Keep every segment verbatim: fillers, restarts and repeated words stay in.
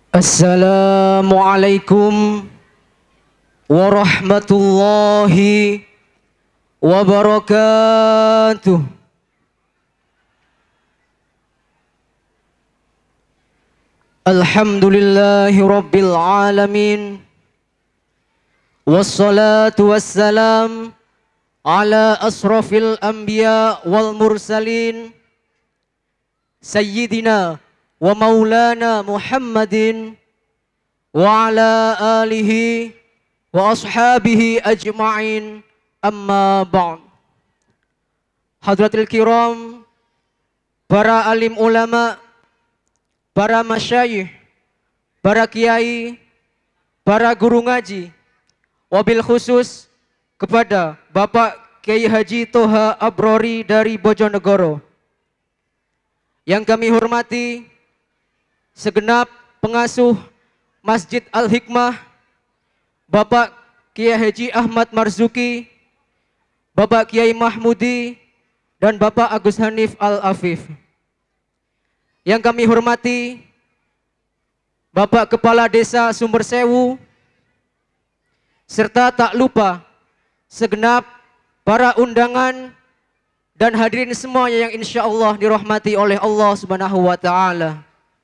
Assalamualaikum warahmatullahi wabarakatuh. Alhamdulillahi rabbil alamin. Wassalatu wassalam ala asrafil anbiya wal mursalin Sayyidina wa maulana Muhammadin wa ala alihi wa ashabihi ajma'in, amma ba'd. Hadratil kiram, para alim ulama, para masyayikh, para kiai, para guru ngaji, wabil khusus kepada Bapak Kiai Haji Toha Abrori dari Bojonegoro, yang kami hormati segenap pengasuh Masjid Al-Hikmah, Bapak Kiai Haji Ahmad Marzuki, Bapak Kiai Mahmudi, dan Bapak Agus Hanif Al-Afif. Yang kami hormati Bapak Kepala Desa Sumber Sewu, serta tak lupa segenap para undangan dan hadirin semuanya yang insya Allah dirahmati oleh Allah Subhanahu wa Ta'ala.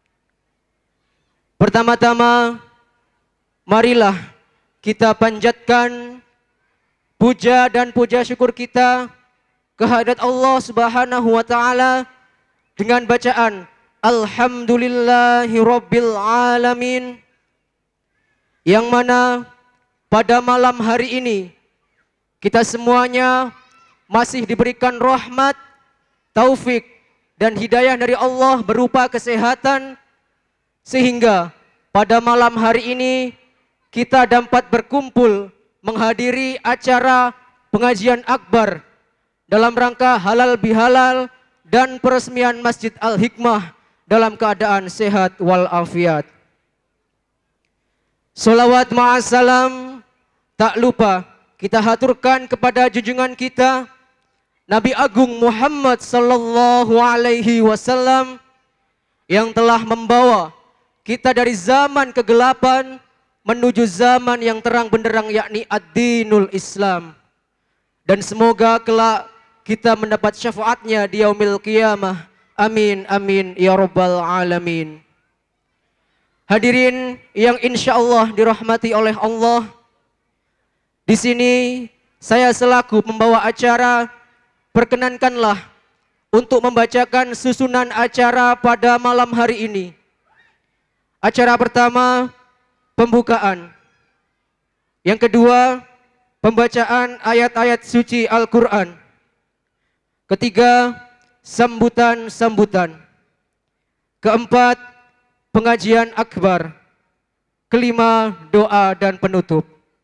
Pertama-tama, marilah kita panjatkan puja dan puja syukur kita kehadirat Allah Subhanahu wa Ta'ala dengan bacaan Alhamdulillahi Rabbil Alamin, yang mana pada malam hari ini kita semuanya masih diberikan rahmat, taufik, dan hidayah dari Allah berupa kesehatan, sehingga pada malam hari ini kita dapat berkumpul menghadiri acara pengajian akbar dalam rangka halal bihalal dan peresmian Masjid Al-Hikmah dalam keadaan sehat walafiat. Salawat ma'assalam tak lupa kita haturkan kepada junjungan kita Nabi Agung Muhammad sallallahu alaihi wasallam, yang telah membawa kita dari zaman kegelapan menuju zaman yang terang benderang, yakni ad-dinul Islam. Dan semoga kelak kita mendapat syafaatnya di yaumil qiyamah. Amin amin ya rabbal alamin. Hadirin yang insya Allah dirahmati oleh Allah, di sini saya selaku pembawa acara perkenankanlah untuk membacakan susunan acara pada malam hari ini. Acara pertama, pembukaan. Yang kedua, pembacaan ayat-ayat suci Al-Quran. Ketiga, sambutan-sambutan. Keempat, pengajian akbar. Kelima, doa dan penutup.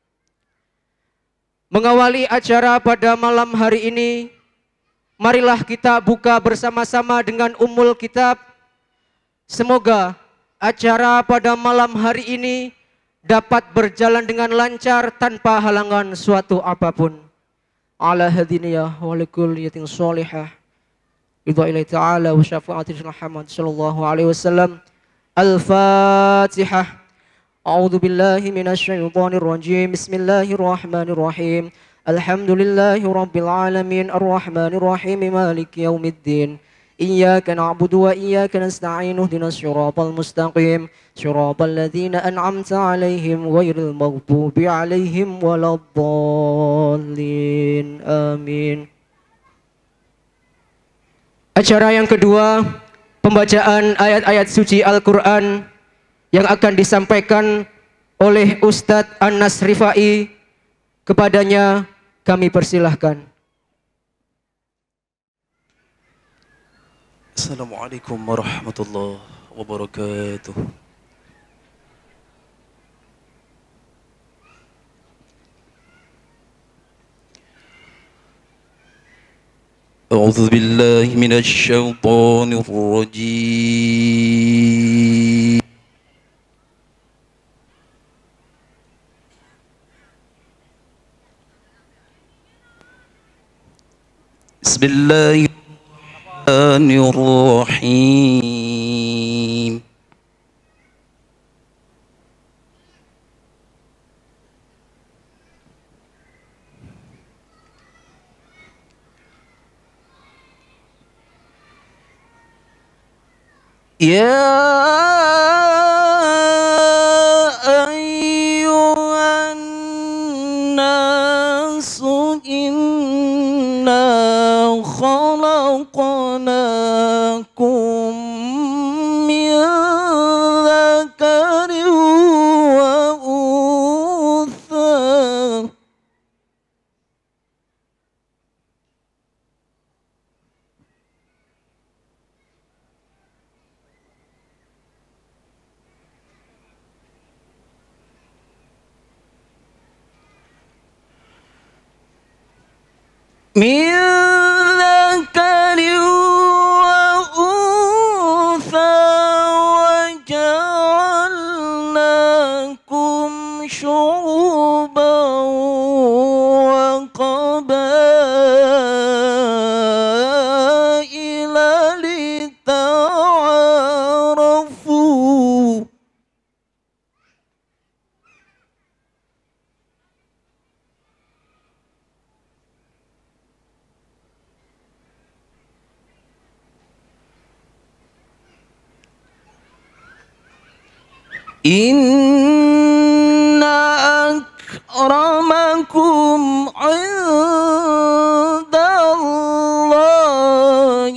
Mengawali acara pada malam hari ini, marilah kita buka bersama-sama dengan Ummul Kitab. Semoga acara pada malam hari ini dapat berjalan dengan lancar tanpa halangan suatu apapun. Ala hadiniyah wa likulliyatin sholihah ridha ilahi ta'ala wa syafa'ati Muhammad sallallahu alaihi wasallam. Al-Fatihah. A'udzu billahi minasy syaithanir rajim. Bismillahirrahmanirrahim. Alhamdulillahi rabbil alamin arrahmanir rahim maliki yaumiddin. Iyyaka na'budu wa iyyaka nasta'in ihdinas siratal mustaqim siratal ladzina an'amta 'alaihim ghairil maghdubi 'alaihim waladdallin. Amin. Acara yang kedua, pembacaan ayat-ayat suci Al-Qur'an yang akan disampaikan oleh Ustadz Anas Rifai. Kepadanya kami persilahkan. Assalamualaikum warahmatullahi wabarakatuh. A'udzu billahi minasy syaithanir rajim. Bismillahirrahmanirrahim. يا أيها الناس إنا خلقناكم من ذكر وأنثى من ذكر وأنثى وجعلناكم شعوبا وقبائل لتعارفوا إن أكرمكم عند الله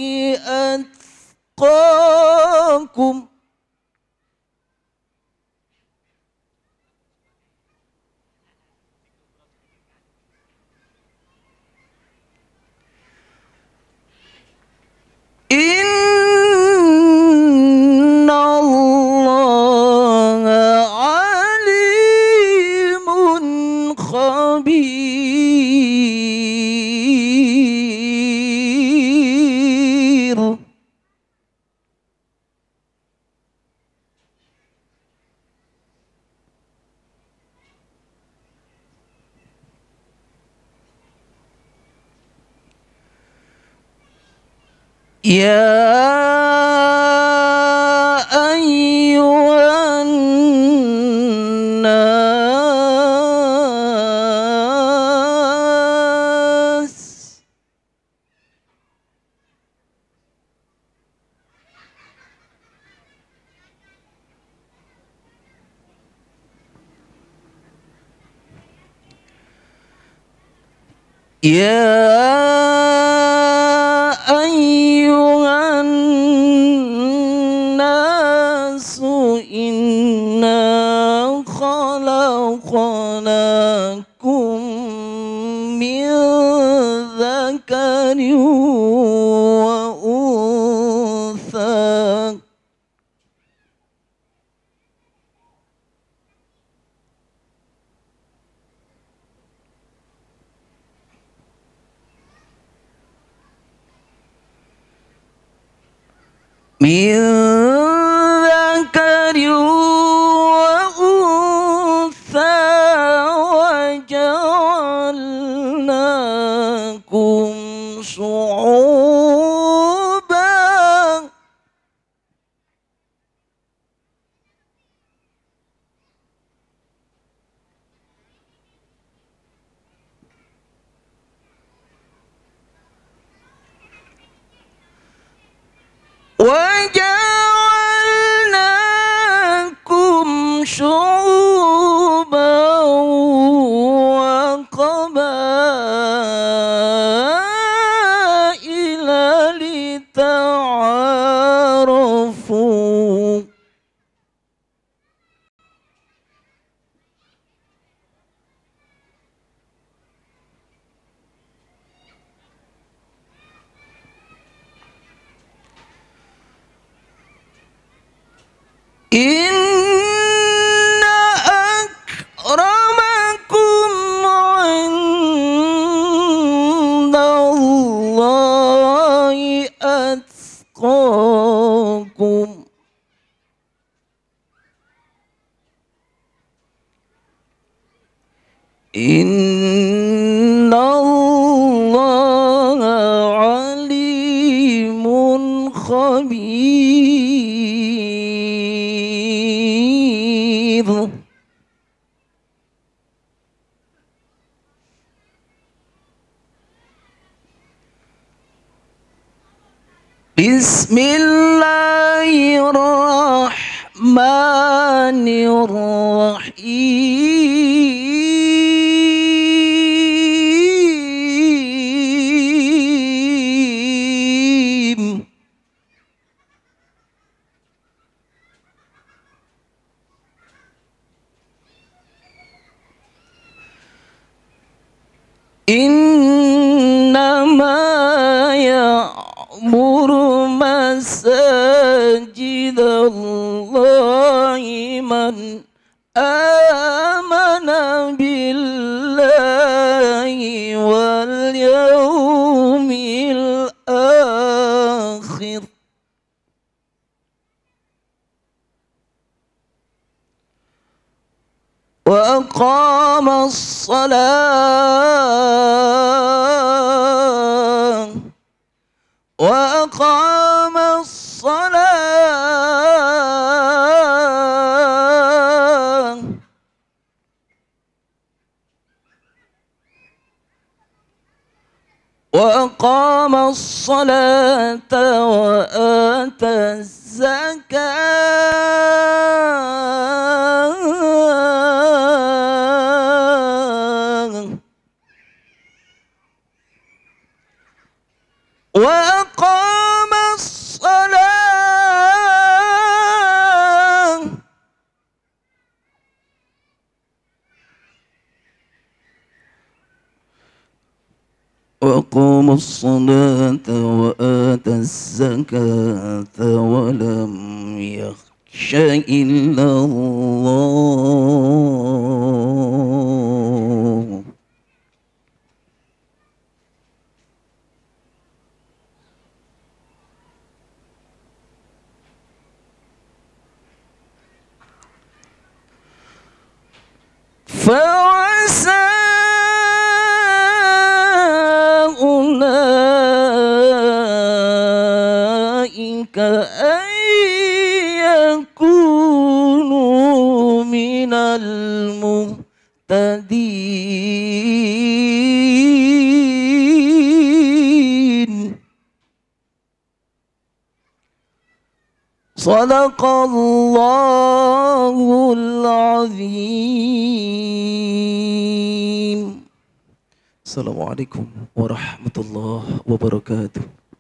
أتقاكم إن الله عليم خبير يا أيها الناس يا أيها الناس إنا خلقناكم من ذكر وأنثى من ذكر وأنثى وجعلناكم شعوبا وجعلناكم شعوبا وقبائل لتعارفوا إن أكرمكم عند الله أتقاكم إن الله عليم خبير بسم الله الرحمن الرحمن الرحيم إنما يأمر مساجد الله من آمن بالله واليوم الآخر وأقام الصلاة وأقام الصلاة وأقام الصلاة وآتى الزكاة وأقام الصلاة وأقام الصلاة وآتى الزكاة ولم يخش إلا الله فعسى أولئك أن يكونوا من المهتدين صدق الله العظيم. Assalamualaikum warahmatullahi wabarakatuh.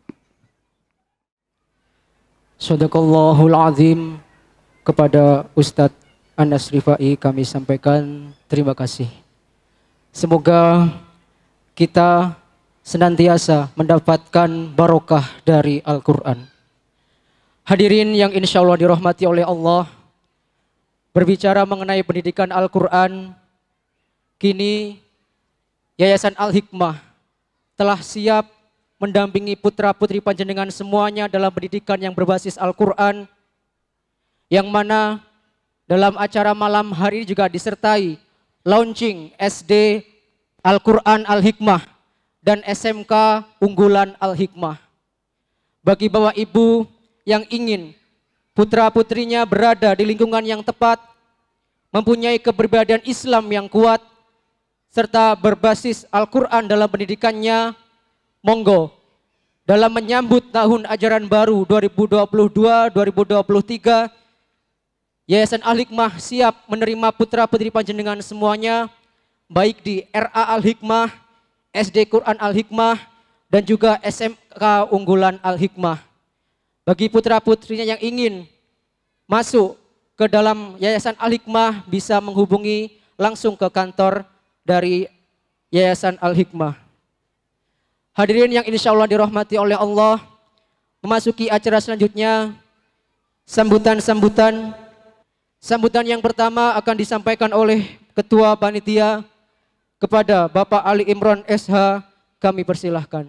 Sadaqallahul azim. Kepada Ustadz Anas Rifai kami sampaikan terima kasih. Semoga kita senantiasa mendapatkan barokah dari Al-Quran. Hadirin yang insya Allah dirahmati oleh Allah, berbicara mengenai pendidikan Al-Quran, kini Yayasan Al-Hikmah telah siap mendampingi putra-putri panjenengan semuanya dalam pendidikan yang berbasis Al-Quran, yang mana dalam acara malam hari ini juga disertai launching S D Al-Quran Al-Hikmah dan S M K Unggulan Al-Hikmah. Bagi Bapak Ibu yang ingin putra-putrinya berada di lingkungan yang tepat, mempunyai kepribadian Islam yang kuat, serta berbasis Al-Quran dalam pendidikannya, monggo dalam menyambut tahun ajaran baru dua ribu dua puluh dua dua ribu dua puluh tiga, Yayasan Al-Hikmah siap menerima putra-putri panjenengan semuanya, baik di R A Al-Hikmah, S D Quran Al-Hikmah, dan juga S M K Unggulan Al-Hikmah. Bagi putra-putrinya yang ingin masuk ke dalam Yayasan Al-Hikmah bisa menghubungi langsung ke kantor dari Yayasan Al-Hikmah. Hadirin yang insya Allah dirahmati oleh Allah, memasuki acara selanjutnya, sambutan-sambutan. Sambutan yang pertama akan disampaikan oleh Ketua Panitia kepada Bapak Ali Imron S H, kami persilahkan.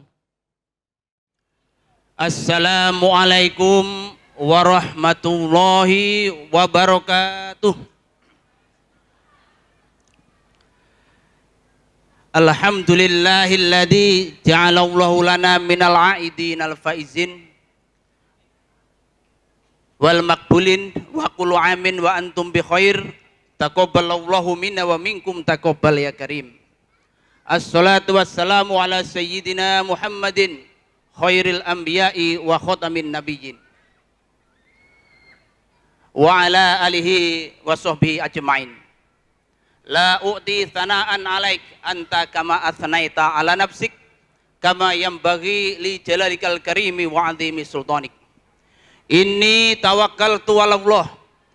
Assalamualaikum warahmatullahi wabarakatuh. Alhamdulillahilladzi ja'alallahu lana minal aidin al-faizin wal maqbulin wa kullu amin wa antum bi khair. Taqabbalallahu minna wa minkum taqabbal ya karim. Assalatu wassalamu ala sayyidina Muhammadin khairil anbiya'i wa khatamin nabiyyin wa ala alihi wa sahbihi ajmain. La u'ti thana'an alaik anta kama athnaita ala nafsik kama yanbaghi li jalalikal karimi wa 'azimi sultanik. Inni tawakkaltu 'ala Allah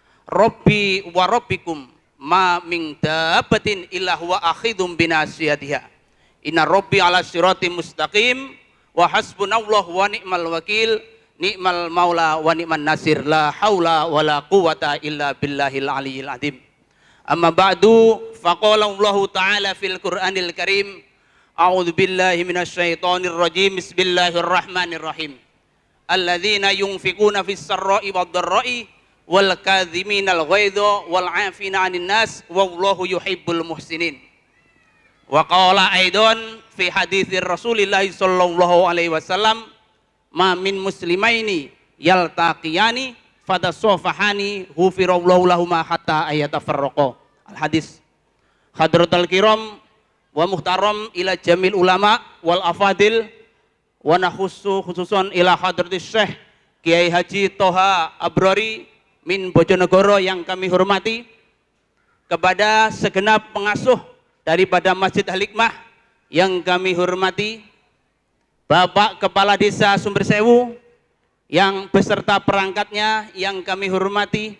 rabbi wa rabbikum ma min dabbatin illa huwa akhidhum binasiyatiha. Inna rabbi 'ala siratim mustaqim wa hasbunallahu wa ni'mal wakil ni'mal maula wa ni'man nasir la haula wa la quwata illa billahil aliyyil azim. Amma ba'du, faqala Allah Ta'ala fil Qur'anil Karim, a'udzu billahi minasy syaithanir rajim, bismillahirrahmanirrahim. Alladzina yunfiquna fis sarra'i wad dharra'i wal kadhiminal ghaidha wal 'afina 'anil nas wallahu yuhibbul muhsinin. Wa qala aidan fi haditsir Rasulillah sallallahu alaihi wasallam, ma min muslimaini yaltaqiyani fatasofahani hufirallahu lahuma hatta ayatafarraqa. Al hadis. Hadratul kiram wa muhtaram ila jamil ulama wal afadil wa nakhussu khususan ila hadratis syekh Kiai Haji Toha Abrori min Bojonegoro yang kami hormati, kepada segenap pengasuh daripada Masjid Al-Hikmah yang kami hormati, Bapak Kepala Desa Sumbersewu yang beserta perangkatnya yang kami hormati,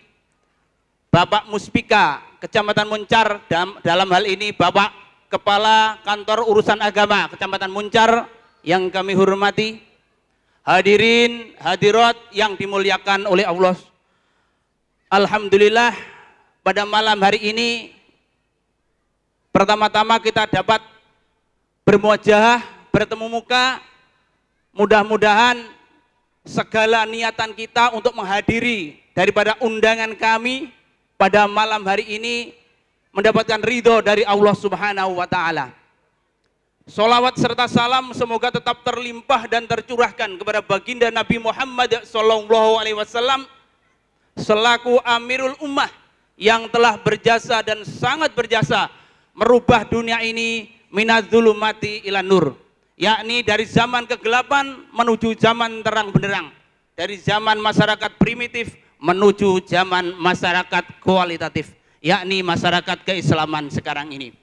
Bapak Muspika Kecamatan Muncar, dalam hal ini Bapak Kepala Kantor Urusan Agama Kecamatan Muncar yang kami hormati, hadirin hadirat yang dimuliakan oleh Allah. Alhamdulillah, pada malam hari ini pertama-tama kita dapat bermuajahah, bertemu muka. Mudah-mudahan segala niatan kita untuk menghadiri daripada undangan kami pada malam hari ini mendapatkan ridho dari Allah Subhanahu wa Ta'ala. Salawat serta salam semoga tetap terlimpah dan tercurahkan kepada baginda Nabi Muhammad sallallahu alaihi wasallam selaku Amirul Ummah yang telah berjasa dan sangat berjasa merubah dunia ini minadzulumati ila nur, yakni dari zaman kegelapan menuju zaman terang benderang, dari zaman masyarakat primitif menuju zaman masyarakat kualitatif, yakni masyarakat keislaman sekarang ini.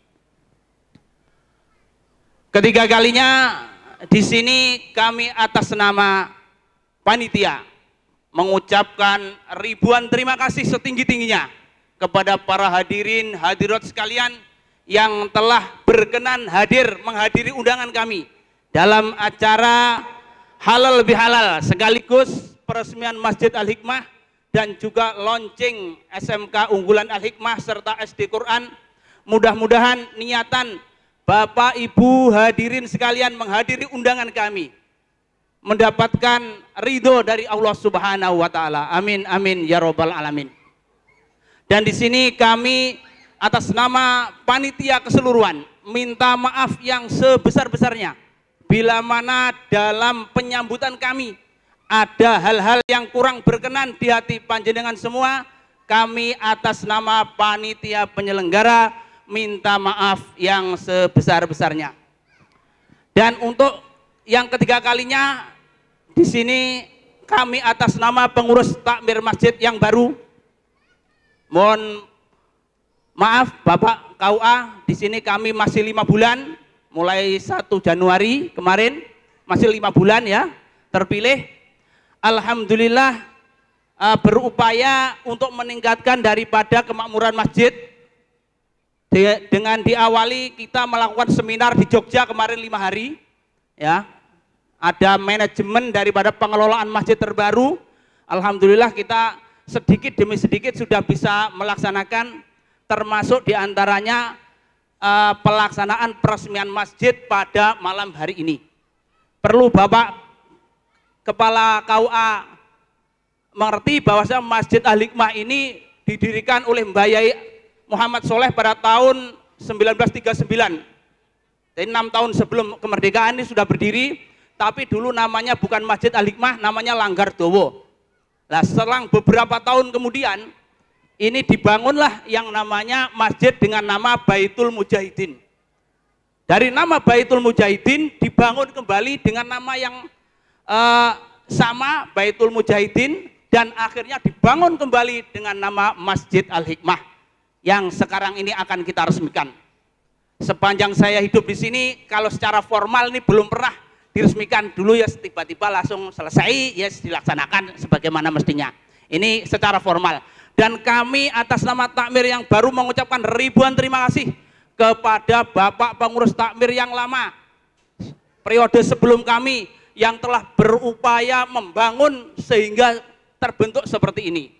Ketiga kalinya di sini kami atas nama panitia mengucapkan ribuan terima kasih setinggi-tingginya kepada para hadirin hadirat sekalian yang telah berkenan hadir menghadiri undangan kami dalam acara halal lebih halal sekaligus peresmian Masjid Al-Hikmah dan juga launching S M K unggulan Al-Hikmah serta S D Quran. Mudah-mudahan niatan Bapak Ibu hadirin sekalian menghadiri undangan kami mendapatkan ridho dari Allah Subhanahu wa Ta'ala. Amin amin ya robbal alamin. Dan di sini kami atas nama panitia keseluruhan minta maaf yang sebesar-besarnya bila mana dalam penyambutan kami ada hal-hal yang kurang berkenan di hati panjenengan semua. Kami atas nama panitia penyelenggara minta maaf yang sebesar-besarnya. Dan untuk yang ketiga kalinya di sini kami atas nama pengurus takmir masjid yang baru mohon maaf Bapak K U A, di sini kami masih lima bulan, mulai satu Januari kemarin masih lima bulan ya terpilih. Alhamdulillah uh, berupaya untuk meningkatkan daripada kemakmuran masjid de dengan diawali kita melakukan seminar di Jogja kemarin lima hari ya. Ada manajemen daripada pengelolaan masjid terbaru. Alhamdulillah kita sedikit demi sedikit sudah bisa melaksanakan, termasuk diantaranya uh, pelaksanaan peresmian masjid pada malam hari ini. Perlu Bapak Kepala K U A mengerti bahwasanya Masjid Al-Hikmah ini didirikan oleh Mbah Yai Muhammad Soleh pada tahun seribu sembilan ratus tiga puluh sembilan. Jadi enam tahun sebelum kemerdekaan ini sudah berdiri, tapi dulu namanya bukan Masjid Al-Hikmah, namanya Langgar Dowo. Nah, selang beberapa tahun kemudian ini dibangunlah yang namanya masjid dengan nama Baitul Mujahidin. Dari nama Baitul Mujahidin dibangun kembali dengan nama yang uh, sama, Baitul Mujahidin, dan akhirnya dibangun kembali dengan nama Masjid Al-Hikmah yang sekarang ini akan kita resmikan. Sepanjang saya hidup di sini, kalau secara formal ini belum pernah diresmikan. Dulu ya tiba-tiba langsung selesai, ya yes, dilaksanakan sebagaimana mestinya. Ini secara formal. Dan kami atas nama Takmir yang baru mengucapkan ribuan terima kasih kepada Bapak Pengurus Takmir yang lama, periode sebelum kami, yang telah berupaya membangun sehingga terbentuk seperti ini.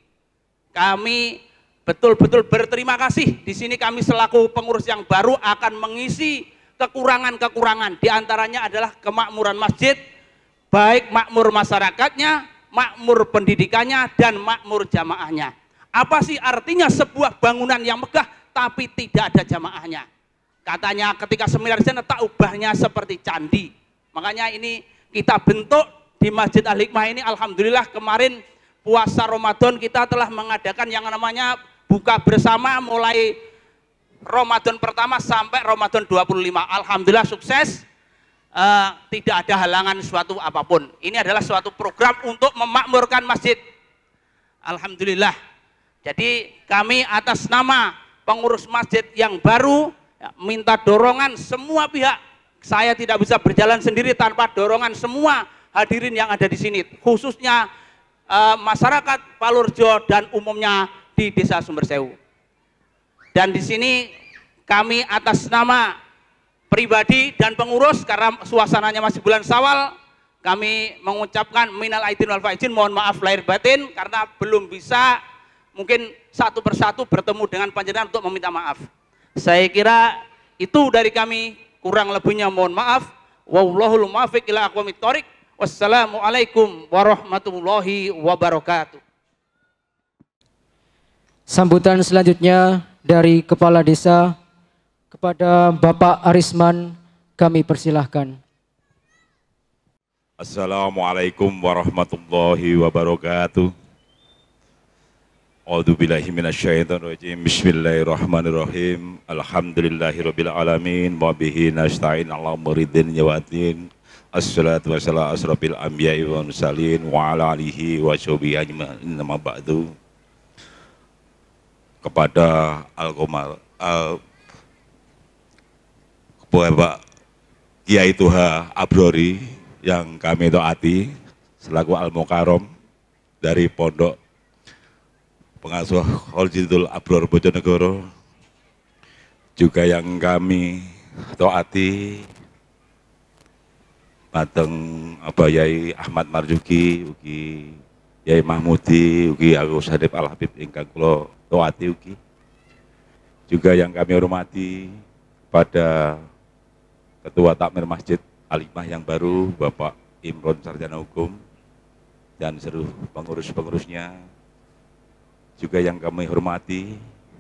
Kami betul-betul berterima kasih. Di sini kami selaku pengurus yang baru akan mengisi kekurangan-kekurangan. Di antaranya adalah kemakmuran masjid, baik makmur masyarakatnya, makmur pendidikannya, dan makmur jamaahnya. Apa sih artinya sebuah bangunan yang megah tapi tidak ada jamaahnya? Katanya ketika seminar di sana, tak ubahnya seperti candi. Makanya ini kita bentuk di Masjid Al-Hikmah ini. Alhamdulillah kemarin puasa Ramadan kita telah mengadakan yang namanya buka bersama mulai Ramadan pertama sampai Ramadan dua puluh lima. Alhamdulillah sukses, uh, tidak ada halangan suatu apapun. Ini adalah suatu program untuk memakmurkan masjid. Alhamdulillah. Jadi kami atas nama pengurus masjid yang baru ya, minta dorongan semua pihak. Saya tidak bisa berjalan sendiri tanpa dorongan semua hadirin yang ada di sini, khususnya uh, masyarakat Palurjo dan umumnya di Desa Sumbersewu. Dan di sini kami atas nama pribadi dan pengurus, karena suasananya masih bulan Syawal, kami mengucapkan minal aidin wal faizin, mohon maaf lahir batin karena belum bisa mungkin satu persatu bertemu dengan panjenengan untuk meminta maaf. Saya kira itu dari kami, kurang lebihnya mohon maaf. Wallahul muwaffiq ila aqwamit thoriq. Wassalamualaikum warahmatullahi wabarakatuh. Sambutan selanjutnya dari Kepala Desa kepada Bapak Arisman, kami persilahkan. Assalamualaikum warahmatullahi wabarakatuh. A'udzubillahi minasyaitonirrajim. Bismillahirrahmanirrahim. Alhamdulillahirabbil alamin wa bihi nasta'in 'ala muridin yawatin. Assalatu wassalamu asrofil anbiya'i wal mursalin wa ala alihi wa sahbihi ajma'in. Amma ba'du. Kepada Al-Qomar al Bapak Kiai Tuha Abrori yang kami taati selaku Al-Mukarram dari Pondok Pengasuh Khalidul Abror Bojonegoro, juga yang kami taati mateng apa Yai Ahmad Marzuki, ugi Yai Mahmudi, ugi Agus Hadib Al Habib ingkang kula taati ugi, juga yang kami hormati pada Ketua Takmir Masjid Al-Hikmah yang baru, Bapak Imron Sarjana Hukum, dan seluruh pengurus-pengurusnya, juga yang kami hormati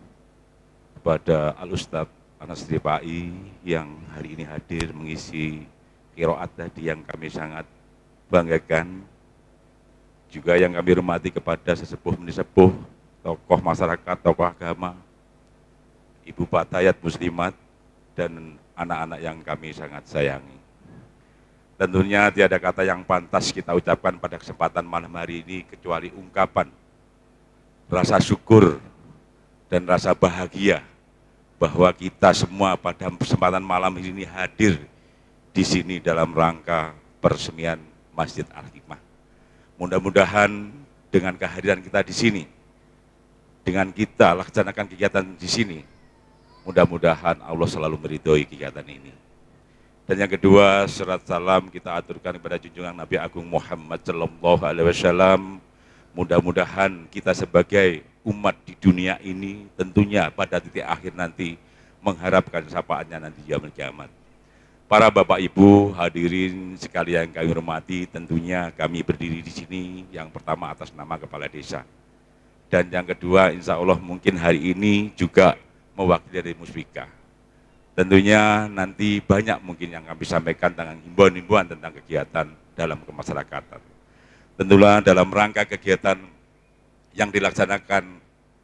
kepada Al-Ustadz Anas Ripai yang hari ini hadir mengisi qiraat tadi yang kami sangat banggakan, juga yang kami hormati kepada sesepuh menisepuh, tokoh masyarakat, tokoh agama, Ibu Patayat Muslimat, dan anak-anak yang kami sangat sayangi. Tentunya tiada kata yang pantas kita ucapkan pada kesempatan malam hari ini kecuali ungkapan rasa syukur dan rasa bahagia bahwa kita semua pada kesempatan malam ini hadir di sini dalam rangka peresmian Masjid Al-Hikmah. Mudah-mudahan dengan kehadiran kita di sini, dengan kita laksanakan kegiatan di sini, mudah-mudahan Allah selalu meridhoi kegiatan ini. Dan yang kedua, surat salam kita aturkan kepada junjungan Nabi Agung Muhammad Sallallahu Alaihi Wasallam. Mudah-mudahan kita sebagai umat di dunia ini tentunya pada titik akhir nanti mengharapkan syafaatnya nanti yaumul kiamat. Para Bapak Ibu hadirin sekalian kami hormati, tentunya kami berdiri di sini yang pertama atas nama Kepala Desa. Dan yang kedua insya Allah mungkin hari ini juga mewakili dari Musbika. Tentunya nanti banyak mungkin yang kami sampaikan tentang himbauan-himbauan tentang kegiatan dalam kemasyarakatan. Tentulah dalam rangka kegiatan yang dilaksanakan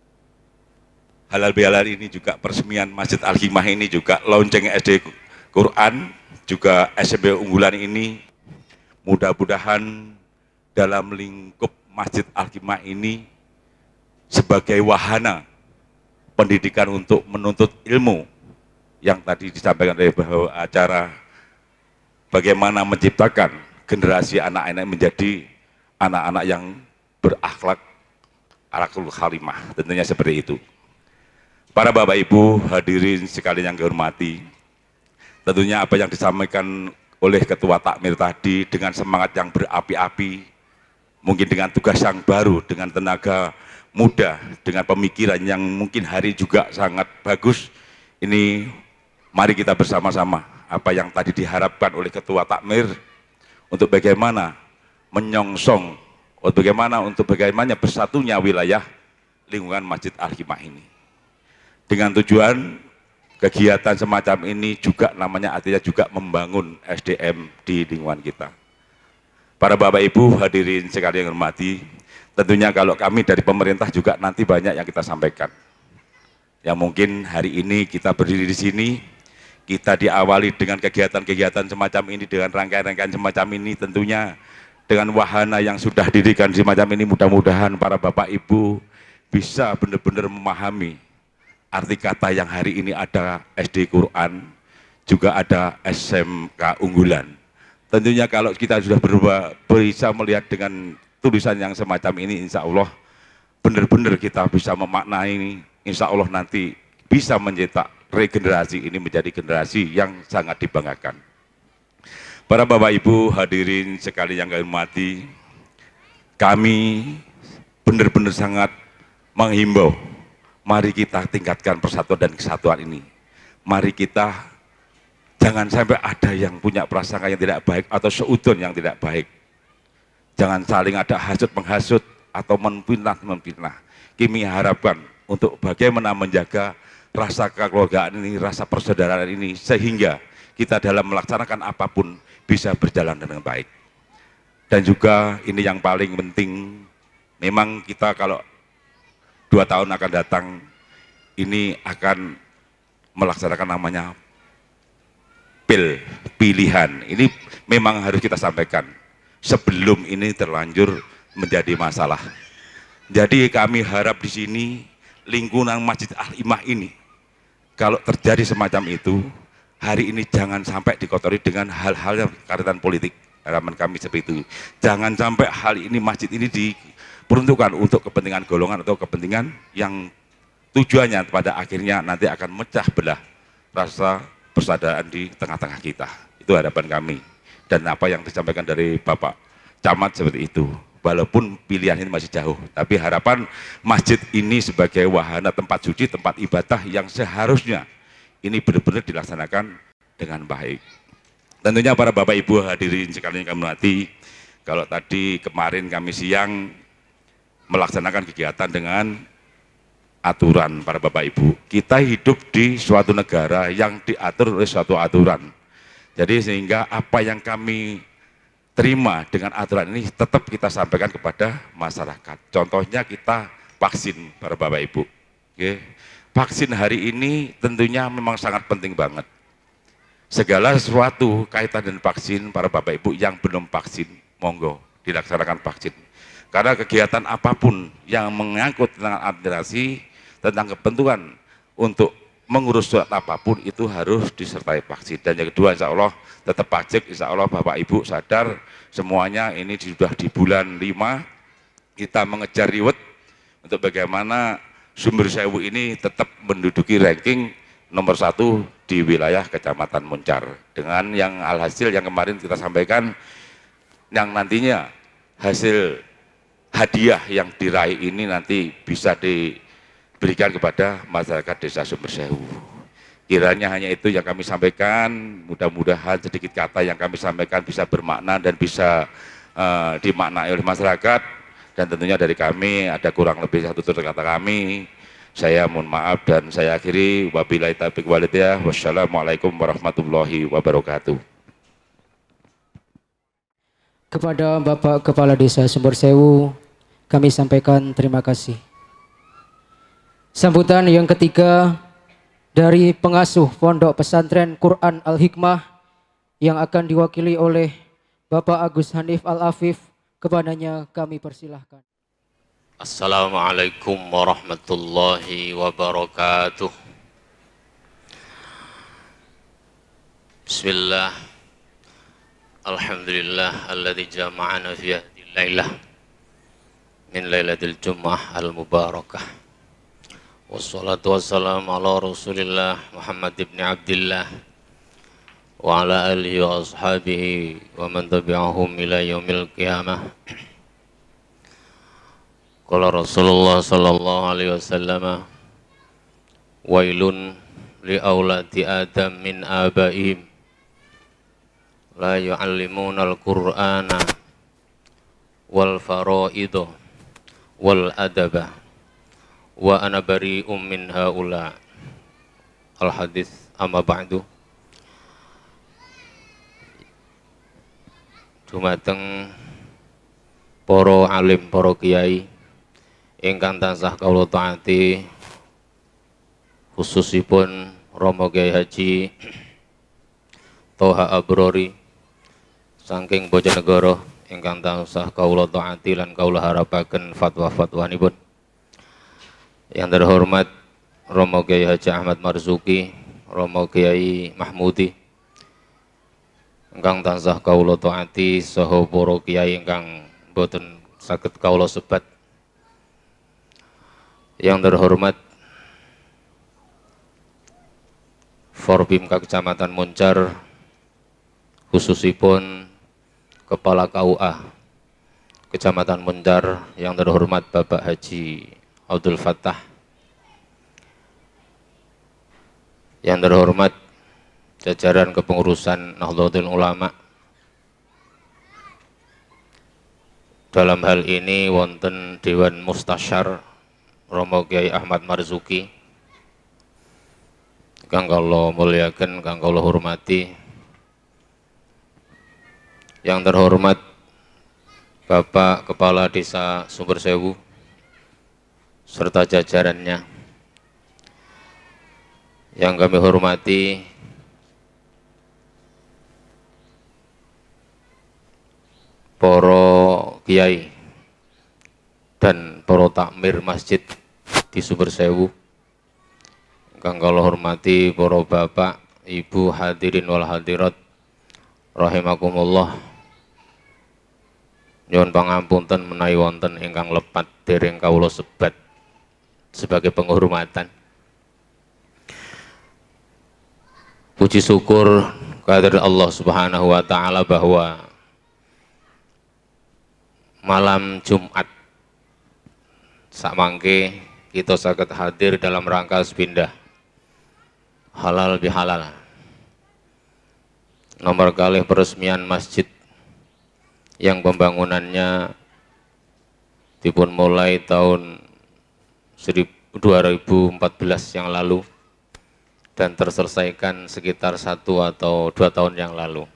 halal bihalal ini juga peresmian Masjid Al-Hikmah ini juga launching S D Quran, juga S M P unggulan ini mudah-mudahan dalam lingkup Masjid Al-Hikmah ini sebagai wahana pendidikan untuk menuntut ilmu yang tadi disampaikan oleh bahwa acara bagaimana menciptakan generasi anak-anak menjadi anak-anak yang berakhlak akhlakul karimah, tentunya seperti itu. Para Bapak Ibu hadirin sekalian yang dihormati, tentunya apa yang disampaikan oleh Ketua Takmir tadi dengan semangat yang berapi-api, mungkin dengan tugas yang baru, dengan tenaga muda, dengan pemikiran yang mungkin hari juga sangat bagus, ini mari kita bersama-sama apa yang tadi diharapkan oleh Ketua Takmir untuk bagaimana menyongsong, untuk bagaimana untuk bagaimana bersatunya wilayah lingkungan Masjid Al-Hikmah ini. Dengan tujuan kegiatan semacam ini juga namanya artinya juga membangun S D M di lingkungan kita. Para Bapak Ibu hadirin sekalian yang hormati, tentunya kalau kami dari pemerintah juga nanti banyak yang kita sampaikan. Ya mungkin hari ini kita berdiri di sini, kita diawali dengan kegiatan-kegiatan semacam ini, dengan rangkaian-rangkaian semacam ini, tentunya dengan wahana yang sudah didirikan semacam ini, mudah-mudahan para Bapak Ibu bisa benar-benar memahami arti kata yang hari ini ada S D Quran, juga ada S M K unggulan. Tentunya kalau kita sudah berubah, bisa melihat dengan tulisan yang semacam ini, insya Allah benar-benar kita bisa memaknai ini, insya Allah nanti bisa mencetak regenerasi ini menjadi generasi yang sangat dibanggakan. Para Bapak Ibu hadirin sekalian yang kami hormati, kami benar-benar sangat menghimbau, mari kita tingkatkan persatuan dan kesatuan ini. Mari kita jangan sampai ada yang punya prasangka yang tidak baik atau seudon yang tidak baik. Jangan saling ada hasut menghasut atau memfitnah memfitnah. Kami harapkan untuk bagaimana menjaga rasa kekeluargaan ini, rasa persaudaraan ini, sehingga kita dalam melaksanakan apapun bisa berjalan dengan baik. Dan juga ini yang paling penting, memang kita kalau dua tahun akan datang, ini akan melaksanakan namanya pil, pilihan. Ini memang harus kita sampaikan sebelum ini terlanjur menjadi masalah. Jadi kami harap di sini lingkungan Masjid Al-Hikmah ini, kalau terjadi semacam itu, hari ini jangan sampai dikotori dengan hal-hal yang kaitan politik. Harapan kami seperti itu. Jangan sampai hal ini, masjid ini diperuntukkan untuk kepentingan golongan atau kepentingan yang tujuannya pada akhirnya nanti akan mecah belah rasa persaudaraan di tengah-tengah kita. Itu harapan kami. Dan apa yang disampaikan dari Bapak Camat seperti itu. Walaupun pilihan ini masih jauh, tapi harapan masjid ini sebagai wahana tempat suci, tempat ibadah yang seharusnya ini benar-benar dilaksanakan dengan baik. Tentunya para Bapak Ibu hadirin sekalian yang kami hormati, kalau tadi kemarin kami siang melaksanakan kegiatan dengan aturan para Bapak Ibu. Kita hidup di suatu negara yang diatur oleh suatu aturan. Jadi sehingga apa yang kami terima dengan aturan ini tetap kita sampaikan kepada masyarakat. Contohnya kita vaksin para Bapak Ibu. Oke. Vaksin hari ini tentunya memang sangat penting banget. Segala sesuatu kaitan dengan vaksin para Bapak Ibu yang belum vaksin, monggo dilaksanakan vaksin. Karena kegiatan apapun yang menyangkut tentang administrasi, tentang kepentingan untuk mengurus surat apapun itu harus disertai vaksin. Dan yang kedua, insya Allah tetap pajak, insya Allah Bapak Ibu sadar semuanya ini sudah di bulan lima kita mengejar riwet untuk bagaimana Sumber Sewu ini tetap menduduki ranking nomor satu di wilayah Kecamatan Muncar. Dengan yang alhasil yang kemarin kita sampaikan, yang nantinya hasil hadiah yang diraih ini nanti bisa diberikan kepada masyarakat desa Sumber Sewu. Kiranya hanya itu yang kami sampaikan, mudah-mudahan sedikit kata yang kami sampaikan bisa bermakna dan bisa uh, dimaknai oleh masyarakat. Dan tentunya dari kami ada kurang lebih satu tutur kata kami. Saya mohon maaf dan saya akhiri. Wabillahi taufiq wal hidayah. Wassalamualaikum warahmatullahi wabarakatuh. Kepada Bapak Kepala Desa Sumber Sewu, kami sampaikan terima kasih. Sambutan yang ketiga dari pengasuh Pondok Pesantren Quran Al-Hikmah yang akan diwakili oleh Bapak Agus Hanif Al-Afif, Kepadanya kami persilahkan. Assalamualaikum warahmatullahi wabarakatuh. Bismillah. Alhamdulillah alladzi jama'ana fi hadhihi lailah min lailatul jumu'ah al-mubarakah. Wassalatu wassalamu ala Rasulillah Muhammad ibn Abdillah wa ala alihi wa ashabihi wa man tabi'ahum ila yaumil qiyamah. Qala Rasulullah sallallahu alaihi wasallam, wailun li auladi Adam min abaihim la yu'allimuna al-Qur'ana wal fara'idha wal adaba wa ana bari'um min haula. Al hadis. Amma ba'du. Dumateng para alim, para kiai ingkang tansah kawula taati, khususipun Romo Kiai Haji Toha Abrori saking Bojonegoro ingkang tansah kawula taati lan kawula harapaken fatwa-fatwanipun. Yang terhormat Romo Kiai Haji Ahmad Marzuki, Romo Kiai Mahmudi ingkang tansah kawula taati saha para kiai ingkang boten saged kawula sebat. Yang terhormat Forbimka Kecamatan Muncar, khususipun Kepala K U A Kecamatan Muncar, yang terhormat Bapak Haji Abdul Fattah, yang terhormat jajaran kepengurusan Nahdlatul Ulama. Dalam hal ini wonten Dewan Mustasyar Romo Kiai Ahmad Marzuki, kang kula muliaken, kang kula hormati. Yang terhormat Bapak Kepala Desa Sumbersewu serta jajarannya. Yang kami hormati para kiai dan para takmir masjid di Sumbersewu, kang kula hormati para bapak, ibu, hadirin wal hadirat rahimakumullah. Nyuwun pangapunten menawi wonten ingkang lepat dereng kawula sebat sebagai penghormatan. Puji syukur kehadirat Allah Subhanahu wa taala bahwa malam Jumat sakmangke kita saged hadir dalam rangka sepindah halal bihalal, nomor kalih peresmian masjid yang pembangunannya dipun mulai tahun dua ribu empat belas yang lalu dan terselesaikan sekitar satu atau dua tahun yang lalu.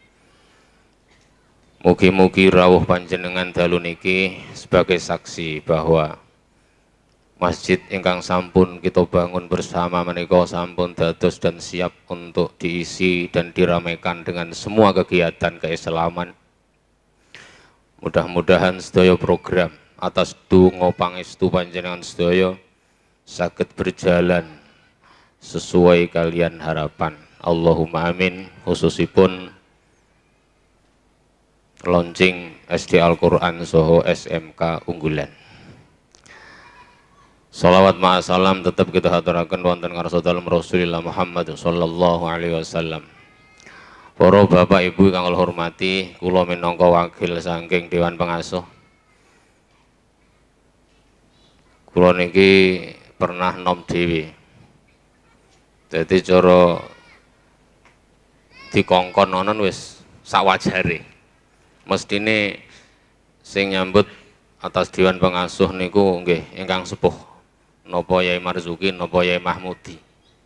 Mugi-mugi rawuh panjenengan dalu niki sebagai saksi bahwa masjid ingkang sampun kita bangun bersama menika sampun dados dan siap untuk diisi dan diramaikan dengan semua kegiatan keislaman. Mudah-mudahan sedaya program atas donga pangestu panjenengan sedaya saged berjalan sesuai kalian harapan. Allahumma amin. Khususipun launching S D Al-Quran Soho S M K unggulan. Salawat ma'asalam tetap kita haturakan wonten ngarsa dalem Rasulillah Muhammad sallallahu alaihi wasallam. Para bapak ibu kang kula hormati, kula minangka wakil saking Dewan Pengasuh. Kula niki pernah nom dhewe. Dadi cara dikongkon nonon wis sawajare. Mestine sing nyambut atas Dewan Pengasuh niku nggih ingkang sepuh napa Yai Marzuki, napa Yai Mahmudi.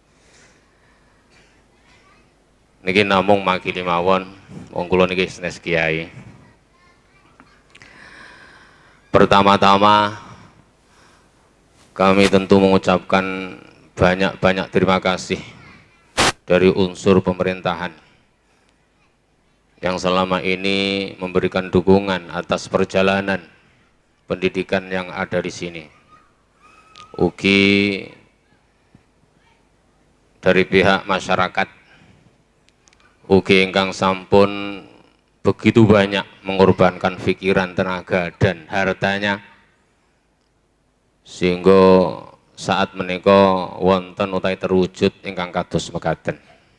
Niki namung makili mawon, wong kula niki sanes kiai. Pertama-tama kami tentu mengucapkan banyak-banyak terima kasih dari unsur pemerintahan yang selama ini memberikan dukungan atas perjalanan pendidikan yang ada di sini. Ugi dari pihak masyarakat, ugi ingkang sampun begitu banyak mengorbankan pikiran, tenaga, dan hartanya, sehingga saat menika wonten utai terwujud ingkang kados mekaten.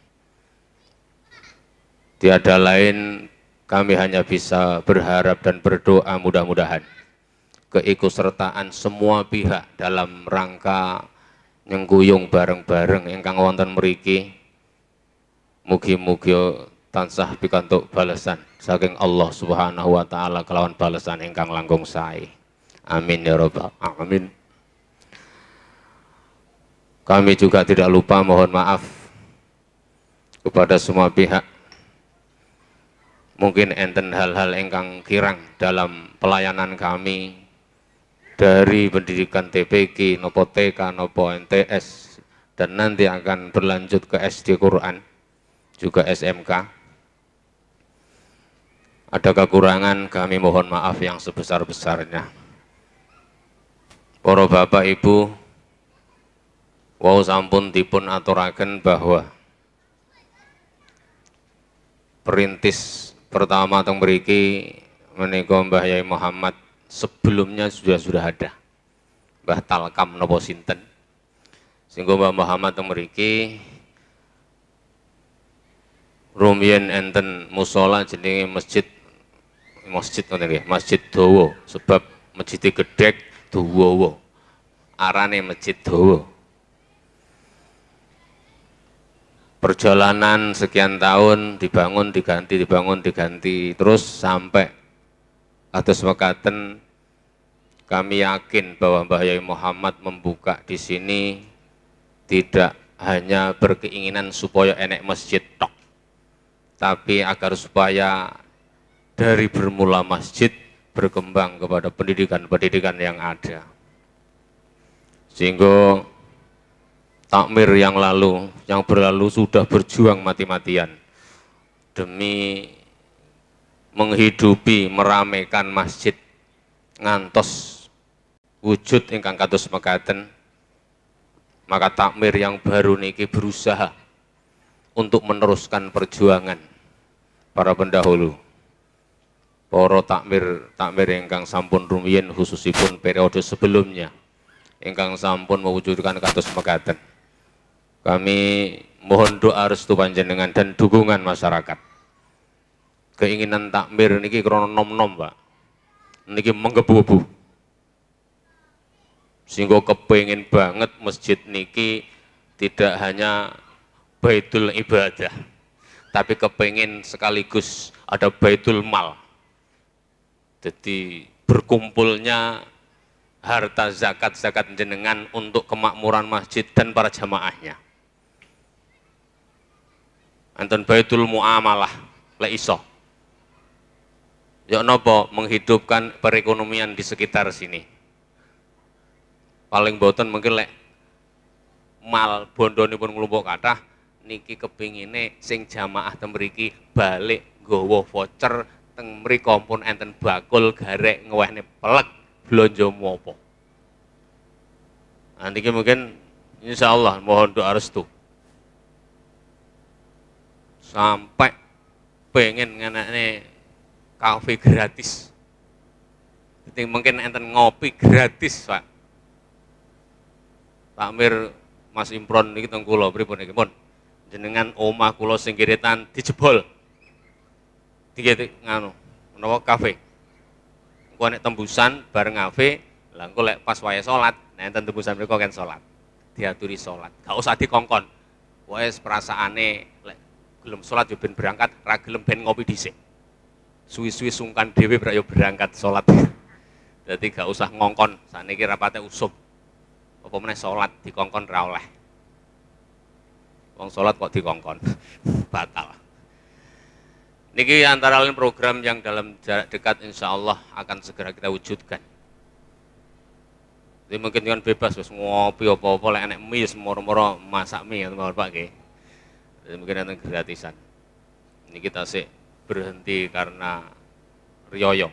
Tiada lain, kami hanya bisa berharap dan berdoa mudah-mudahan keikutsertaan semua pihak dalam rangka nyengguyung bareng-bareng ingkang wonten mriki, mugi-mugi tansah pikantuk balasan saking Allah Subhanahu wa taala kelawan balasan ingkang langkung sae. Amin ya rabbal alamin. Kami juga tidak lupa mohon maaf kepada semua pihak. Mungkin enten hal-hal ingkang kirang dalam pelayanan kami dari pendidikan T P Q, nopo T K, nopo N T S, dan nanti akan berlanjut ke S D Quran, juga S M K. Ada kekurangan, kami mohon maaf yang sebesar-besarnya. Para bapak ibu, wau sampun dipun aturaken bahwa perintis pertama teng mriki menika Mbah Yai Muhammad, sebelumnya sudah sudah ada Mbah Talkam napa sinten, sehingga Mbah Muhammad teng mriki rumiyin enten musala jenenge masjid masjid ngoten nggih, Masjid Dawa, sebab masjid gedhek dawa, arane Masjid Dawa. Perjalanan sekian tahun dibangun, diganti, dibangun, diganti, terus sampai atas mekaten kami yakin bahwa Mbah Yai Muhammad membuka di sini tidak hanya berkeinginan supaya enek masjid tok, tapi agar supaya dari bermula masjid berkembang kepada pendidikan-pendidikan yang ada. Sehingga takmir yang lalu, yang berlalu sudah berjuang mati-matian demi menghidupi, meramaikan masjid ngantos wujud ingkang kados mekaten. Maka takmir yang baru niki berusaha untuk meneruskan perjuangan para pendahulu. Para takmir takmir ingkang sampun rumiyin khususipun periode sebelumnya ingkang sampun mewujudkan kados mekaten. Kami mohon doa restu panjenengan dan dukungan masyarakat. Keinginan takmir niki krono nom-nom, Pak. Niki menggebu-gebu. Sehingga kepengin banget masjid niki tidak hanya baitul ibadah, tapi kepengin sekaligus ada baitul mal. Jadi berkumpulnya harta zakat-zakat jenengan untuk kemakmuran masjid dan para jamaahnya. Anton baitul muamalah lek iso. Ya napa menghidupkan perekonomian di sekitar sini. Paling boten mungkin lek mal bondonipun nglumpuk kathah niki kepingine sing jamaah teng mriki balik nggawa voucher teng mriki pun enten bakul garek ngewehne pelek blonjo mopo. Nah, niki mungkin insyaallah mohon doa restu. Sampai pengen ngenekne kafe gratis. Jadi mungkin enten ngopi gratis, Pak. Takmir Mas Imron niki teng kula pripun niki, Mun? Jenengan omah kula sing kiritan dijebol. Dikit nganu, menawa kafe. Engko nek tembusan bareng kafe, lha engko lek pas wayahe salat, nek enten tembusan mriku kan salat. Diaturi salat. Gak usah dikongkon. Wae perasaane lek gelem salat yo ben berangkat, ra gelem ben ngopi dhisik. Suwi-suwi sungkan dhewe brak yo berangkat salat. Dadi gak usah ngongkon, saniki rapate usum. Apa meneh salat dikongkon ra oleh. Wong salat kok dikongkon. Batal. Niki antara lain program yang dalam jarak dekat insya Allah akan segera kita wujudkan. Jadi mungkin kan bebas wis ngopi apa-apa lek enek mie moro-moro masak mie ngoten Pak nggih. Jadi mungkin enten gratisan. Ini kita sih berhenti karena riyoyo.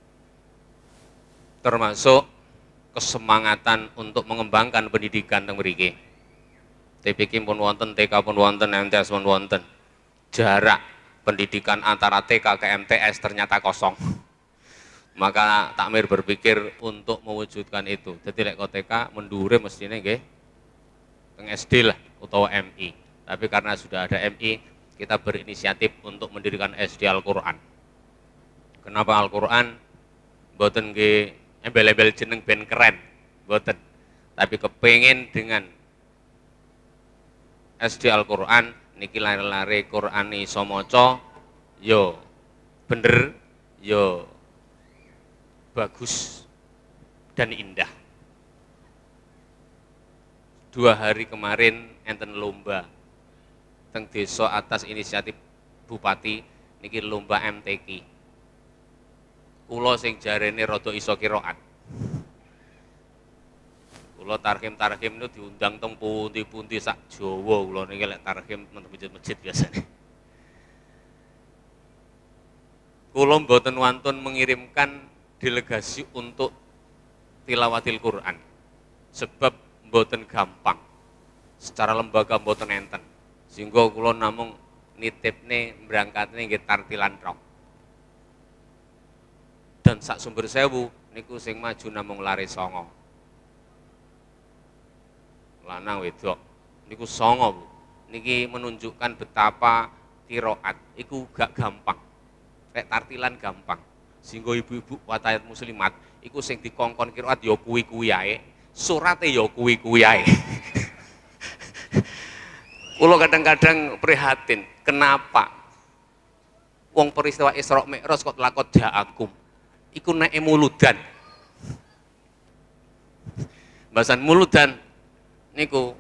Termasuk kesemangatan untuk mengembangkan pendidikan teng mriki. T P K pun wonten, T K pun wonten, M T S pun wonten. Jarak pendidikan antara T K ke M T S ternyata kosong. Maka takmir berpikir untuk mewujudkan itu. Jadi lek T K mendure mestinya nggih teng S D lah utawa M I. Tapi karena sudah ada M I, kita berinisiatif untuk mendirikan S D Al-Qur'an. Kenapa Al-Qur'an? Mboten nggih embel-embel jeneng ben keren, mboten. Tapi kepengin dengan S D Al-Qur'an niki lare-lare Qur'an iso maca yo bener, yo bagus dan indah. Dua hari kemarin enten lomba teng desa atas inisiatif Bupati niki lomba M T Q. Kula sing jarene rada iso qiraat. Kula tarhim-tarhim itu diundang teng pundi-pundi sak Jawa kula niki lek tarhim teng masjid-masjid biasane. Kula mboten wantun mengirimkan delegasi untuk tilawatil Quran. Sebab mboten gampang. Secara lembaga mboten enten. Sehingga kula namung nitipne berangkatne nggih tartilan tok. Dan sak sumber sewu niku sing maju namung lare songo. Lanang wedok niku songo, Bu. Niki menunjukkan betapa qiraat iku gak gampang. Lek tartilan gampang. Sehingga ibu-ibu watayat muslimat iku sing dikongkon qiraat ya kuwi-kuwi ae, surate ya kuwi-kuwi ae. Kula kadang-kadang prihatin, kenapa wong peristiwa Isra Mi'raj kok lakot ja'akum iku nek muludan. Bahasan muludan niku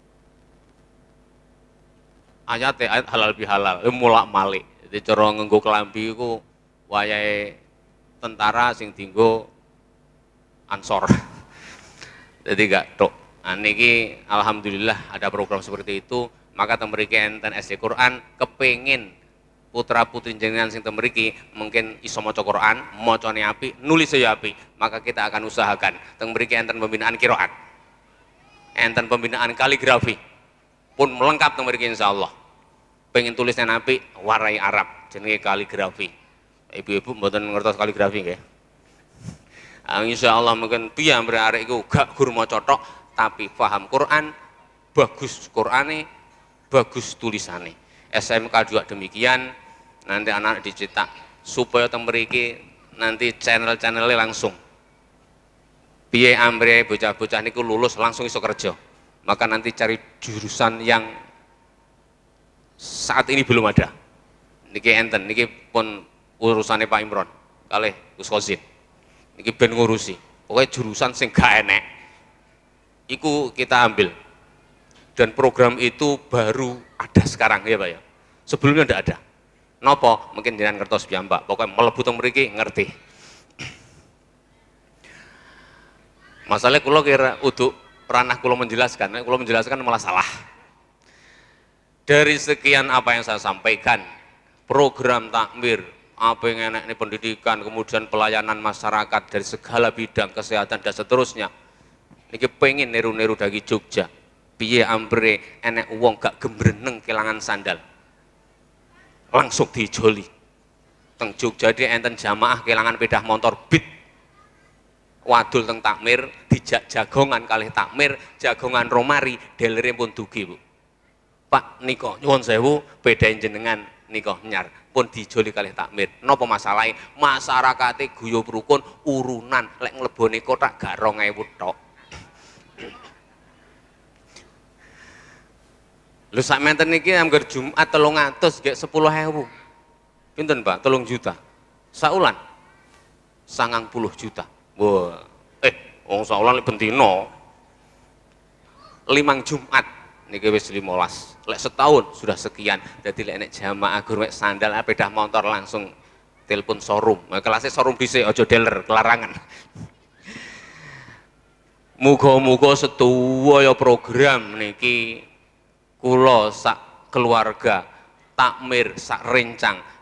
ayate ayat halal bihalal, mulak malik. Jadi cara nganggo klambi iku wayahe tentara sing dienggo Ansor. Jadi gak tok. Nah, niki alhamdulillah ada program seperti itu. Maka teng mriki enten S D Quran kepengin putra putri jenengan sing teng mriki mungkin iso maca Quran, macane apik, nulis ya apik. Maka kita akan usahakan teng mriki enten pembinaan qiraat. Enten pembinaan kaligrafi. Pun melengkap teng mriki insyaallah. Pengen tulisnya apik, warai Arab jenenge kaligrafi. Ibu-ibu mboten ngertos kaligrafi nggih. Ah insyaallah mungkin piye arek iku gak gur maca tok tapi paham Quran, bagus Qurane, bagus tulisane. S M K juga demikian, nanti anak dicetak supaya teng mriki nanti channel-channelnya langsung. Piye ambre bocah-bocah niku lulus langsung iso kerja. Maka nanti cari jurusan yang saat ini belum ada. Niki enten, niki pun urusannya Pak Imron kalih Gus Khozin. Niki ben ngurusi. Pokoknya jurusan sing gak enek iku kita ambil. Dan program itu baru ada sekarang ya Pak ya. Sebelumnya tidak ada. Nopo? Mungkin jenengan ngertos piyambak. Pokoknya mlebu teng mriki ngerti. Masalah kula kira uduk ranah kula menjelaskan, kula menjelaskan malah salah. Dari sekian apa yang saya sampaikan, program takmir, apa yang enak ini pendidikan, kemudian pelayanan masyarakat dari segala bidang kesehatan dan seterusnya. Niki pengen niru-niru dari Jogja. Piye ambre enek wong gak gembreneng kelangan sandal. Langsung dijoli. Teng Jogja dia enten jamaah kelangan pedah motor bit. Wadul teng takmir, dijak jagongan kalih takmir, jagongan romari, delere pun dugi, Bu. Pak niko nyuwun sewu, bedain jenengan niko nyar pun dijoli kalih takmir. Napa masalahe? Masyarakate guyub rukun urunan lek nglebone kotak gak rong ewu tok. Lho sak menten niki anggar Jumat telung atus gek sepuluh ewu. Pinten Pak? Telung juta. Saulan sangang puluh juta. Wah, eh wong saulan lek bentino limang Jumat niki wis limolas. Lek setahun sudah sekian. Dadi lek nek jamaah gur mek sandal pedah motor langsung telepon showroom. Kelasnya showroom dhisik aja dealer kelarangan. Muga-muga setuwa ya program niki kula sak keluarga takmir sak rencang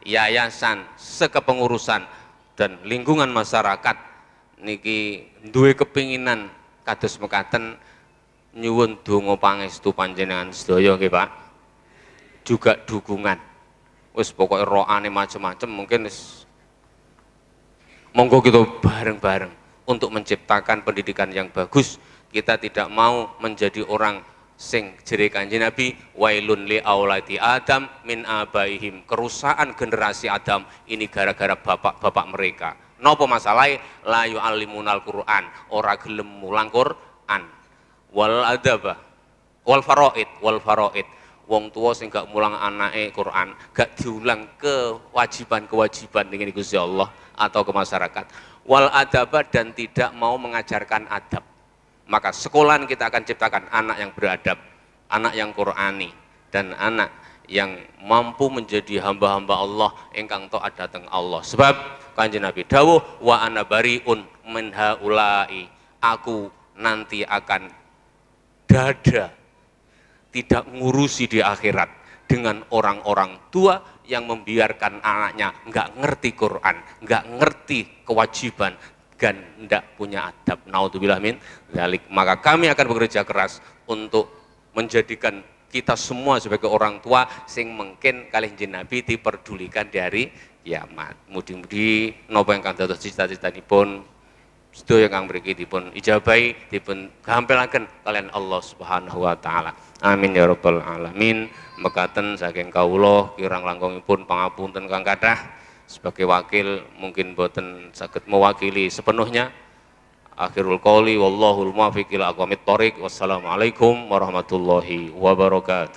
yayasan, sekepengurusan dan lingkungan masyarakat niki duwe kepinginan kados mekaten nyuwun donga pangestu panjenengan sedaya nggih Pak. Juga dukungan. Wis pokoke rohane macam-macam mungkin wis monggo kita bareng-bareng untuk menciptakan pendidikan yang bagus. Kita tidak mau menjadi orang sing jere Kanjeng Nabi wailun li auladi Adam min abaihim, kerusakan generasi Adam ini gara-gara bapak-bapak mereka. Napa masalahe? La yu'allimunal Qur'an, ora gelem mulang Qur'an. Wal adaba wal faraid wal faraid, wong tua sing gak mulang anake Quran, gak diulang kewajiban-kewajiban dengan Gusti Allah atau ke masyarakat. Wal adaba, dan tidak mau mengajarkan adab. Maka sekolahan kita akan ciptakan anak yang beradab, anak yang Qur'ani, dan anak yang mampu menjadi hamba-hamba Allah ingkang taat dhateng Allah. Sebab Kanjeng Nabi dawuh wa ana bariun min haula'i, aku nanti akan dada tidak ngurusi di akhirat dengan orang-orang tua yang membiarkan anaknya nggak ngerti Quran, nggak ngerti kewajiban, dan nggak punya adab. Naudzubillah min dzalik. Maka kami akan bekerja keras untuk menjadikan kita semua sebagai orang tua sing mungkin kalih Kanjeng Nabi diperdulikan dari kiamat. Mugi-mugi napa ingkang dados cita-citanipun sedaya kang mriki dipun ijabahi, dipun gampelaken kalian Allah Subhanahu wa taala. Amin ya rabbal alamin. Mekaten saking kawula kirang langkungipun pangapunten kang kathah. Sebagai wakil mungkin boten saged mewakili sepenuhnya. Akhirul qouli wallahul muwaffiq ila aqwamit thoriq. Wassalamualaikum warahmatullahi wabarakatuh.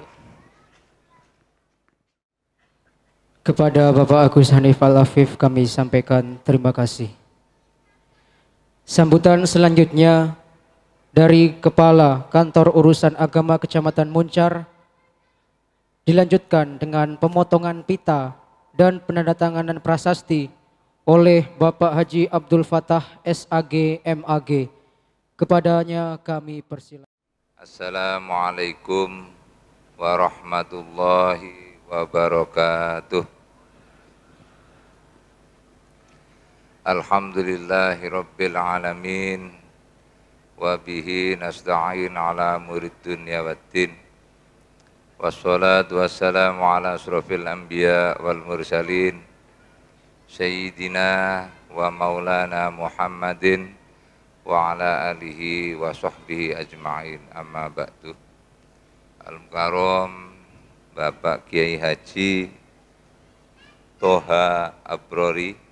Kepada Bapak Agus Hanif Al-Afif kami sampaikan terima kasih. Sambutan selanjutnya dari Kepala Kantor Urusan Agama Kecamatan Muncar dilanjutkan dengan pemotongan pita dan penandatanganan prasasti oleh Bapak Haji Abdul Fatah S A G M A G. Kepadanya kami persilakan. Assalamualaikum warahmatullahi wabarakatuh. Alhamdulillahi rabbil alamin, wa bihi nasta'in ala murid dunya waddin, wassalatu wassalamu ala asrofil anbiya wal mursalin, Sayyidina wa maulana Muhammadin wa ala alihi wa sahbihi ajma'in, amma ba'du. Al-Mukarram Bapak Kiai Haji Toha Abrori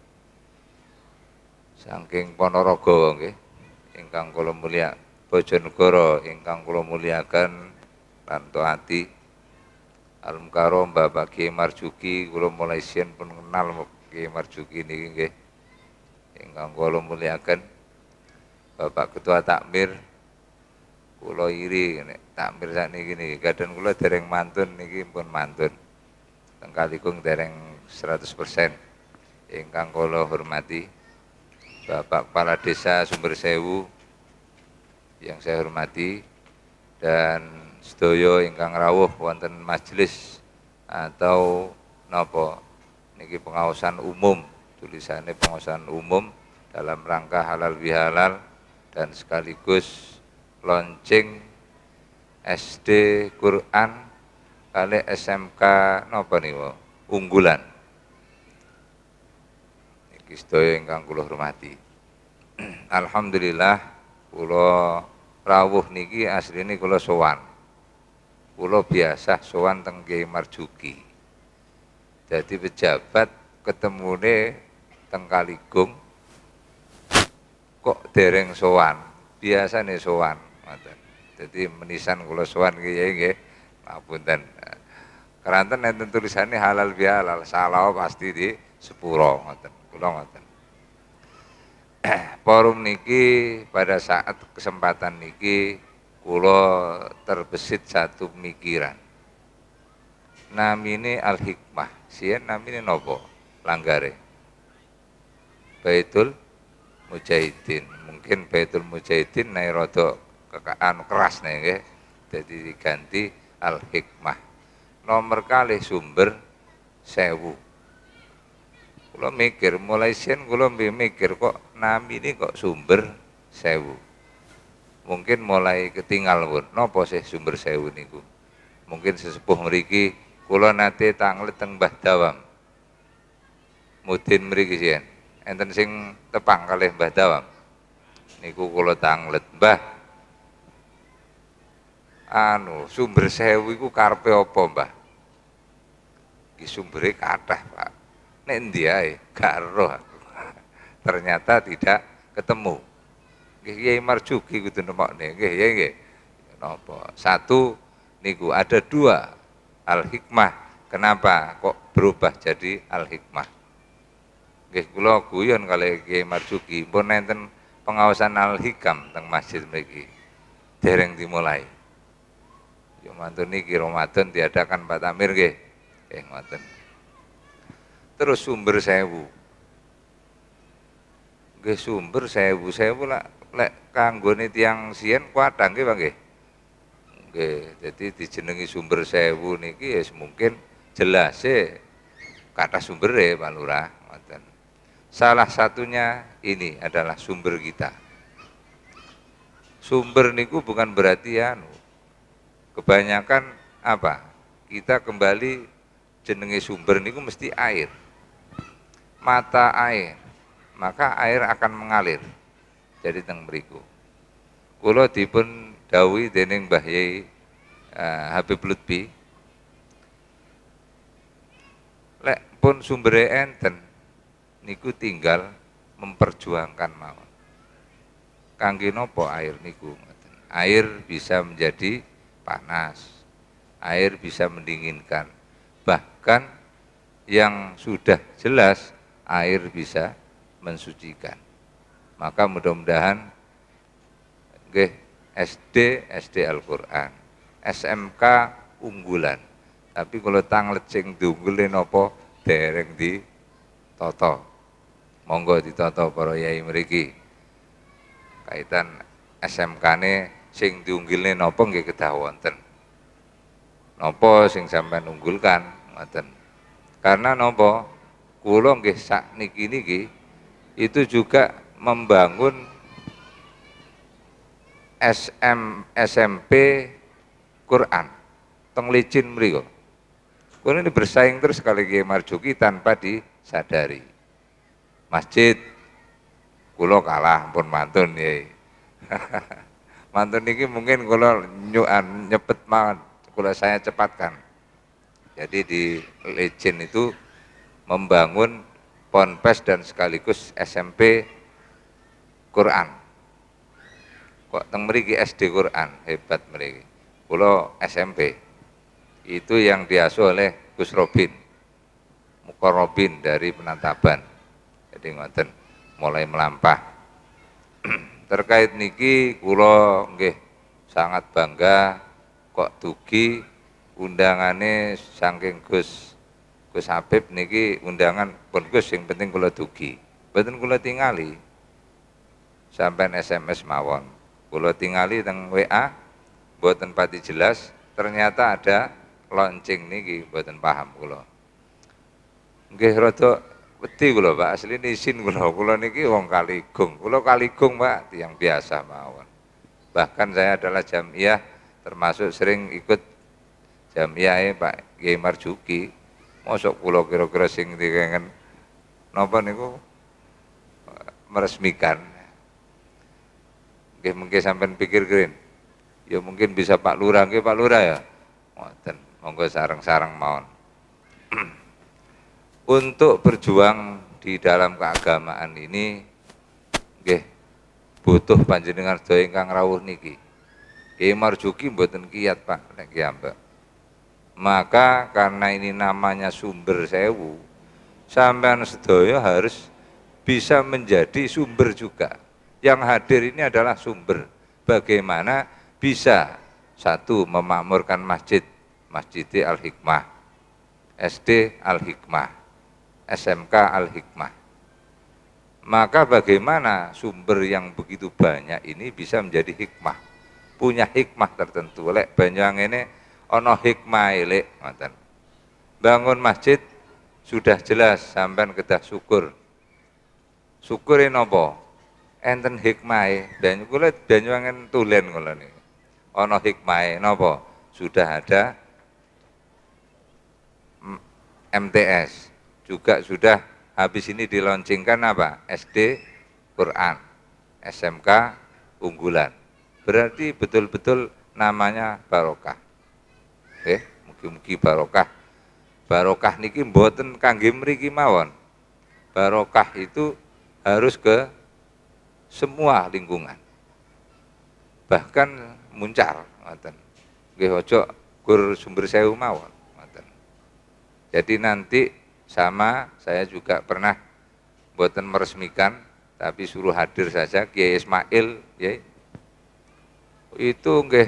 saking Ponorogo nggih, ingkang kula mulia, Bojonegoro ingkang kula muliakan lan taati. Al-Mukarram Bapak Kiai Marjuki, kula mulai siyen pun kenal Kiai Marjuki niki nggih, ingkang kula muliakan. Bapak Ketua Takmir, kula iri nek takmir sakniki niki, kadang kula dereng mantun niki pun mantun. Teng Kalikung dereng seratus persen. Ingkang kula hormati Bapak Kepala Desa Sumber Sewu yang saya hormati, dan sedaya ingkang rawuh wonten majelis atau napa niki pengawasan umum, tulisannya pengawasan umum dalam rangka halal bihalal dan sekaligus launching S D Quran kali S M K napa niku unggulan. Niki sedaya ingkang kula hormati. Alhamdulillah kula rawuh niki asline kula sowan. Kula biasa sowan teng Kiai Marjuki. Jadi pejabat ketemune teng Kaligung kok dereng sowan, biasane sowan ngoten. Jadi menisan kula sowan Kiai nggih, ngapunten. Keranten enten tulisane halal bihalal, salah pasti di sepuro ngoten. Kula ngoten. Forum niki pada saat kesempatan niki kula terbesit satu pemikiran. Namine Al-Hikmah, sien namine nopo? Langgare. Baitul Mujahidin. Mungkin Baitul Mujahidin naik rada kekaan keras nih nggih. Jadi diganti Al-Hikmah. Nomor kalih Sumber Sewu. Kula mikir mulai sian kula mikir kok nami ini kok sumber sewu. Mungkin mulai ketinggal pun napa sih sumber sewu niku. Mungkin sesepuh mriki kula nate tanglet teng Mbah Dawam. Mudin mriki sian. Enten sing tepang kalih Mbah Dawam. Niku kula tanglet, Mbah. Anu, sumber sewu iku karepe apa, Mbah? Iki sumbere kathah, Pak. Nek endi ae, gak roh aku. Ternyata tidak ketemu. Nggih Kyai Marjuki kudu nemokne, nggih ya nggih. Napa? Satu niku ada dua al-hikmah. Kenapa kok berubah jadi al-hikmah? Nggih kula guyon kalih Kyai Marjuki, pun enten pengawasan al-hikam teng masjid mriki. Dereng dimulai. Yo mantun niki Ramadan diadakan Pak Tamir nggih. Nggih ngoten. Terus sumber sewu. Nggih sumber sewu, sewu lah lek kanggone tiyang siyen kuatang nggih Pak nggih. Nggih, dadi dijenengi sumber sewu niki ya mungkin jelas e kata sumbere Pak Lurah ngoten. Salah satunya ini adalah sumber kita. Sumber niku bukan berarti anu. Kebanyakan apa? Kita kembali jenenge sumber niku mesti air. Mata air. Maka air akan mengalir. Jadi teng mriku. Kula dipun dawuhi dening Mbah Yai uh, Habib Lutfi. Lek pun sumbere enten niku tinggal memperjuangkan mawon. Kangge napa air niku? Air bisa menjadi panas. Air bisa mendinginkan. Bahkan yang sudah jelas air bisa mensucikan. Maka mudah-mudahan nggih S D S D Al-Qur'an, S M K unggulan. Tapi kalau tanglet sing diunggule napa dereng ditata. Monggo ditata para yai mriki. Kaitan S M K-ne sing diunggilne napa nggih kedah wonten. Napa sing sampean unggulkan ngoten. Karena napa kula nggih sakniki niki itu juga membangun S M S M P Quran teng Licin mriku. Kula ini bersaing terus kali Kyai Marjuki tanpa disadari. Masjid kula kalah pun mantun ya. Mantun niki mungkin kula nyuan nyepet mawon kula saya cepatkan. Jadi di Licin itu membangun ponpes dan sekaligus S M P Quran. Kok teng mriki S D Quran, hebat mriki. Kula S M P. Itu yang diasuh oleh Gus Robin. Mukarrabin dari Penantaban. Jadi ngoten, mulai melampah. Terkait niki kula nggih sangat bangga kok dugi undangane saking Gus Gus Habib niki undangan pun Gus yang penting kula dugi. Mboten kula tingali. Sampeyan S M S mawon. Kula tingali teng W A mboten pati jelas, ternyata ada launching niki mboten paham kula. Nggih rada wedi kula Pak, asline isin kula. Kula niki wong Kaligung. Kula Kaligung Pak, tiyang biasa mawon. Bahkan saya adalah jamiah termasuk sering ikut jamiahe Pak Kyai Marjuki. Mosok kula kira-kira sing dikengen napa niku meresmikan. Nggih mungkin sampean pikir keren. Ya mungkin bisa Pak Lurah, nggih Pak Lurah ya. Ngoten, monggo sareng-sareng mawon. Untuk berjuang di dalam keagamaan ini nggih butuh panjenengan sedaya ingkang rawuh niki. Kyai Marjuki mboten kiyat Pak nek kiambak. Maka karena ini namanya sumber sewu, sampean sedaya harus bisa menjadi sumber juga. Yang hadir ini adalah sumber. Bagaimana bisa satu memakmurkan masjid, Masjid Al-Hikmah, S D Al-Hikmah, S M K Al-Hikmah. Maka bagaimana sumber yang begitu banyak ini bisa menjadi hikmah, punya hikmah tertentu. Lek Banyuwangen ini ono hikmah lek ngoten. Bangun masjid sudah jelas sampean kedah syukur. Syukure napa? Enten hikmahe. Banyu kula banyu angen tulen kula niki. Ana hikmahe napa? Sudah ada M T S. Juga sudah habis ini dilaunchingkan apa? S D Quran, S M K unggulan. Berarti betul-betul namanya barokah. Eh, mugi-mugi barokah. Barokah niki mboten kangge mriki mawon. Barokah itu harus ke semua lingkungan. Bahkan muncar ngoten. Nggih ojo gur Sumber Sewu mawon ngoten. Jadi nanti sama saya juga pernah mboten meresmikan tapi suruh hadir saja Kiai Ismail ya. Itu nggih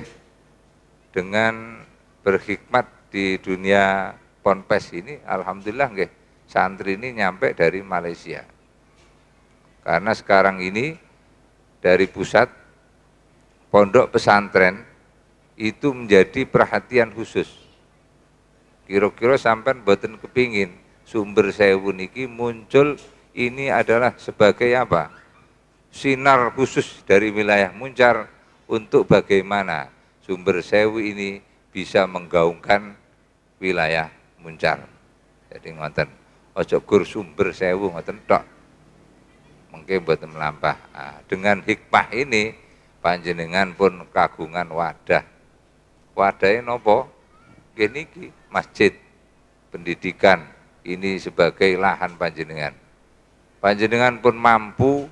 dengan berhikmat di dunia ponpes ini alhamdulillah nggih santri ini nyampe dari Malaysia. Karena sekarang ini dari pusat pondok pesantren itu menjadi perhatian khusus. Kira-kira sampean mboten kepingin Sumber Sewu niki muncul ini adalah sebagai apa? Sinar khusus dari wilayah Muncar untuk bagaimana Sumber Sewu ini bisa menggaungkan wilayah Muncar. Jadi ngoten, ojo gur Sumber Sewu ngoten tok. Mungkin mboten melampah. Nah, dengan hikmah ini panjenengan pun kagungan wadah. Wadahnya nopo? Gini ki masjid pendidikan ini sebagai lahan panjenengan. Panjenengan pun mampu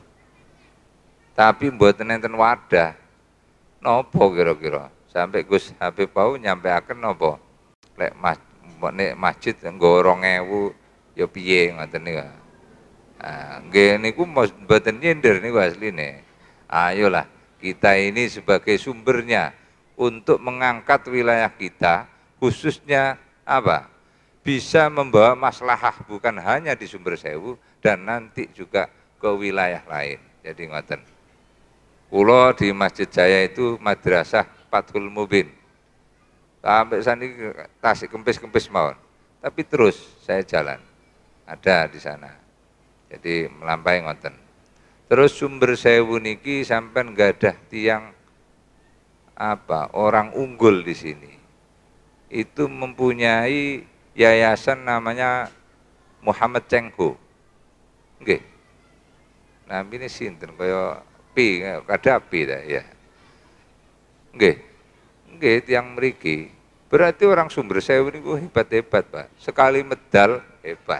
tapi mboten enten wadah. Nopo kira-kira? Sampai Gus Habib Pau nyampe akan nopo? Lek mas, nek masjid nggo rong ewu ya piye ngoten niku. Ah, nggih niku mboten nyindir niku asline. Ayolah kita ini sebagai sumbernya untuk mengangkat wilayah kita khususnya apa? Bisa membawa maslahah bukan hanya di Sumber Sewu dan nanti juga ke wilayah lain. Jadi ngoten. Kulo di Masjid Jaya itu madrasah Fathul Mubin. Sampai sani tasik kempis-kempis mawon. Tapi terus saya jalan. Ada di sana. Jadi melampai ngoten. Terus Sumber Sewu niki sampean gadah tiang apa? Orang unggul di sini. Itu mempunyai yayasan namanya Muhammad Cengho. Nggih. Namine sinten kaya pi kadapi ta ya. Nggih. Nggih tiyang mriki. Berarti orang Sumber Sewu niku hebat-hebat, Pak. Sekali medal hebat.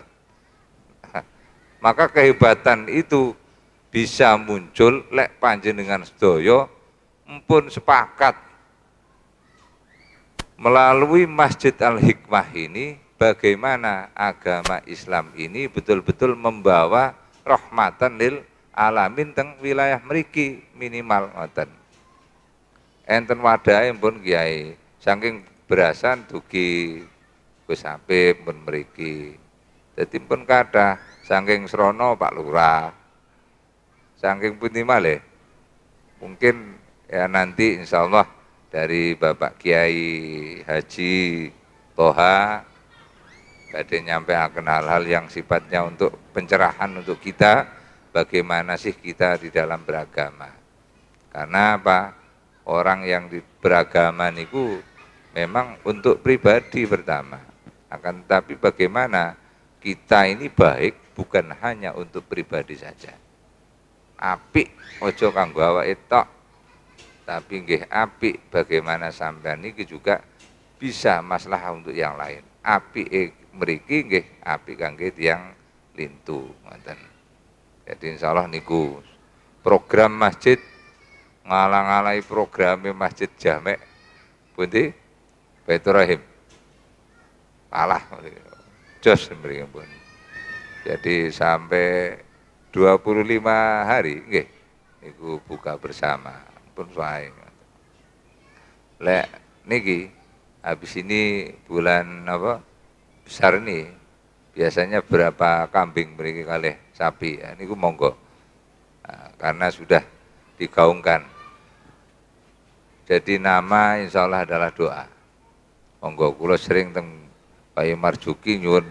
Maka kehebatan itu bisa muncul lek panjenengan sedaya empun sepakat melalui Masjid Al-Hikmah ini bagaimana agama Islam ini betul-betul membawa rahmatan lil alamin teng wilayah mriki minimal ngoten. Enten wadahe pun Kiai saking berasan dugi Gus Habib pun mriki. Dadi pun kathah saking Srono Pak Lurah. Saking pundi malih? Mungkin ya nanti insya Allah dari Bapak Kiai Haji Toha badhe nyampe akan hal-hal yang sifatnya untuk pencerahan untuk kita bagaimana sih kita di dalam beragama. Karena apa? Orang yang di beragama niku memang untuk pribadi pertama. Akan tetapi bagaimana kita ini baik bukan hanya untuk pribadi saja. Apik ojo kanggo awake tok. Tapi nggih apik bagaimana sampean niki juga bisa maslahat untuk yang lain. Apik mriki nggih apik kangge tiyang lintu ngoten. Jadi insyaallah niku program masjid ngalang-alai programnya Masjid Jamek pundi Baitur Rahim. Alah jos mriki pun. Jadi sampai dua puluh lima hari nggih niku buka bersama pun sae. Lek niki habis ini bulan apa besar nih biasanya berapa kambing mriki kalih sapi ya, niku monggo. Nah, karena sudah digaungkan. Jadi nama insya Allah adalah doa. Monggo kula sering teng Pak Marjuki nyuwun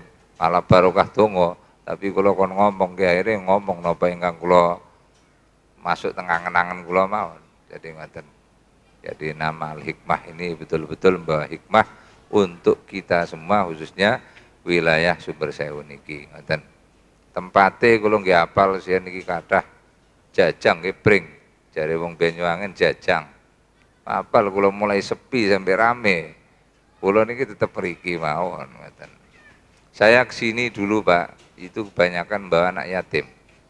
malah barokah donga, tapi kula kon ngomong ki akhire ngomong napa ingkang kula masuk tengah kenangan kula mawon. Jadi ngoten. Jadi nama Al-Hikmah ini betul-betul membawa hikmah untuk kita semua, khususnya wilayah Sumber Sewu niki ngoten. Tempate kula nggih apal siyen niki kathah Jajang nggih pring. Jare wong Banyuwangen Jajang. Apal kula mulai sepi sampai rame. Kula niki tetep mriki mawon ngoten. Saya kesini dulu Pak, itu kebanyakan bawa anak yatim.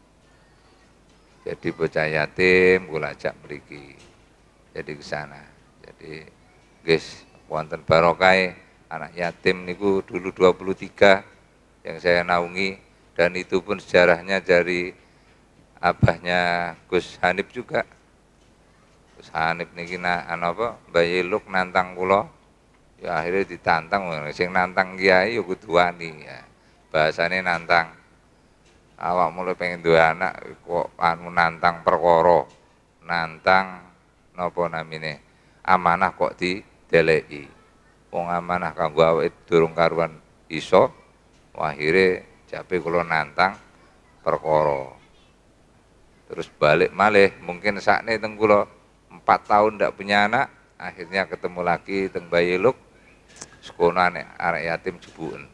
Jadi bocah yatim kula ajak mriki. Jadi ke sana. Jadi guys, wonten barokah anak yatim niku dulu dua puluh tiga yang saya naungi, dan itu pun sejarahnya dari abahnya Gus Hanif juga. Gus Hanif niki na apa Mbah Yeluk nantang kula. Ya akhirnya ditantang, sing nantang kiai ya kudu wani ya. Bahasane nantang. Awak mulai pengen duwe anak kok anu nantang perkara. Nantang napa namine? Amanah kok dideleki. Wong amanah kanggo awake durung karuan iso. Akhire jape kula nantang perkara. Terus balik malih, mungkin sakne teng kula empat tahun ndak punya anak, akhirnya ketemu lagi teng Bayeluk. Sekono arek yatim jebuken.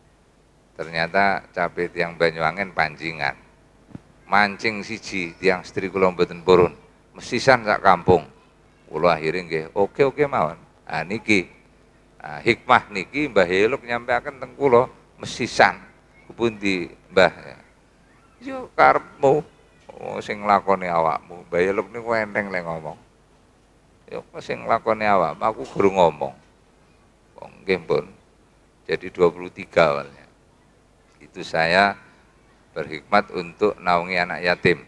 Ternyata cape tiang Banyuwangen pancingan. Mancing siji tiang istri kula mboten purun. Mesisan sak kampung. Kula akhire nggih oke-oke mawon. Ah niki. Ah, hikmah niki Mbah Yeluk nyampeaken teng kula mesisan. Pundi Mbah? Yo karepmu. Oh, sing nglakoni awakmu. Mbah Yeluk niku enteng le ngomong. Yo sing nglakoni awakmu, aku guru ngomong. Nggih pun. Jadi dua puluh tiga awalnya. Itu saya berhikmat untuk naungi anak yatim.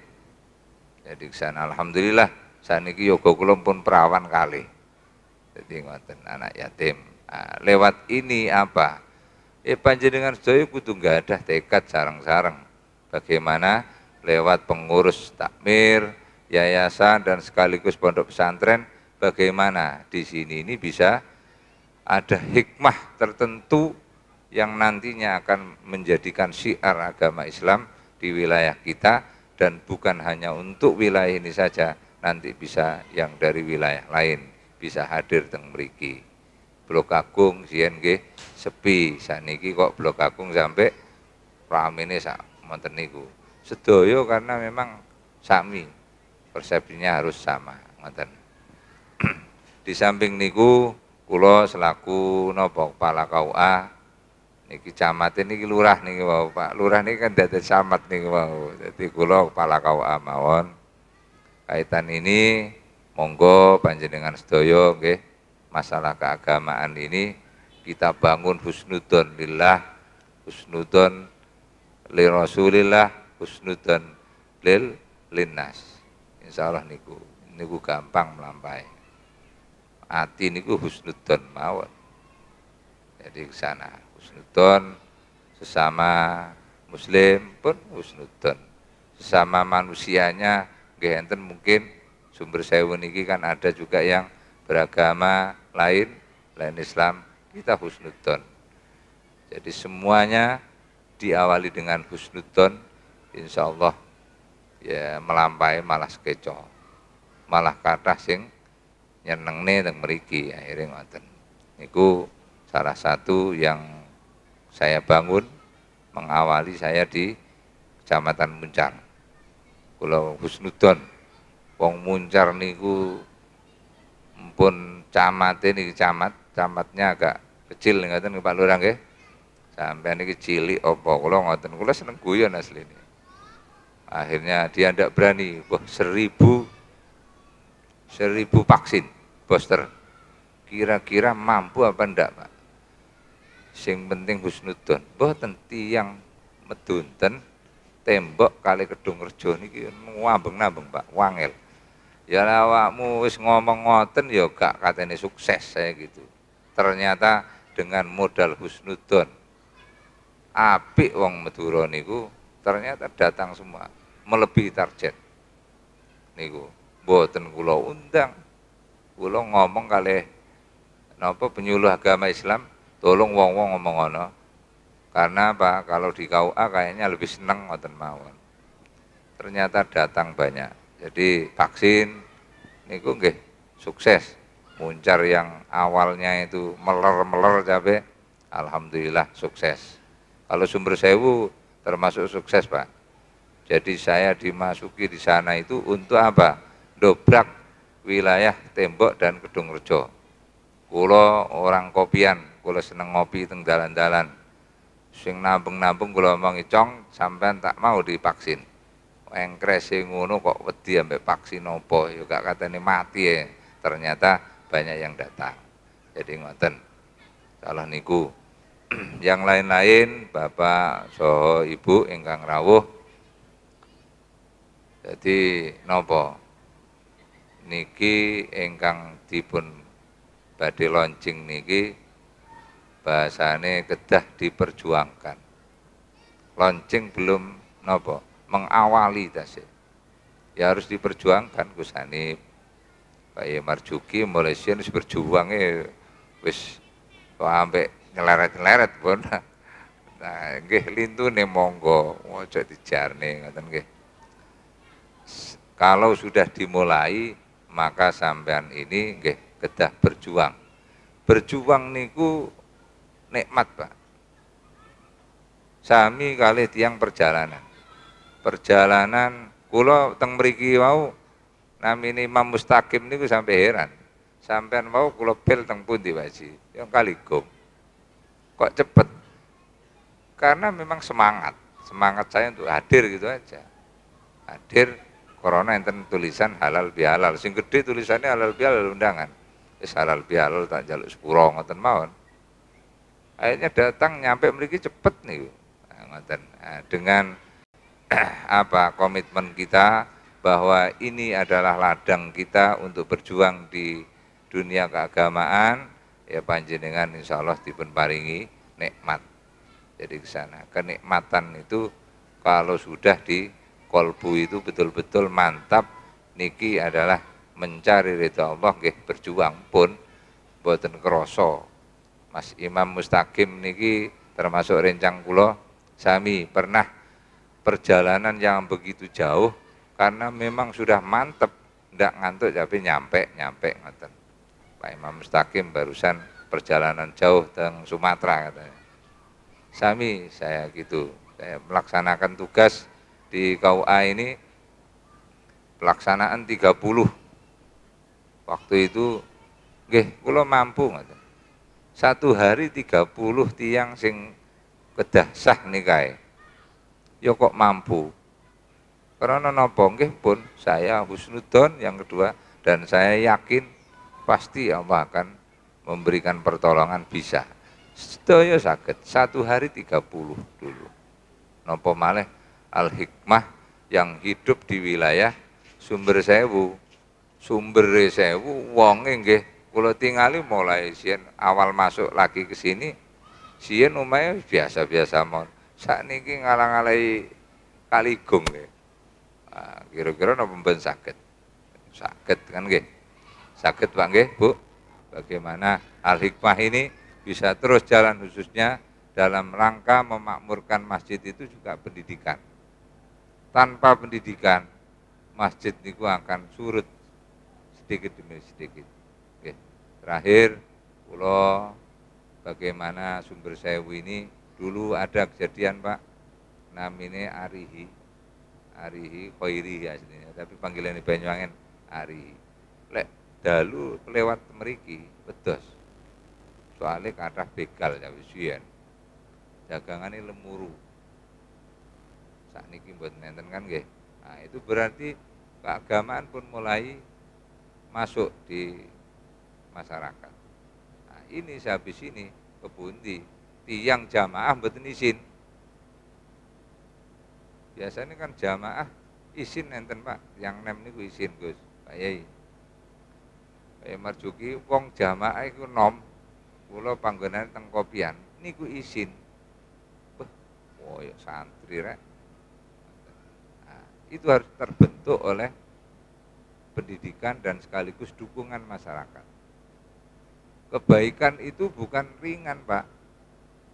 Jadi kesana alhamdulillah saniki yoga kula pun perawan kali. Jadi ngoten anak yatim. Nah, lewat ini apa? Eh panjenengan sedaya kudu nggadah tekad sareng-sareng. Bagaimana lewat pengurus takmir, yayasan dan sekaligus pondok pesantren, bagaimana di sini ini bisa ada hikmah tertentu yang nantinya akan menjadikan syiar agama Islam di wilayah kita, dan bukan hanya untuk wilayah ini saja, nanti bisa yang dari wilayah lain bisa hadir teng mriki. Blok Agung siyen nggih sepi, saniki kok Blok Agung sampai ramene sak monten niku. Sedaya karena memang sami persepsinya harus sama ngoten. Di samping niku kula selaku napa kepala K U A niki camat niki lurah niki wau Pak. Lurah niki kan dadi camat niki wau. Dadi kula kepala K U A mawon. Kaitan ini monggo panjenengan sedaya nggih masalah keagamaan ini kita bangun husnudzon lillah, husnudzon li Rasulillah, husnudzon lil linnas. Insyaallah niku niku gampang melampaui. Ati niku husnudzon mawon. Jadi ke sana husnudzon sesama muslim pun husnudzon. Sesama manusianya nggih enten mungkin Sumber Sewu niki kan ada juga yang beragama lain, lain Islam, kita husnudzon. Jadi semuanya diawali dengan husnudzon, insyaallah ya melampaui malah sekeco. Malah kathah sing nyenengne teng mriki akhirnya ngoten. Niku salah satu yang saya bangun mengawali saya di Kecamatan Muncar. Kula husnudzon wong Muncar niku pun camate niki camat, camatnya agak kecil ngoten Pak Lurah nggih. Sampeyan niki cilik apa kula ngoten. Kula seneng guyon asline. Akhirnya dia ndak berani, wah seribu seribu vaksin booster, kira-kira mampu apa ndak Pak? Sing penting husnudzon. Mboten tiyang medunten tembok kali Kedung Rejo niki ngambeng-nambeng Pak, wangel. Ya awakmu wis ngomong ngoten ya gak katene sukses saya gitu. Ternyata dengan modal husnudzon apik wong Madura niku ternyata datang semua melebihi target. Niku mboten kula undang, kula ngomong kalih napa penyuluh agama Islam, tolong wong-wong ngomong ngono. Karena apa? Kalau di K U A kayaknya lebih seneng ngoten mawon. Ternyata datang banyak. Jadi vaksin niku nggih sukses. Muncar yang awalnya itu meler-meler cabe, alhamdulillah sukses. Kalau Sumber Sewu termasuk sukses, Pak. Jadi saya dimasuki di sana itu untuk apa? Dobrak wilayah Tembok dan Kedungrejo. Kulo orang kopian, kulo seneng ngopi teng dalan-dalan. Sing nambung-nambung kulo omongi cong sampean tak mau divaksin. Engkrese ngono kok wedi ambek vaksin opo? Ya gak katene mati ya. Ternyata banyak yang datang. Jadi ngoten. Salah niku. Yang lain-lain Bapak soho Ibu ingkang rawuh. Jadi nopo? Niki ingkang dipun badhe launching niki bahasane kedah diperjuangkan. Launching belum nopo? Mengawali tasih. Ya harus diperjuangkan Gus Hanif. Pak Yai Marjuki Malaysia wis berjuangnya wis sampai nyeleret-nyeleret pun. Nah, nggih lintune monggo, ojo dijarne ngoten nggih. Kalau sudah dimulai maka sampean ini nggih kedah berjuang. Berjuang niku nikmat, Pak. Sami kali tiang perjalanan. Perjalanan kula teng mriki wau namine Imam Mustaqim niku sampai heran. Sampean mau kula bel teng pundi Pak Haji? Yang Kaligong. Kok cepet? Karena memang semangat. Semangat saya untuk hadir gitu aja. Hadir corona enten tulisan halal bihalal. Sing gede tulisannya halal bihalal undangan. Wis halal bihalal tak njaluk sepuro ngoten mawon. Akhirnya datang nyampe mriki cepet niku. Nah, ngoten. Nah, dengan apa komitmen kita bahwa ini adalah ladang kita untuk berjuang di dunia keagamaan, ya panjenengan insya Allah dipun paringi nikmat. Jadi ke sana kenikmatan itu kalau sudah di kolbu itu betul-betul mantap, niki adalah mencari ridha Allah, nggih berjuang pun boten kroso. Mas Imam Mustaqim niki termasuk rencang kula sami pernah perjalanan yang begitu jauh karena memang sudah mantep, ndak ngantuk tapi nyampe nyampe ngoten. Pak Imam Mustaqim barusan perjalanan jauh teng Sumatera katanya. Sami saya gitu, saya melaksanakan tugas di K U A ini pelaksanaan tiga puluh. Waktu itu nggih kula mampu ngoten. Satu hari tiga puluh tiang sing kedah sah nikahe. Ya kok mampu. Karena napa nggih pun saya husnudzon yang kedua dan saya yakin pasti Allah akan memberikan pertolongan bisa. Sedaya saged satu hari tiga puluh dulu. Napa malih Al-Hikmah yang hidup di wilayah Sumber Sewu. Sumber Sewu wonge nggih kula tingali mulai sien awal masuk lagi ke sini sien omahe biasa-biasa mon. Sakniki ngalang-alai Kaligong nggih. Nah, kira-kira napa mboten saged? Saged kan nggih. Saged Pak nggih, Bu. Bagaimana Al-Hikmah ini bisa terus jalan khususnya dalam rangka memakmurkan masjid itu juga pendidikan. Tanpa pendidikan, masjid niku akan surut sedikit demi sedikit. Oke. Terakhir, kula bagaimana Sumber Sewu ini dulu ada kejadian Pak, namanya Arihi, Arihi Khairi ya aslinya, tapi panggilan Banyuwangen Arihi. Lek dalu lewat mriki pedos. Soalnya kathah begal ya wisian. Dagangane lemuru. Sakniki mboten nenten kan nggih. Nah, itu berarti keagamaan pun mulai masuk di masyarakat. Nah, ini sehabis ini kebundi tiang jamaah mboten izin. Biasanya kan jamaah izin enten Pak, yang nem niku izin Gus, Pak Yai. Pak Yai Marjuki wong jamaah iku nom, kula panggonane teng Kopian niku izin. Beh, koyo santri rek. Nah, itu harus terbentuk oleh pendidikan dan sekaligus dukungan masyarakat. Kebaikan itu bukan ringan Pak.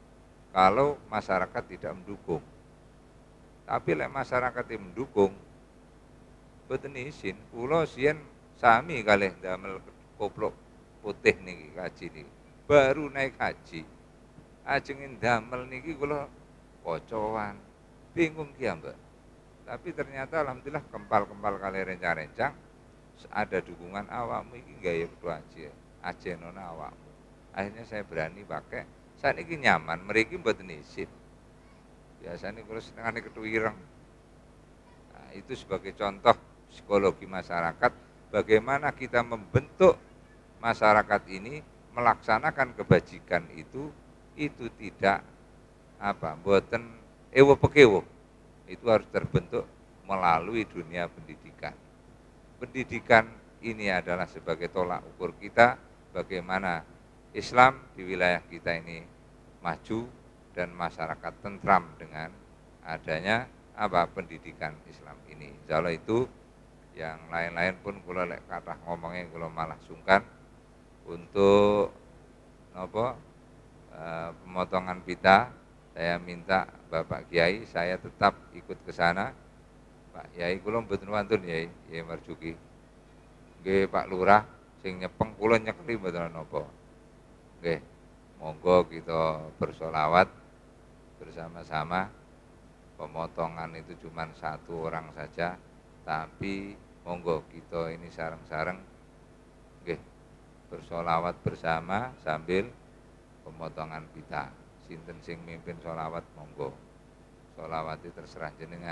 kalau masyarakat tidak mendukung. Tapi lek masyarakat yang mendukung, boten izin, kula sien sami kalih damel koplok putih niki kaji niki. Baru naik haji. Ajeng damel niki kula kocoan, bingung ki Mbak. Tapi ternyata alhamdulillah kempal-kempal kali rencang-rencang ada dukungan awakmu iki gaya berdua aja, ajenona awakmu. Akhirnya saya berani pakai. Saat ini nyaman, mereka mboten izin. Biasanya kalau setengahnya ketuireng. Nah, itu sebagai contoh psikologi masyarakat, bagaimana kita membentuk masyarakat ini melaksanakan kebajikan itu, itu tidak apa, mboten ewo pekewo. Itu harus terbentuk melalui dunia pendidikan. Pendidikan ini adalah sebagai tolak ukur kita bagaimana Islam di wilayah kita ini maju dan masyarakat tentram dengan adanya apa pendidikan Islam ini. Insya Allah itu yang lain-lain pun kula lek kathah ngomongnya kula malah sungkan untuk apa e, pemotongan pita. Saya minta Bapak Kiai saya tetap ikut ke sana. Pak Kiai kula mboten wantun Kiai, Kiai Marjuki. Nggih Pak Lurah sing nyepeng kula nyekeli mboten napa. Nggih, monggo kita bersolawat bersama-sama. Pemotongan itu cuma satu orang saja, tapi monggo kita ini sareng-sareng nggih bersolawat bersama sambil pemotongan pita. Sinten sing mimpin solawat monggo. Solawat itu terserah jenengan.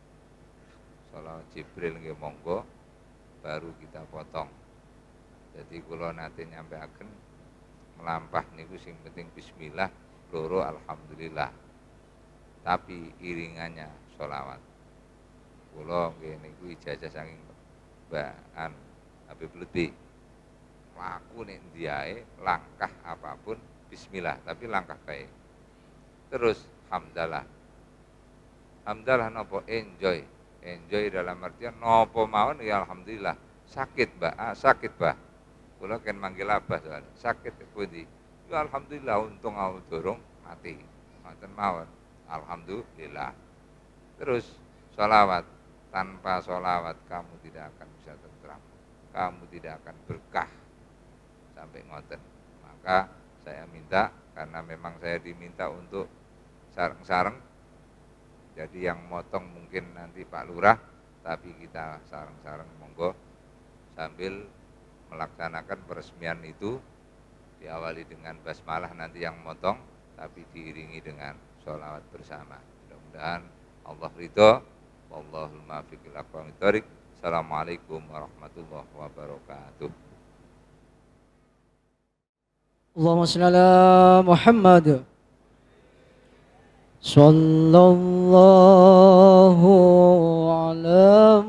Solawat Jibril nggih monggo, baru kita potong. Jadi kula nate nyampe agen melampah niku sing penting bismillah, loro alhamdulillah. Tapi iringannya sholawat. Kula nggih niku ijazah saking Mbak An Habib Lutfi. Laku nek ndiae langkah apapun bismillah, tapi langkah baik. Terus hamdalah. Hamdalah napa enjoy. Enjoy dalam artian napa mawon ya alhamdulillah. Sakit, Mbak. Ah, sakit, Mbak. Kula kan manggil abah soalnya. Sakit pundi? Ya alhamdulillah untung aku dorong mati. Ngoten mawon. Alhamdulillah. Terus sholawat. Tanpa sholawat kamu tidak akan bisa tentram. Kamu tidak akan berkah. Sampai ngoten. Maka saya minta, karena memang saya diminta untuk sareng-sareng. Jadi yang motong mungkin nanti Pak Lurah, tapi kita sareng-sareng monggo sambil melaksanakan peresmian itu. Diawali dengan basmalah nanti yang motong, tapi diiringi dengan sholawat bersama. Mudah-mudahan Allah ridho. Wallahul muwaffiq ila aqwamit thoriq. Assalamualaikum warahmatullahi wabarakatuh. Allahumma shalli ala Muhammad. Sallallahu ala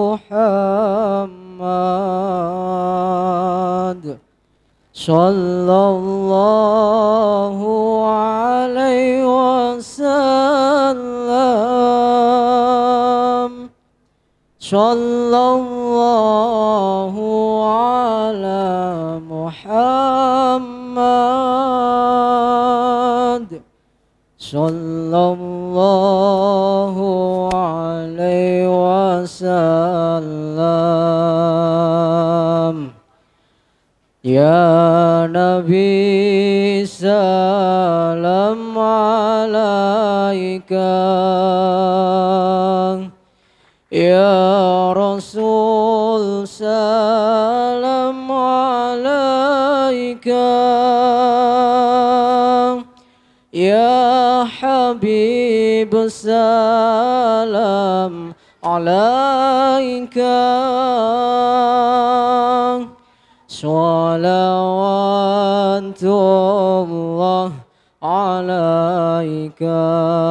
Muhammad. Sallallahu alaihi wasallam. Sallallahu ala Muhammad. Sallallahu alaihi wasallam. Ya Nabi salam alaika. Ya Rasul salam alaika. Ya Habib salam alaika. Salawatullah alaika.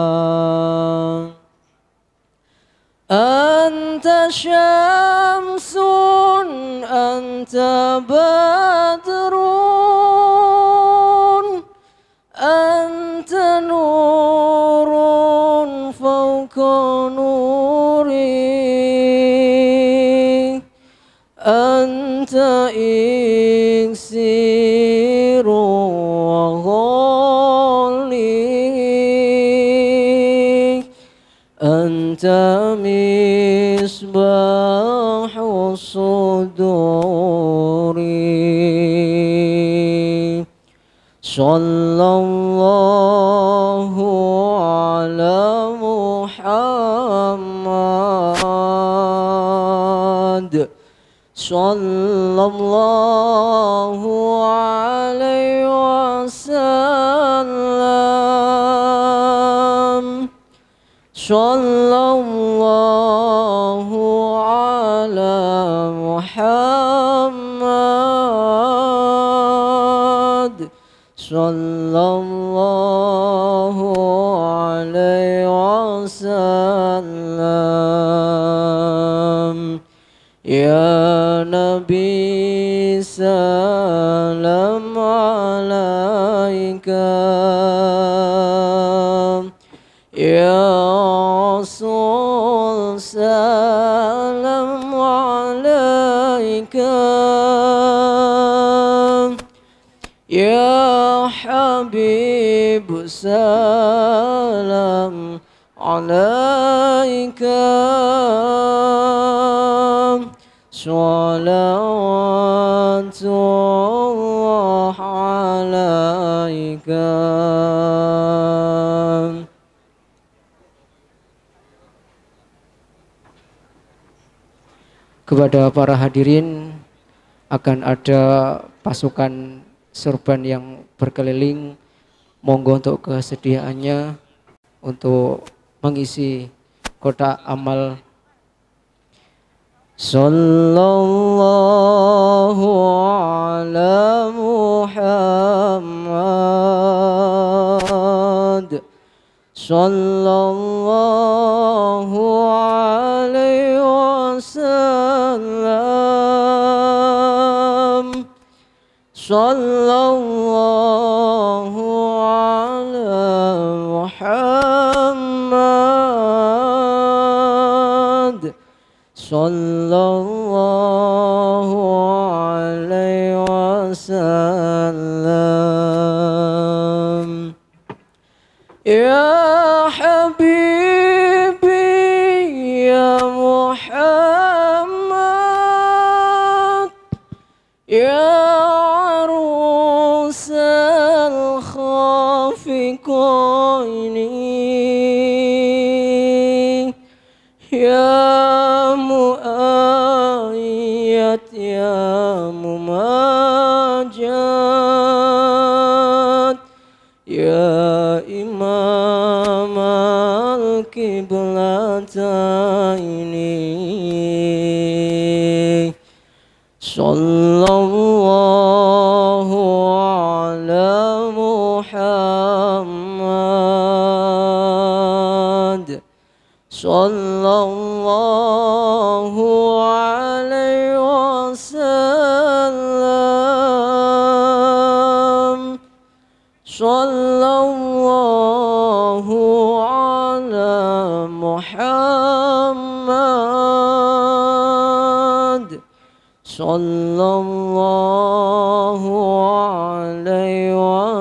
Anta syamsun, anta badrun, anta nurun fawqa nuri, anta iksiru wa ghali. Sallallahu ala Muhammad. Sallallahu alaihi wasallam. Sallallahu ala Muhammad. Sallallahu alaihi wasallam. Ya Nabi salam alaika. Ya Rasul salam alaika. Ya Habib salam alaika. Salawatullah alaika. Kepada para hadirin, akan ada pasukan sorban yang berkeliling. Monggo untuk kesediaannya untuk mengisi kotak amal. Sallallahu ala Muhammad. Sallallahu alaihi wasallam. Sallallahu ala Muhammad. Sallallahu alaihi wasallam. Ya Habibi ya Muhammad. Ya arusal khafiqaini. Ya mu'ayyad ya mumajad. Ya imam al-qiblataini. Sallallahu ala Muhammad. Sallallahu alaihi wasallam. Sallallahu ala Muhammad. Sallallahu alaihi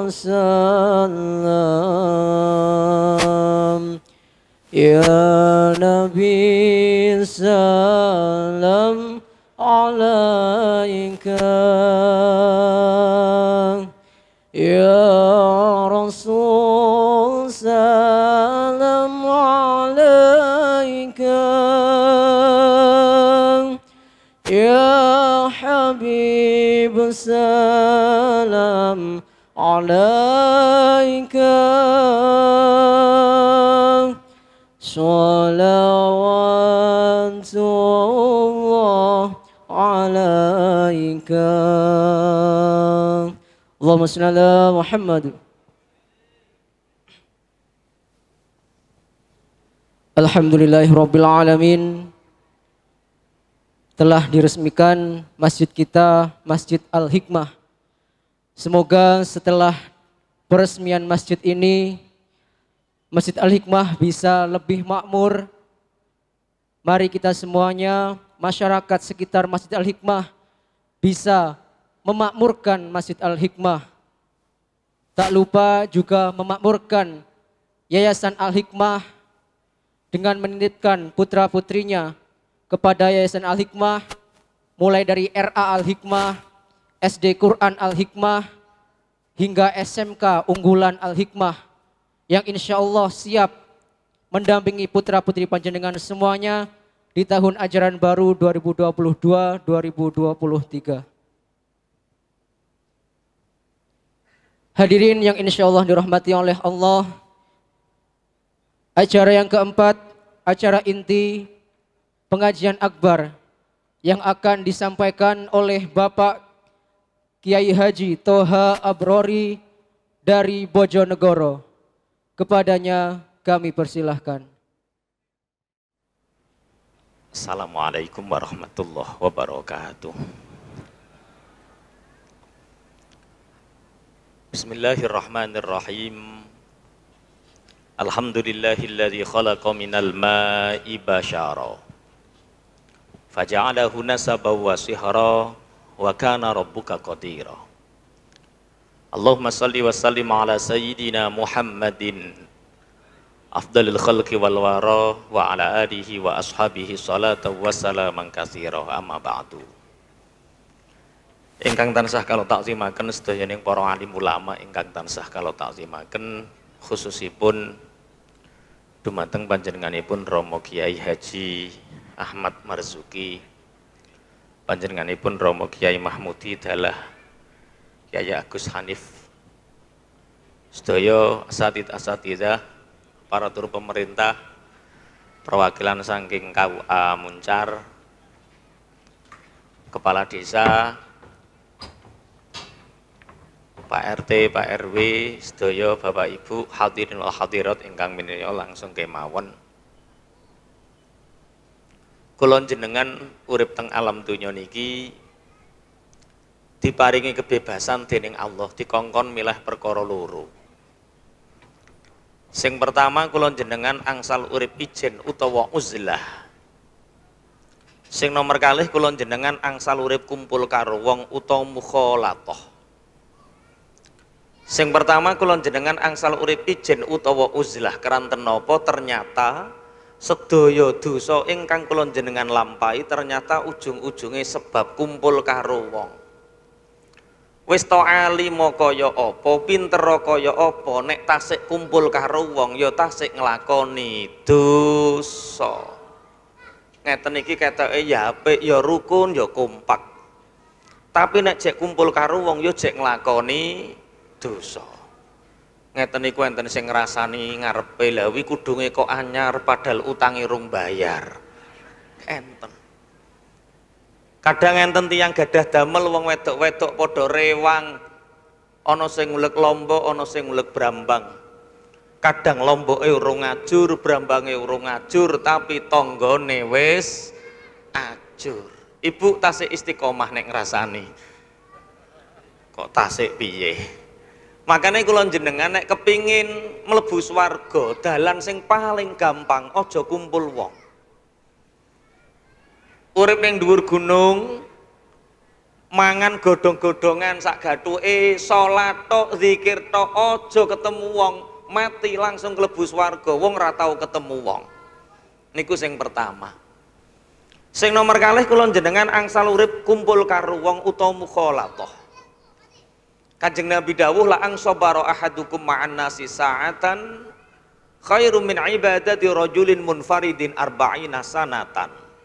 wasallam. Ya Nabi salam alaika. Ya Rasul salam alaika. Ya Habib salam alaika. Salawatullah alaika. Allahumma salli ala Muhammad. Alhamdulillahirabbil alamin. Telah diresmikan masjid kita, Masjid Al-Hikmah. Semoga setelah peresmian masjid ini, Masjid Al-Hikmah bisa lebih makmur. Mari kita semuanya, masyarakat sekitar Masjid Al-Hikmah, bisa memakmurkan Masjid Al-Hikmah. Tak lupa juga memakmurkan Yayasan Al-Hikmah dengan menitipkan putra-putrinya kepada Yayasan Al-Hikmah, mulai dari R A Al-Hikmah, S D Quran Al-Hikmah, hingga S M K unggulan Al-Hikmah yang insya Allah siap mendampingi putra-putri panjenengan semuanya di tahun ajaran baru dua ribu dua puluh dua dua ribu dua puluh tiga. Hadirin yang insya Allah dirahmati oleh Allah, acara yang keempat, acara inti pengajian akbar yang akan disampaikan oleh Bapak Kiai Haji Toha Abrori dari Bojonegoro. Kepadanya kami persilahkan. Assalamualaikum warahmatullahi wabarakatuh. Bismillahirrahmanirrahim. Alhamdulillahilladzi khalaqa minal ma'i basyara faja'alahu nasaban wa sihra wa kana rabbuka qadira. Allahumma salli wa sallim ala sayyidina Muhammadin afdalil khalqi wal wara wa ala alihi wa ashabihi salatan wa salaman katsira, amma ba'du. Ingkang tansah kalau takzimaken sedayaning para alim ulama ingkang tansah kalau takzimaken, khususipun dumateng panjenenganipun Romo Kiai Haji Ahmad Marzuki, panjenenganipun Romo Kiai Mahmudi Dalah, Kiai Agus Hanif, sedaya asatid-asatidzah, para tur pemerintah, perwakilan saking K U A Muncar, kepala desa, Pak R T, Pak R W, sedaya Bapak Ibu, hadirin wal hadirat ingkang minulya langsung kemawon. Kula jenengan urip teng alam donya niki diparingi kebebasan dening Allah, dikongkon milih perkara loro. Sing pertama kula jenengan angsal urip ijen utawa uzlah. Sing nomor kalih kula jenengan angsal urip kumpul karo wong utawa mukhalatah. Sing pertama kula jenengan angsal urip ijen utawa uzlah keranten napa ternyata sedaya dosa ingkang kula jenengan lampahi ternyata ujung-ujunge sebab kumpul karo wong. Wis to alima kaya apa, pinter kaya apa, nek tasik kumpul karo wong ya tasik nglakoni dosa. Ngeten iki ketoke ya apik, ya rukun, ya kompak. Tapi nek jek kumpul karo wong ya jek nglakoni dosa. Ngeten niku enten sing ngrasani ngarepe lha wi kudunge kok anyar padahal utange rung bayar. Enten. Kadang enten tiyang gadah damel wong wedok-wedok padha rewang. Ana sing ngulek lombok, ana sing ngulek brambang. Kadang lomboke urung ngajur, brambange urung ngajur, tapi tanggane wis ajur. Ibu tasik istiqomah nek ngrasani. Kok tasik piye? Makanya kula jenengan nek kepingin mlebu swarga, dalan sing paling gampang aja kumpul wong. Urip ning dhuwur gunung, mangan godhong-godhongan sak gathuke, salat tok, zikir tok, aja ketemu wong, mati langsung klebu swarga, wong ora tau ketemu wong. Niku sing pertama. Sing nomor kalih kula jenengan angsal urip kumpul karo wong utawa mukhalatah. Kanjeng Nabi dawuh la ang sabara ahadukum ma'an nasi sa'atan khairum min ibadati rajulin munfaridin arba'ina sanatan.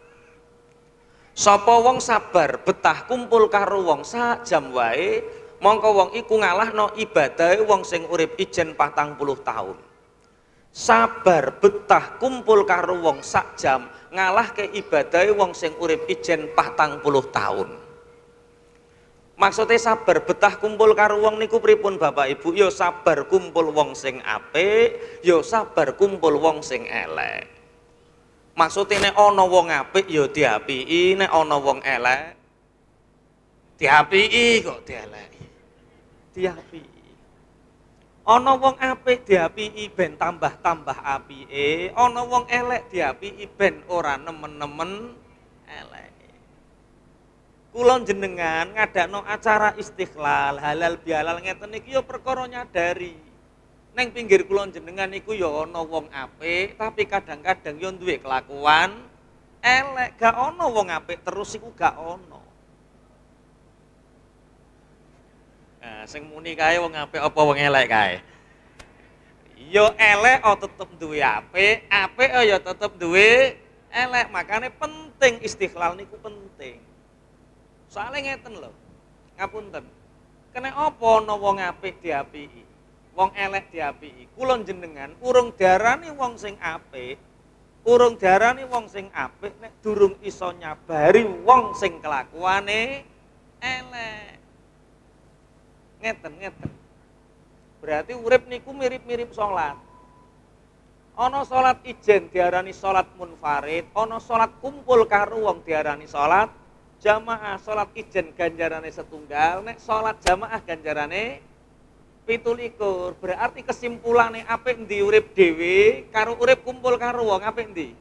Sapa wong sabar betah kumpul karo wong sak jam wae, mongko wong iku ngalahno ibadahe wong sing urip ijen patang puluh tahun. Sabar betah kumpul karo wong sak jam ngalahke ibadahe wong sing urip ijen patang puluh tahun. Maksudnya sabar betah kumpul karo wong niku pripun Bapak Ibu? Ya sabar kumpul wong sing apik, ya sabar kumpul wong sing elek. Maksudnya nek ana wong apik ya diapiki, nek ana wong elek diapiki kok dieleki. Diapiki. Ana wong apik diapiki ben tambah-tambah apike, ana wong elek diapiki ben ora nemen-nemen elek. Kula jenengan ngadakno acara istiqlal halal bihalal ngeten iki ya perkara nyadari. Neng pinggir kula jenengan iku ya ana wong apik, tapi kadang-kadang ya duwe kelakuan elek. Gak ana wong apik terus iku gak ana. Nah, sing muni kae wong apik apa wong elek kae? Yo elek oh tetep duwe apik, apik oh ya tetep duwe elek. Makanya penting istiqlal niku penting. Soalnya ngeten lho. Ngapunten. Kene apa ana wong apik diapiki? Wong elek diapiki. Kula jenengan urung diarani wong sing apik, urung diarani wong sing apik nek durung iso nyabari wong sing kelakuane elek. Ngeten ngeten. Berarti urip niku mirip-mirip salat. Ana salat ijen diarani salat munfarid, ana salat kumpul karo wong diarani salat jamaah. Salat ijen ganjarane setunggal, nek salat jamaah ganjarane pitulikur. Berarti kesimpulannya apik endi urip dhewe karo urip kumpul karo wong apik endi?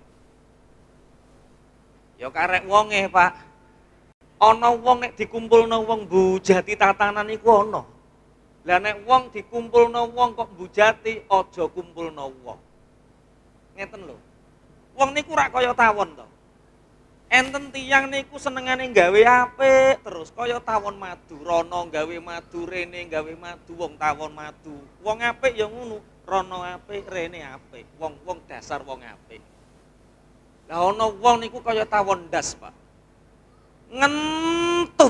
Ya karek wonge, Pak. Ana wong nek dikumpulna wong bujati tatanan iku ana. Lah nek wong dikumpulna wong kok bujati, aja kumpulna wong. Ngeten lho. Wong niku rak kaya tawon to. Enten tiyang niku senengane gawe apik terus kaya tawon madu, rono gawe madu, rene gawe madu, wong tawon madu. Wong apik ya ngono, rono apik, rene apik. Wong-wong dasar wong apik. Lah ana wong niku kaya tawon ndas, Pak. Ngentup.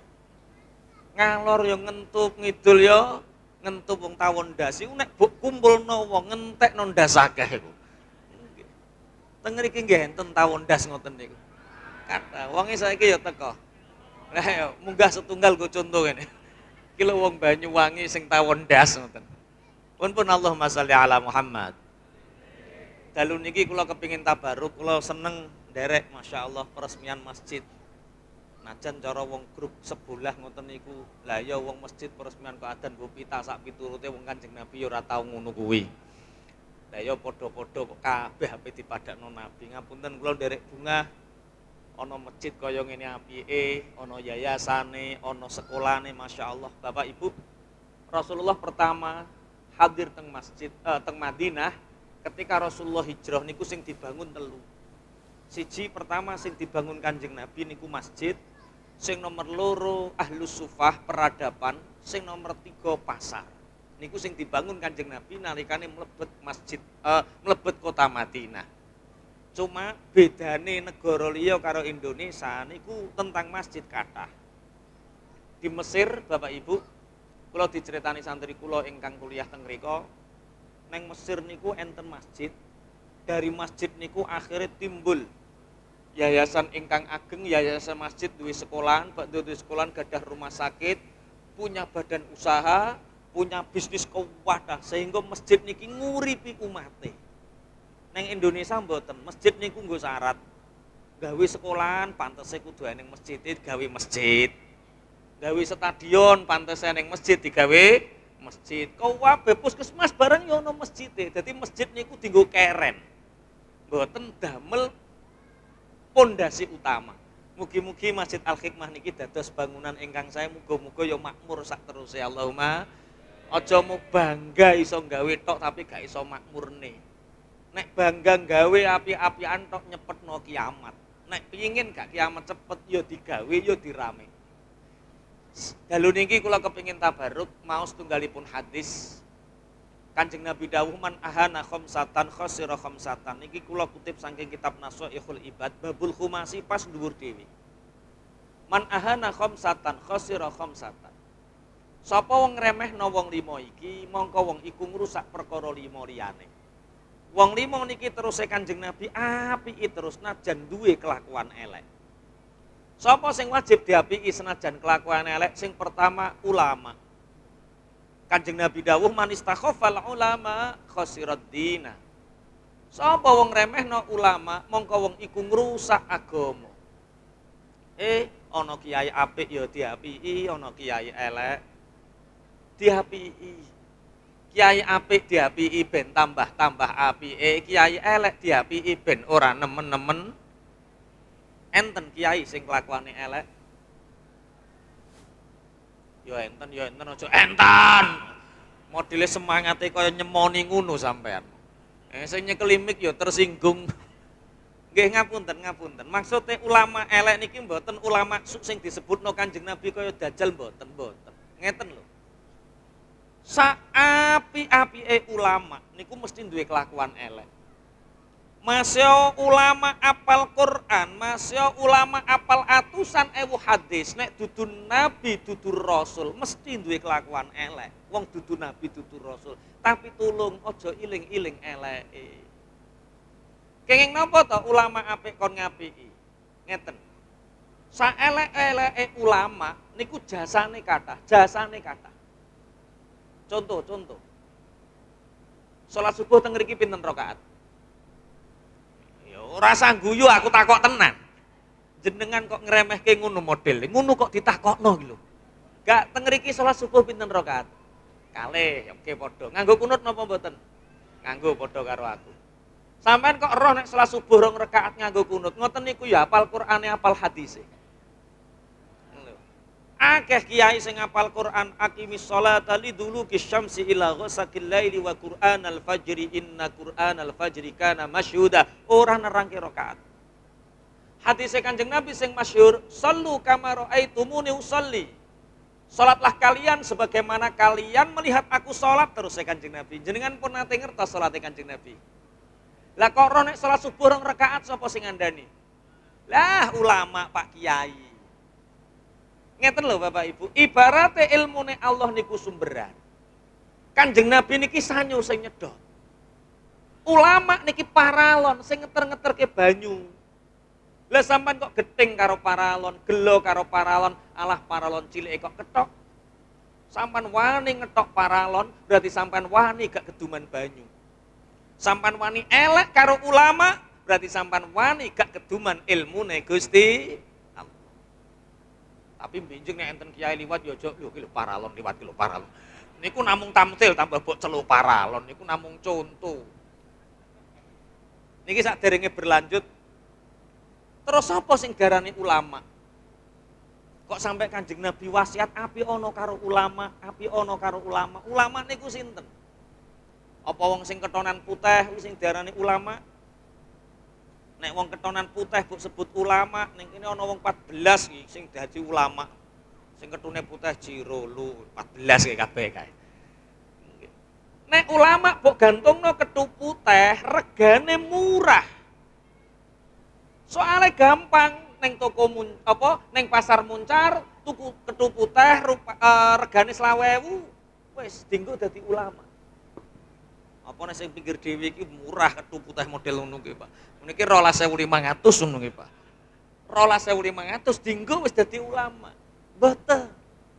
Ngalor ya ngentup, ngidul ya ngentup wong tawon ndas iku nek kumpulna wong ngentekno ndas akeh iku. Teng mriki nggih enten tawon ndas ngoten niku. Kata wonge saiki ya teko. Lah ya munggah setunggal go conto ngene. Iki lho wong Banyuwangi sing tawon ndas ngoten. Pun pun Allahumma sholli ala Muhammad. Dalu niki kula kepingin tabaruk, kula seneng nderek masyaallah peresmian masjid. Najan cara wong grup sebelah ngoten niku. Lah ya wong masjid peresmian kok adan nggo pita sak piturute wong Kanjeng Nabi ya ora tau ngono kuwi. Lah ya padha-padha kok kabeh ape dipadakno Nabi. Ngapunten kula nderek bunga ana masjid kaya ngene apike, ana yayasane, ana sekolahane masyaallah. Bapak Ibu, Rasulullah pertama hadir teng masjid eh, teng Madinah ketika Rasulullah hijrah niku sing dibangun telu. Siji pertama sing dibangun Kanjeng Nabi niku masjid, sing nomor loro Ahlus Sufah peradaban, sing nomor tiga pasar. Niku sing dibangun Kanjeng Nabi nalikane mlebet masjid eh, mlebet kota Madinah. Cuma bedane negara liya karo Indonesia niku tentang masjid kathah. Di Mesir Bapak Ibu, kula diceritani santri kula ingkang kuliah teng mriku, neng Mesir niku enten masjid. Dari masjid niku akhirnya timbul yayasan ingkang ageng, yayasan masjid duwe sekolahan, bak duwe sekolahan gadah rumah sakit, punya badan usaha, punya bisnis kewadah sehingga masjid niki nguripi umate. Neng Indonesia mboten, masjid niku nggo syarat. Gawe sekolahan pantese kudu ning masjid, gawe masjid. Gawe stadion pantese ning masjid digawe masjid. Kabeh puskesmas bareng ya ana masjide. Dadi masjid niku dienggo keren. Mboten damel pondasi utama. Mugi-mugi Masjid Al Hikmah niki dados bangunan ingkang sae muga-muga ya makmur sak teruse Allahumma. Aja mau bangga iso gawe tok tapi gak iso makmurne. Nek bangga gawe api-apian tok nyepetno kiamat. Nek pengin gak kiamat cepet ya digawe ya dirame. Dalu niki kula kepengin tabaruk maos tunggalipun hadis. Kanjeng Nabi dawuh man ahana khamsatan khasira khamsatan. Niki kula kutip saking kitab Nashaikhul Ibad babul khumasi pas dhuwur dhewe. Man ahana khamsatan khasira khamsatan. Sapa wong ngremehno wong lima iki, mongko wong iku ngrusak perkara lima liyane. Wong lima niki terus Kanjeng Nabi apiki terus najan duwe kelakuan elek. Sapa sing wajib diapiki senajan kelakuan elek? Sing pertama ulama. Kanjeng Nabi dawuh man istakhafal ulama khasirad dina. Sapa wong remehno ulama mongko wong iku ngrusak agama. Eh ana kiai apik ya diapiki, ana kiai elek diapiki. Kiai apik diapiki ben tambah-tambah apike, kiai elek diapiki ben ora nemen-nemen. Enten kiai sing kelakuane elek. Yo enten, yo enten aja entan. Modele semangate kaya nyemoni ngono sampean. Eh sing nyekeli mik yo tersinggung. Nggih ngapunten, ngapunten. Maksude ulama elek niki mboten ulama sing disebutno Kanjeng Nabi kaya dajal mboten, mboten. Ngeten lho. Saapi-apike ulama niku mesti duwe kelakuan elek. Masya ulama apal Quran, masya ulama apal atusan ewu hadis, nek dudu nabi dudu rasul mesti duwe kelakuan elek. Wong dudu nabi dudu rasul, tapi tulung ojo iling-iling eleke. Kenging napa to ulama apik kon ngapiki? Ngeten. Saelek-eleke ulama niku jasane kathah, jasane kathah. Contoh, contoh. Salat subuh teng mriki pinten rakaat? Ora sangguyu aku takok tenan. Jenengan kok ngremehke ngono model. Ngono kok ditakokno iki lho. Gak teng mriki salat subuh pinten rakaat? Kalih, oke padha. Nganggo kunut napa mboten? Nganggo padha karo aku. Sampeyan kok roh nek salat subuh rong rakaat nganggo kunut. Ngoten niku ya hafal Qur'ane, hafal hadise. Akeh kiai sing hafal Quran, aqimis sholata liduluki syamsi ila ghasaqil laili wa qur'anal fajri inna qur'anal fajri kana masyhuda. Ora nerangke rakaat. Hadis Kanjeng Nabi sing masyhur, sallu kama raaitumuni usolli. Salatlah kalian sebagaimana kalian melihat aku salat, terus Kanjeng Nabi. Jenengan pun nate ngertos salate Kanjeng Nabi. Lah kok ora nek salat subuh rong rakaat sapa sing ngandani? Lah ulama Pak Kiai. Ngeten lho Bapak Ibu, ibaratnya ilmune Allah niku sumberan. Kanjeng Nabi niki sanyo sing nyedot. Ulama niki paralon sing ngeter-ngeterke banyu. Lah sampean kok geting karo paralon, gelo karo paralon, alah paralon cilik kok ketok. Sampean wani ngetok paralon, berarti sampean wani gak keduman banyu. Sampean wani elek karo ulama, berarti sampean wani gak keduman ilmune Gusti. Tapi benjing nek enten kiai liwat yo aja lho ki lho paralon liwat ki lho paralon. Niku namung tamtil tambah mbok celu paralon niku namung contoh. Niki sakderenge berlanjut. Terus apa sing darani ulama? Kok sampai Kanjeng Nabi wasiat api ana karo ulama, api ana karo ulama. Ulama niku sinten? Apa wong sing ketonan putih sing diarani ulama? Nek wong ketonan putih mbok sebut ulama, ning kene ana wong empat belas iki sing dadi ulama. Sing ketune putih jiro lu empat belas iki kabeh kae. Nek ulama mbok gantungno kethu putih, regane murah. Soale gampang ning toko mun, apa ning pasar Muncar tuku kethu putih rupa, uh, regane selawe ewu wis dienggo dadi ulama. Apa nek sing pinggir dhewe iki murah kethu putih model ngono ki, Pak. Niki rolas ewu lima ratus ngono nggih, Pak. rolas ewu lima ratus dienggo wis dadi ulama. Mboten.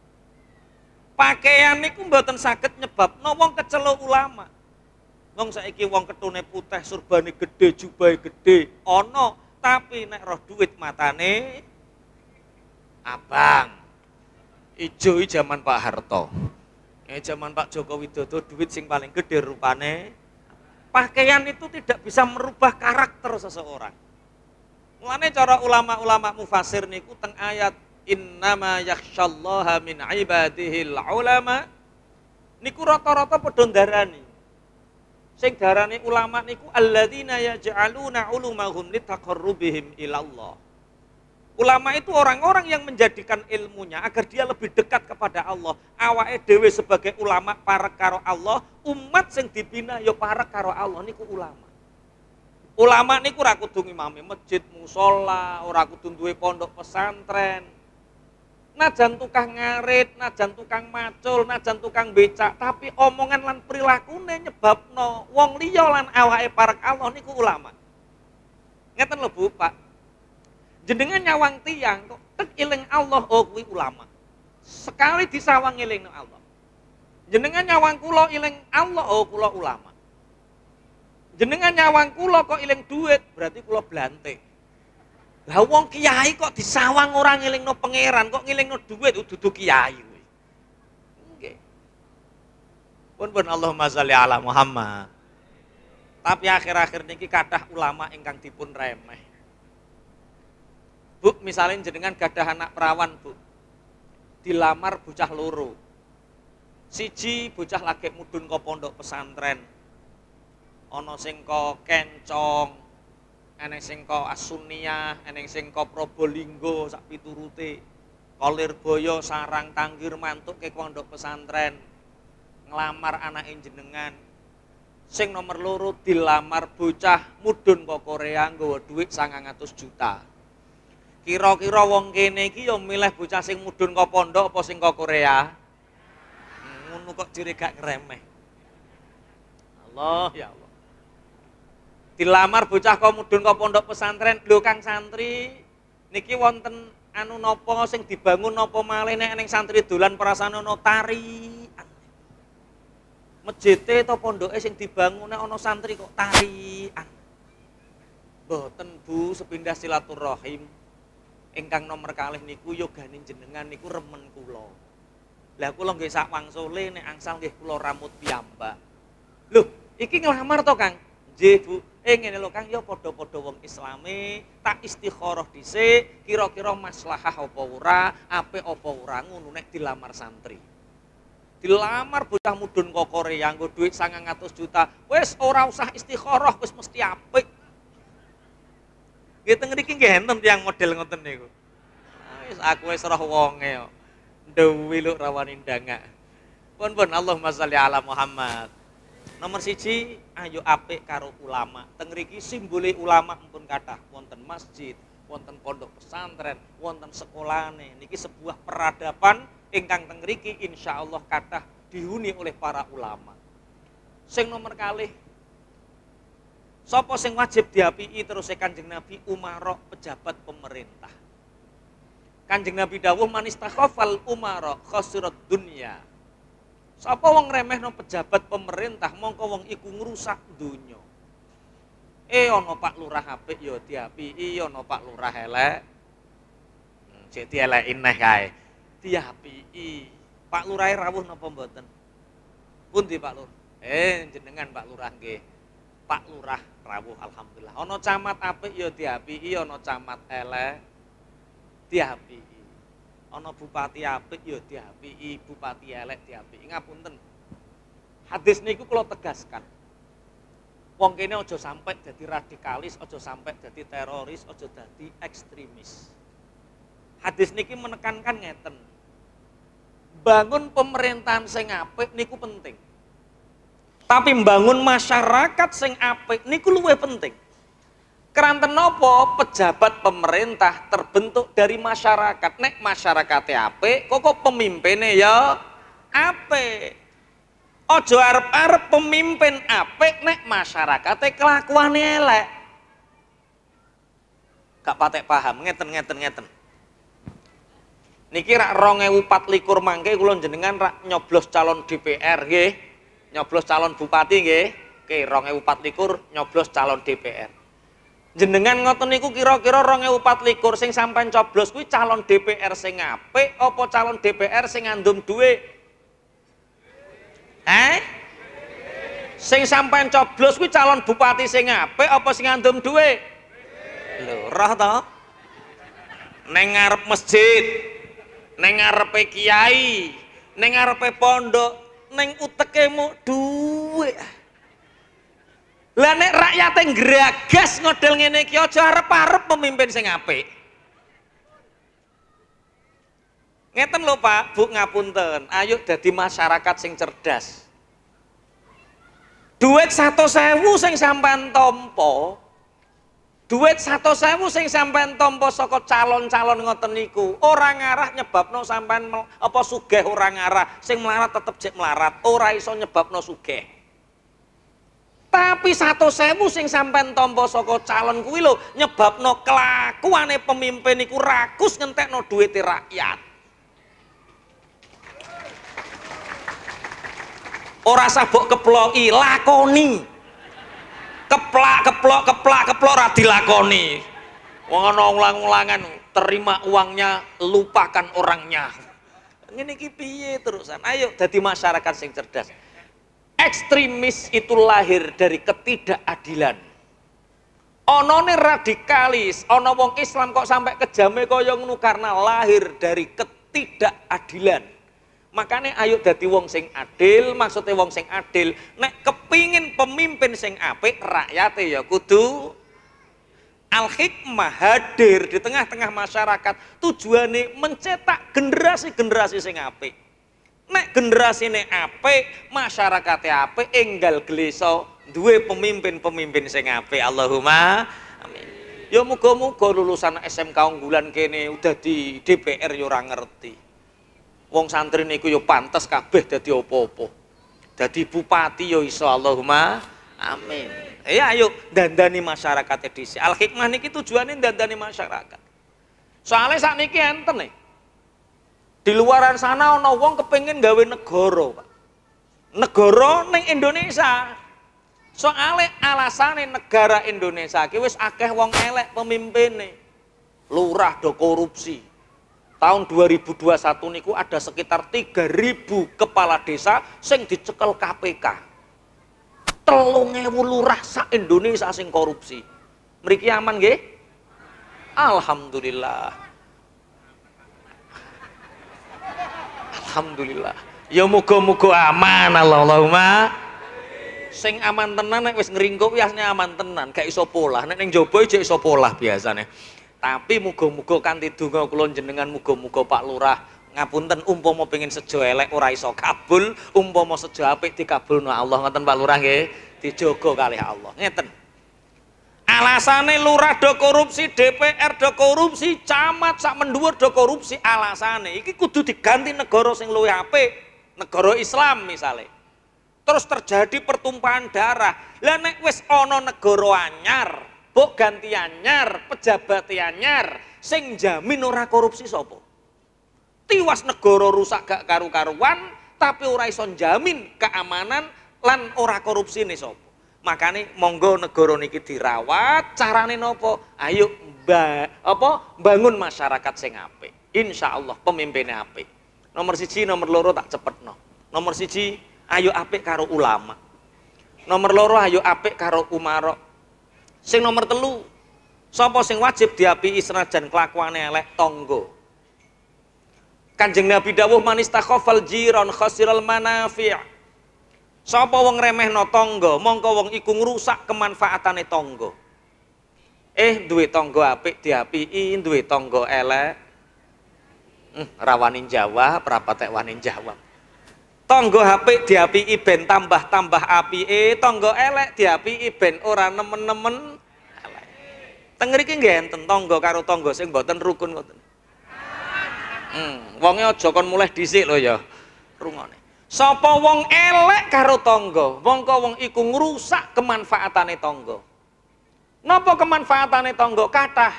Pakaian niku mboten saged nyebabno wong keceluk ulama. Wong saiki wong ketune putih, surbane gede, jubahe gede, ana, tapi nek roh duit matane abang. Ijo iki zaman Pak Harto. Eh zaman Pak Joko Widodo duit sing paling gede rupane. Pakaian itu tidak bisa merubah karakter seseorang. Mulane cara ulama-ulama mufasir niku teng ayat innama yakhsyallaha min ibadihil ulama niku rata-rata padha ndarani. Sing darani ulama niku alladzina yaj'aluna ulumahum litaqarrubihim ilallah. Ulama itu orang-orang yang menjadikan ilmunya agar dia lebih dekat kepada Allah. Awake dhewe sebagai ulama parek karo Allah, umat sing dibina ya parek karo Allah niku ulama. Ulama niku ora kudu ngimami masjid, musala, ora kudu duwe pondok pesantren. Najan tukang ngarit, najan tukang macul, najan tukang becak, tapi omongan lan prilakune nyebabno wong liya lan awake parek Allah niku ulama. Ngeten lho Bu, Pak. Jenengan nyawang tiang kok tek eling Allah, oh kuwi ulama. Sekali disawang eling Allah. Jenengan nyawang kula eling Allah, oh kula ulama. Jenengan nyawang kula kok eling duit, berarti kula blantik. Lah wong kiai kok disawang orang ngelingno pangeran, kok ngelingno duit dudu kiai kuwi. Nggih. Pun-pun Allahumma sholli ala Muhammad. Tapi akhir-akhir niki kathah ulama ingkang dipun remeh. Bu, misalnya jenengan gadah anak perawan, Bu. Dilamar bocah loro. Siji bocah lagi mudhun ke pondok pesantren. Ana sing ka Kencong, ana sing ka Asuniyah, ana sing ka Probolinggo sak piturute. Kolirboyo, Sarang, Tanggir mantuk ke pondok pesantren. nglamar anake jenengan. Sing nomor loro dilamar bocah mudhun kok Korea nggawa dhuwit sangang atus juta. Kira-kira wong kene iki ya milih bocah sing mudhun kok pondok apa sing kok Korea? Ngono kok jere gak ngremeh. Allah ya Allah. Dilamar bocah kok mudhun kok pondok pesantren. Lho Kang santri, niki wonten anu napa sing dibangun napa malih nek ning santri dolan perasane ana tari. Masjid atau pondoke sing dibangun nek ana santri kok tarian. Mboten Bu, sepindah silaturahim ingkang nomor kalih niku yogane jenengan niku remen kula. Lah kula nggih sak wangsule nek angsal nggih kula ramut piyambak. Lho, iki nglamar to Kang? Nggih Bu. Eh ngene lho Kang, ya padha-padha wong Islame, tak istikharah dhisik, kira-kira maslahah apa ora, apik apa ora ngono nek dilamar santri. Dilamar bocah mudhun kok Korea nggo dhuwit sangang atus juta. Wis ora usah istikharah, wis mesti apik. Nggih teng mriki nggih enten tiyang model ngoten niku. Wis aku wis roh wonge kok. Dewi luk rawani ndangak. Pun-pun Allahumma sholli ala Muhammad. Nomor siji, ayo apik karo ulama. Teng mriki simbole ulama pun kathah, wonten masjid, wonten pondok pesantren, wonten sekolahane. Niki sebuah peradaban ingkang teng mriki insyaallah kathah dihuni oleh para ulama. Sing nomor kalih, sapa sing wajib diapiki terus Kanjeng Nabi umara pejabat pemerintah. Kanjeng Nabi dawuh manistakhafal umara khasirat dunya. Sapa wong remehno pejabat pemerintah mongko wong iku ngrusak donya. Eh ana Pak Lurah apik ya diapiki, ana Pak Lurah elek. Hmm, sik dieleki neh kae. Diapiki. Pak Lurah rawuh napa mboten? Pundi Pak Lur? Eh jenengan Pak Lurah nggih. Pak Lurah rawuh alhamdulillah. Ana camat apik ya diapiki, ana camat elek diapiki. Ana bupati apik ya diapiki, bupati elek diapiki. Ngapunten. Hadis niku kula tegaskan. Wong kene aja sampai dadi radikalis, aja sampai dadi teroris, aja dadi ekstremis. Hadis niki menekankan ngeten. Bangun pemerintahan sing apik niku penting. Tapi mbangun masyarakat sing apik niku luwih penting. Keranten napa pejabat pemerintah terbentuk dari masyarakat. Nek masyarakate apik, kok pemimpinnya ya apik. Aja arep-arep pemimpin apik nek masyarakate kelakuane elek. Gak patek paham, ngeten-ngeten ngeten. Niki rak dua ribu empat likur mangke kula jenengan rak nyoblos calon D P R nggih. Nyoblos calon bupati nggih. Oke, dua ribu empat likur nyoblos calon D P R. Jenengan ngoten niku kira-kira dua ribu empat likur sing sampean coblos kuwi calon D P R sing apik apa calon D P R sing ngandum dhuwit? Eh? Sing sampean coblos kuwi calon bupati sing apik apa sing ngandum dhuwit? Lho, roh to? Ning ngarep masjid, ning ngarepe kiai, ning ngarepe pondok, ning uteke mu dhuwit. Lah nek rakyate ngragas ngodel ngene iki aja arep-arep pemimpin sing apik. Ngeten lho Pak, Bu ngapunten, ayo dadi masyarakat sing cerdas. Duit seratus ribu sing sampean tampa. Duit seratus ribu sing sampean tampa saka calon-calon ngoten niku, ora ngarah nyebabno sampean apa sugih ora ngarah, sing melarat tetep jek melarat, ora iso nyebabno sugih. Tapi seratus ribu sing sampean tampa saka calon kuwi lho nyebabno kelakuane pemimpin iku rakus ngentekno duwite rakyat. Ora sabuk keploki, lakoni. Keplak keplok keplak keplok ora dilakoni. Wong ana ulang-ulangan terima uangnya, lupakan orangnya. Ngene iki piye terusan? Ayo dadi masyarakat sing cerdas. Ekstremis itu lahir dari ketidakadilan. Onone radikalis, ono wong Islam kok sampai kejame kaya ngono karena lahir dari ketidakadilan. Makanya ayo dadi wong sing adil, maksudnya wong sing adil. Nek kepingin pemimpin sing apik, rakyate ya kudu al-hikmah hadir di tengah-tengah masyarakat. Tujuannya mencetak generasi-generasi sing apik. Nek generasine apik, masyarakate apik, enggal gleso duwe pemimpin-pemimpin sing apik. Allahumma amin. Ya muga-muga lulusan S M K unggulan kene udah di D P R ya ora ngerti. Wong santri niku ya pantes kabeh dadi apa-apa. Dadi bupati ya iso. Allahumma amin. Ya ayo dandani masyarakat dhisik. Al hikmah niki tujuane dandani masyarakat. Soalnya sakniki enten nih. Di luaran sana ana wong kepengin gawe negara, Pak. Negara ning Indonesia. Soale alasane negara Indonesia ki wis akeh wong elek pemimpine. Lurah do korupsi. Tahun dua ribu dua puluh satu niku ada sekitar tiga ribu kepala desa sing dicekel K P K. telung ewu lurah sak Indonesia sing korupsi. Mriki aman nggih? Alhamdulillah. Alhamdulillah. Ya muga-muga aman. Allahumma. Sing aman tenan nek wis ngringkuk ya aman tenan, gak iso polah. Nek ning jaba jek iso polah biasane. Tapi muga-muga kanthi donga kula jenengan muga-muga Pak Lurah ngapunten umpama pengin sejo elek ora iso kabul, umpama sejo apik dikabulno Allah. Ngoten Pak Lurah nggih, dijogo kalih Allah. Ngeten. Alasane lurah do korupsi, D P R do korupsi, camat sak mendhuwur do korupsi, alasane iki kudu diganti negara sing luwih apik, negara Islam misalnya. Terus terjadi pertumpahan darah. Lah nek wis ana negara anyar, mbok ganti anyar, pejabat anyar, sing jamin ora korupsi sapa? Tiwas negara rusak gak karu-karuan, tapi ora iso jamin keamanan lan ora korupsi nih sapa? Makanya monggo negara niki dirawat, carane nopo? Ayo mba, apa bangun masyarakat sing apik. Insyaallah pemimpinnya apik. Nomor siji, nomor loro tak cepetno. Nomor siji, ayo apik karo ulama. Nomor loro ayo apik karo umara. Sing nomor telu, sapa sing wajib diapiki senajan kelakuane elek? Tangga. Kanjeng Nabi dawuh man istakhafal jiran khasiral manafi'. Sapa wong remehno tangga, mongko wong iku ngrusak kemanfaatane tangga. Eh duwe tangga apik diapiki, duwe tangga elek. Hmm, rawani jawab, rapatek wani jawab. Tangga apik diapiki ben tambah-tambah apike, tangga elek diapiki ben ora nemen-nemen elek. Teng mriki nggih enten tangga karo tangga sing mboten rukun ngoten. Hmm, wonge aja kon mulih dhisik lho ya. Rungone. Sapa wong elek karo tangga, mongko wong iku ngrusak kemanfaatane tangga. Napa kemanfaatane tangga? Kathah.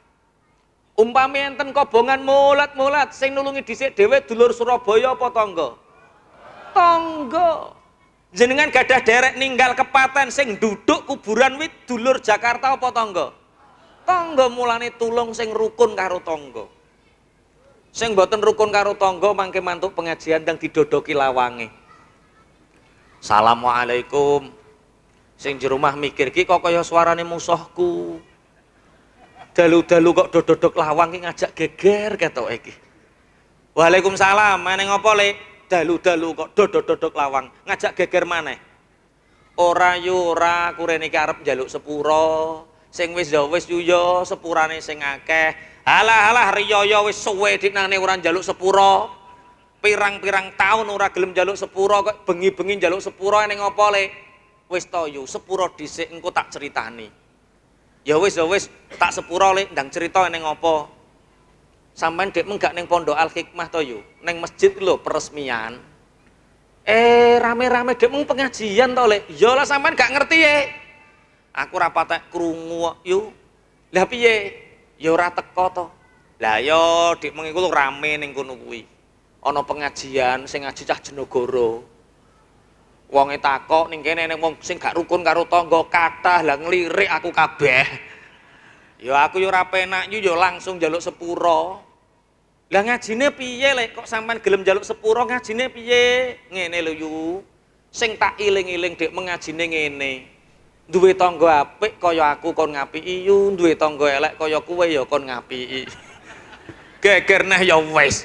Umpami enten kobongan mulat-mulat sing nulungi dhisik dhewe dulur Surabaya apa tangga? Tangga. Jenengan gadah derek ninggal kepaten sing duduk kuburan wit dulur Jakarta apa tangga? Tangga, mulane tulung sing rukun karo tangga. Sing mboten rukun karo tangga mangke mantuk pengajian ndang didodoki lawange. Assalamualaikum. Sing di rumah mikir ki kok kaya suarane musuhku. Dalu-dalu kok dododok lawang ki ngajak geger ketoke iki. Waalaikumsalam. Meneh ngopo, Lek? Dalu-dalu kok dododok lawang ngajak geger maneh. Ora yo ora kurene iki arep njaluk sepura. Sing wis ya wis yo yo sepurane sing akeh. Halah-halah riyaya wis suwe diknane ora njaluk sepura. Pirang-pirang taun ora gelem njaluk sepura kok bengi-bengi njaluk sepura ning apa, Lek? Wis to yu, sepura dhisik engko tak critani. Ya wis ya wis, tak sepura, Lek, ndang crita ning apa? Sampeyan dek menggak ning Pondok Al Hikmah to yu, ning masjid lho peresmian. Eh rame-rame dek mung pengajian to, Lek. Ya lah sampeyan gak ngerti ye. Aku ora patek krungu yu. Lah piye? Ya ora teko to. Lah ya dik mengi ku rame ning kono kuwi. Ana pengajian sing ngaji cah Jenagara. Wonge takok ning kene ning wong sing gak rukun karo tangga kathah, lah nglirik aku kabeh. Ya aku ya ora penak yu ya langsung njaluk sepura. Lah ngajine piye Lek kok sampean gelem njaluk sepura, ngajine piye? Ngene lho yu. Sing tak iling-iling dik mengajine ngene. Duwe tangga apik kaya aku kon ngapiki yu, duwe tangga elek kaya kowe ya kon ngapiki. Geger neh ya wis.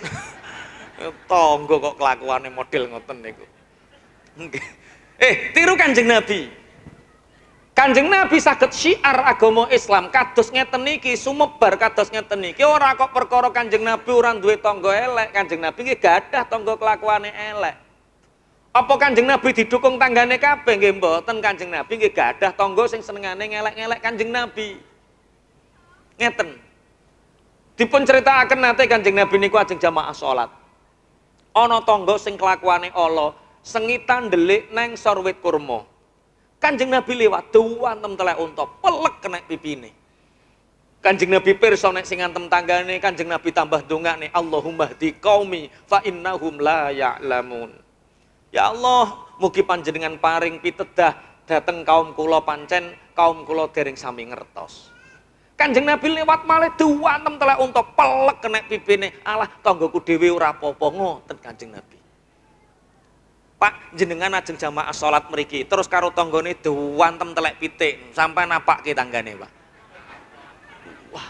Tangga kok kelakuane model ngoten niku. Eh, tiru Kanjeng Nabi. Kanjeng Nabi saged syiar agama Islam kados ngeten niki, sumebar kados ngeten niki. Ora kok perkara Kanjeng Nabi ora duwe tangga elek, Kanjeng Nabi nggih gadah tangga kelakuane elek. Apa Kanjeng Nabi didukung tanggane kabeh? Nggih mboten, Kanjeng Nabi nggih gadah tangga sing senengane ngelek-ngelek Kanjeng Nabi. Ngeten. Dipun critakaken nate Kanjeng Nabi niku ajeng jamaah salat. Ana tangga sing kelakuane ala, sengitan ndelik neng sorwit kurma. Kanjeng Nabi liwat duwantem telek unta, pelek kena pipine. Kanjeng Nabi pirsa nek sing ngantem tanggane, Kanjeng Nabi tambah ndongane, Allahumma hdi qaumi fa innahum la ya'lamun. Ya Allah, mugi panjenengan paring pitedah dateng kaum kula pancen kaum kula dereng sami ngertos. Kanjeng Nabi liwat malih duwantem telek unta, pelek kena pipine. Alah tanggoku dhewe ora apa-apa, ngoten Kanjeng Nabi. Pak, jenengan ajeng jamaah salat mriki, terus karo tanggane duwantem telek pitik, sampai napake tanggane, Pak. Wah.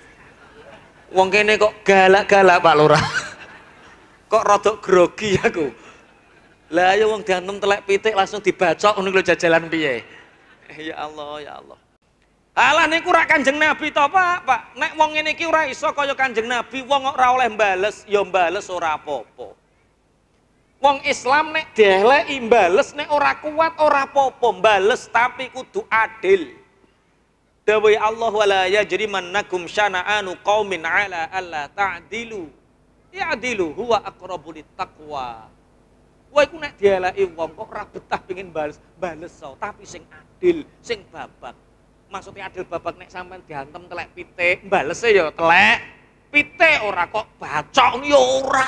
Wong kene kok galak-galak, Pak Lurah. Kok rodok grogi aku. Lah ya wong diantem telek pitik langsung dibacok ngono lho jajalan piye. Ya Allah, ya Allah. Alah niku ora Kanjeng Nabi to, Pak. Pak, nek wong ngene iki ora iso kaya Kanjeng Nabi, wong kok ora oleh mbales, ya mbales ora apa-apa. Wong Islam nek dieleki mbales, nek ora kuat ora apa-apa, mbales tapi kudu adil. Dawuh Allah wala yajrimannakum syana'anu qaumin ala alla ta'dilu. Ya'dilu huwa aqrabu littaqwa. Wah iku nek dieleki wong kok ora betah pengin bales, bales so, tapi sing adil, sing babak. Maksudnya adil babak nek sampean diantem telek pitik, balese ya telek pitik ora kok bacok ya ora.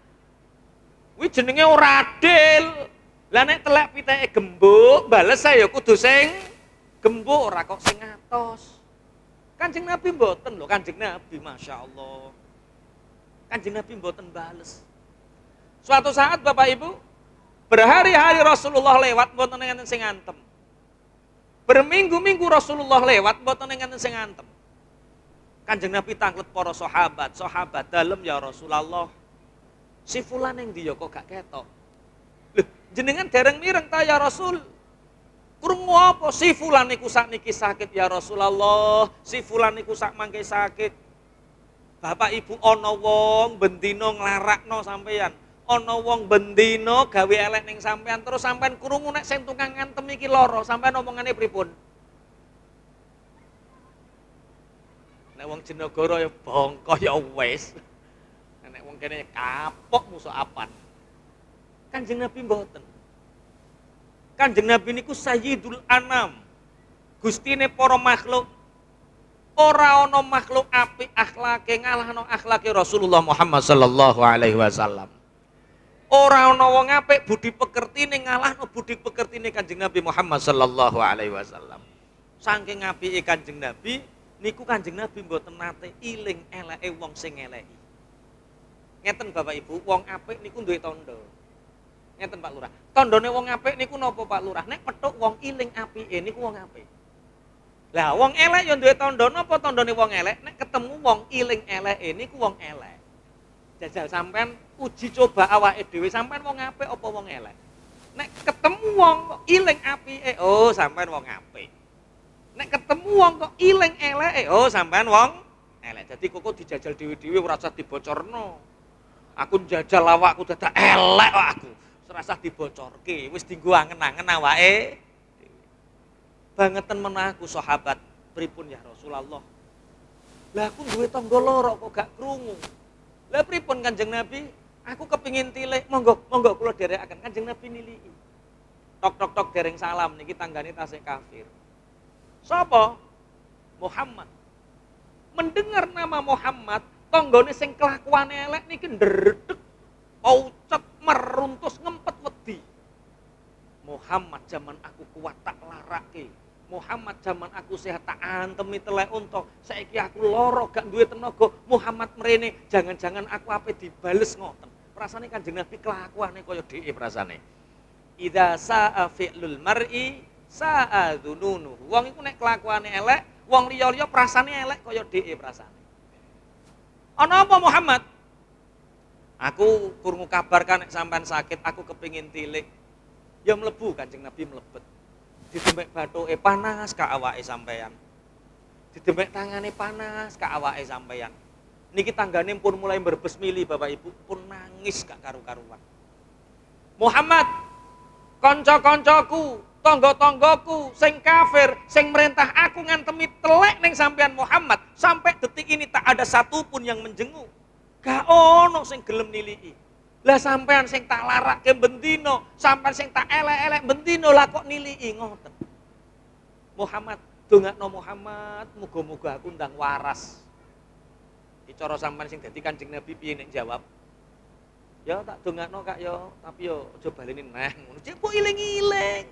Kuwi jenenge ora adil. Lah nek telek pitike gembuk, bales saya kudu sing gembuk ora kok sing atos. Kanjeng Nabi mboten lho, Kanjeng Nabi Masya Allah. Kanjeng Nabi mboten bales. Suatu saat Bapak Ibu, berhari-hari Rasulullah lewat mboten enten sing ngantem. Berminggu-minggu Rasulullah lewat mboten enten sing ngantem. Kanjeng Nabi tanglet para sahabat, sahabat dalem ya Rasulullah. Si fulan yang dia kok gak ketok. Loh, jenengan dereng mireng ta ya Rasul. Krungu apa si fulan niku sakniki sakit ya Rasulullah. Si fulan niku sak mangke sakit. Bapak Ibu ana wong bendina nglarakno sampeyan. Ana wong bendina gawe elek ning sampeyan terus sampeyan krungu nek sing tukang ngantem iki lara, sampeyan omongane pripun? Nek wong jenegara ya bongko ya wis. Nek wong kene kapok musuh apan. Kanjeng Nabi mboten. Kanjeng Nabi niku sayyidul anam. Gustine para makhluk. Ora ana makhluk apik akhlake ngalahno akhlake Rasulullah Muhammad sallallahu alaihi wasallam. Ora ana wong apik budi pekertine ngalahno budi pekertine Kanjeng Nabi Muhammad sallallahu alaihi wasallam. Saking apike Kanjeng Nabi niku Kanjeng Nabi mboten nate iling eleke wong sing ngeleki. Ngeten Bapak Ibu, wong apik niku duwe tandha. Ngeten Pak Lurah. Tandhane wong apik niku napa Pak Lurah? Nek petuk wong iling apike niku wong apik. Lah wong elek ya duwe tandha, napa tandhane wong elek? Nek ketemu wong iling eleke niku wong elek. Jajal sampean uji coba awake dhewe, sampean wong apik apa wong elek? Nek ketemu wong iling apike, oh sampean wong apik. Nek ketemu wong kok iling eleke, oh sampean wong elek. Dadi kok dijajal dhewe-dhewe ora usah dibocorno. Aku njajal awakku dadak elek kok aku. Ora usah dibocorke, wis dienggo angen-angen awake. Bangetan menaku sahabat, pripun ya Rasulullah. Lah aku duwe tangga loro kok gak krungu. Lah pripun Kanjeng Nabi? Aku kepingin tilik, monggo monggo kula dherekaken. Kanjeng Nabi niliki. Tok tok tok dereng salam niki tanggane tasih kafir. Sapa? Muhammad. Mendengar nama Muhammad, tanggane sing kelakuane elek niki ndredeg, paucet, meruntus, ngempet wedi. Muhammad zaman aku kuat tak larake. Muhammad zaman aku sehat tak antemi telek unta. Saiki aku loro gak duwe tenaga. Muhammad mrene jangan-jangan aku ape dibales ngoten. Rasane Kanjeng Nabi kelakuane kaya dhek rasane. Idza sa'a fi'lul mar'i sa'a dzununu. Wong iku nek kelakuane elek, wong liya-liya prasane elek kaya dhek prasane. Ana apa Muhammad? Aku krungu kabar kan nek sampean sakit, aku kepingin tilik. Ya mlebu Kanjeng Nabi mlebet. Didemek bathuke panas ka awake sampean. Didemek tangane panas ka awake sampean. Niki tanggane pun mulai berbes mili Bapak Ibu, pun nangis gak karu-karuan. Muhammad, kanca-kancaku, tangga-tanggaku sing kafir, sing merintah aku ngantemi telek ning sampean Muhammad, sampai detik ini tak ada satupun yang menjenguk. Gak ono sing gelem niliki. Lah sampean sing tak larake bendino, sampean sing tak elek-elek bendino lah kok niliki ngoten. Muhammad, dongakno Muhammad, muga-muga aku ndang waras. Iki cara sampean sing dadi Kanjeng Nabi piye nek jawab? Ya tak dongakno Kak yo, tapi yo aja baleni neh ngono. Cek kok iling-iling.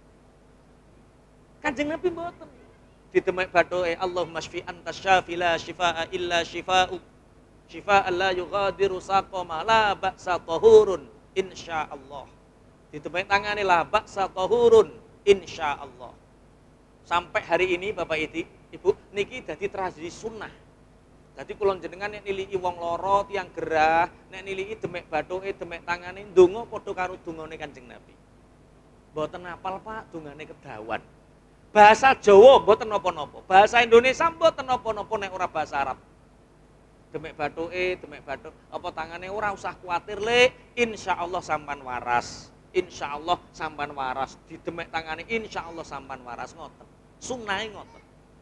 Kanjeng Nabi mboten. Didemek bathuke Allahumma shfi anta syafi la syifaa illa syifa'u. Syifa'an la yughadiru saqama la ba'sa tahurun insyaallah. Didemek tangane la ba'sa tahurun insyaallah. Sampai hari ini Bapak Ibu, niki dadi tradisi sunnah. Dadi kula jenengan nek niliki wong lara tiyang gerah, nek niliki demek bathuke, demek tangane ndonga padha karo dongane Kanjeng Nabi. Mboten apal Pak, dongane kedawan. Bahasa Jawa mboten napa-napa, bahasa Indonesia mboten napa-napa nek ora bahasa Arab. Demek bathuke, demek bathuk, apa tangane ora usah kuwatir le, insyaallah sampan waras. Insyaallah sampan waras. Didemek tangane insyaallah sampan waras ngoten. Sunahe ngoten.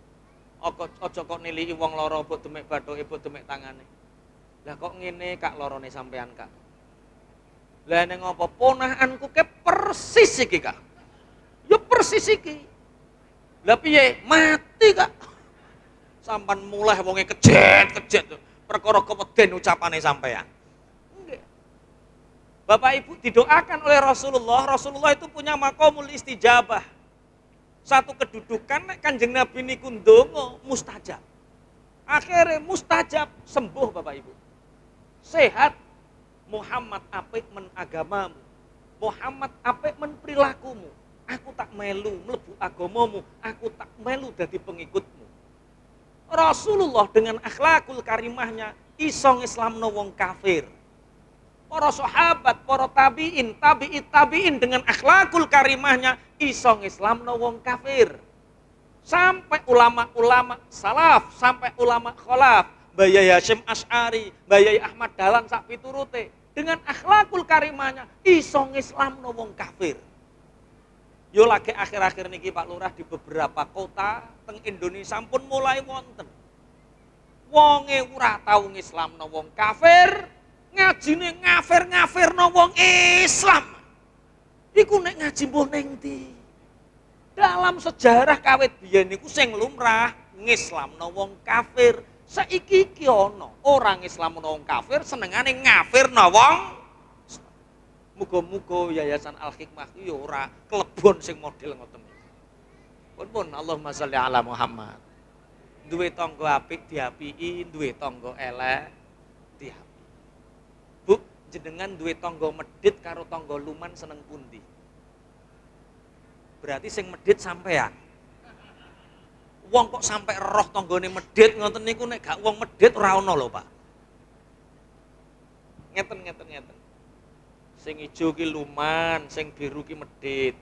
Aja kok niliki wong lara mbok demek bathuke, mbok demek tangane. Lah kok ngene Kak larane sampean Kak? Lah ning apa ponakanku ke persis iki Kak. Ya persis iki. Lah piye? Mati Kak. Sampan mulai wonge kejet-kejet perkara keweden ucapane sampean. Nggih. Bapak Ibu didoakan oleh Rasulullah, Rasulullah itu punya maqamul istijabah. Satu kedudukan nek Kanjeng Nabi niku ndonga mustajab. Akhirnya mustajab, sembuh Bapak Ibu. Sehat. Muhammad apik men agamamu. Muhammad apik men perilakumu. Aku tak melu mlebu agamamu, aku tak melu dadi pengikutmu. Rasulullah dengan akhlakul karimahnya iso ngislamno wong kafir. Para sahabat, para tabi'in, tabi'it tabi'in dengan akhlakul karimahnya iso ngislamno wong kafir. Sampai ulama-ulama salaf, sampai ulama khalaf, Bayai Hasyim Asy'ari, Bayai Ahmad Dahlan sak piturute, dengan akhlakul karimahnya iso ngislamno wong kafir. Yo lagi akhir-akhir niki Pak Lurah di beberapa kota teng Indonesia pun mulai wonten. Wonge ora tau ngislamno wong kafir, ngajine ngafir-ngafirno wong Islam. Iku nek ngaji mbuh ning ndi? Dalam sejarah kawit biyen niku sing lumrah ngislamno wong kafir. Saiki iki ana ora ngislamno wong kafir, senengane ngafirno wong. Muga-muga Yayasan Al-Hikmah iki ora klebon sing model ngoten. Pun-pun Allahumma sholli ala Muhammad. Duwe tangga apik diapiki, duwe tangga elek diapiki. Bu, jenengan duwe tangga medhit karo tangga luman seneng pundi? Berarti sing medhit sampean. Wong kok sampe roh tanggane medhit ngoten niku nek gak wong medhit ora ana lho, Pak. Ngeten ngeten ngeten. Sing ijo ki luman, sing biru ki medhit.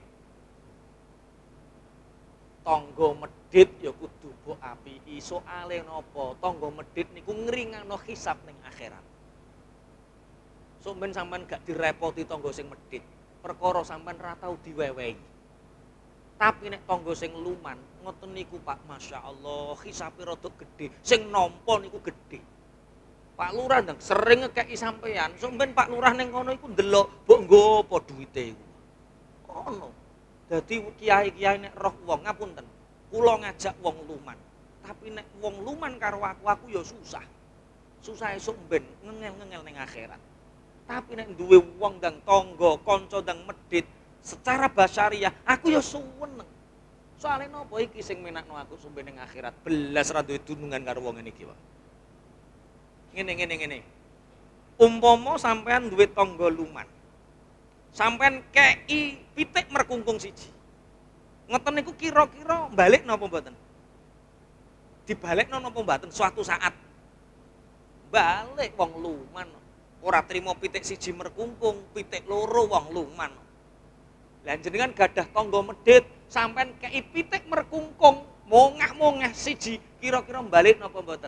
Tangga medhit ya kudu mbok apiki. Soale napa? Tangga medhit niku ngringangno hisab ning akhirat. Sok ben sampean gak direpoti tangga sing medhit. Perkara sampean ra tau diwewehi. Tapi nek tangga sing luman, ngoten niku Pak, Masya Allah, hisabe rada gedhe. Sing nampa niku gedhe. Pak Lurah ndang sering ngekeki sampean, sampeyan Pak Lurah ning kono iku ndelok mbok nggo apa duwite iku. Ono. Dadi kiai-kiai nek roh wong ngapunten, kula ngajak wong luman. Tapi nek wong luman karo aku, aku ya susah. Susah esuk ben ngengel-ngengel ning akhirat. Tapi nek duwe wong ndang tangga, kanca ndang medhit, secara basyariah aku ya suweneng. Soale napa iki sing menakno aku sumben ning akhirat, belas ra duwe dunungan karo wong ngene iki, Pak. Ngene ngene ngene. Umpama sampean duwe tangga luman. Sampean kei pitik merkungkung siji. Ngoten niku kira-kira balik napa mboten? Dibalikno napa mboten suatu saat? Balik wong luman. Ora trimo pitik siji merkungkung, pitik loro wong luman. Lah jenengan gadah tangga medhit, sampean kei pitik merkungkung, mongah-mongah siji, kira-kira balik napa mboten?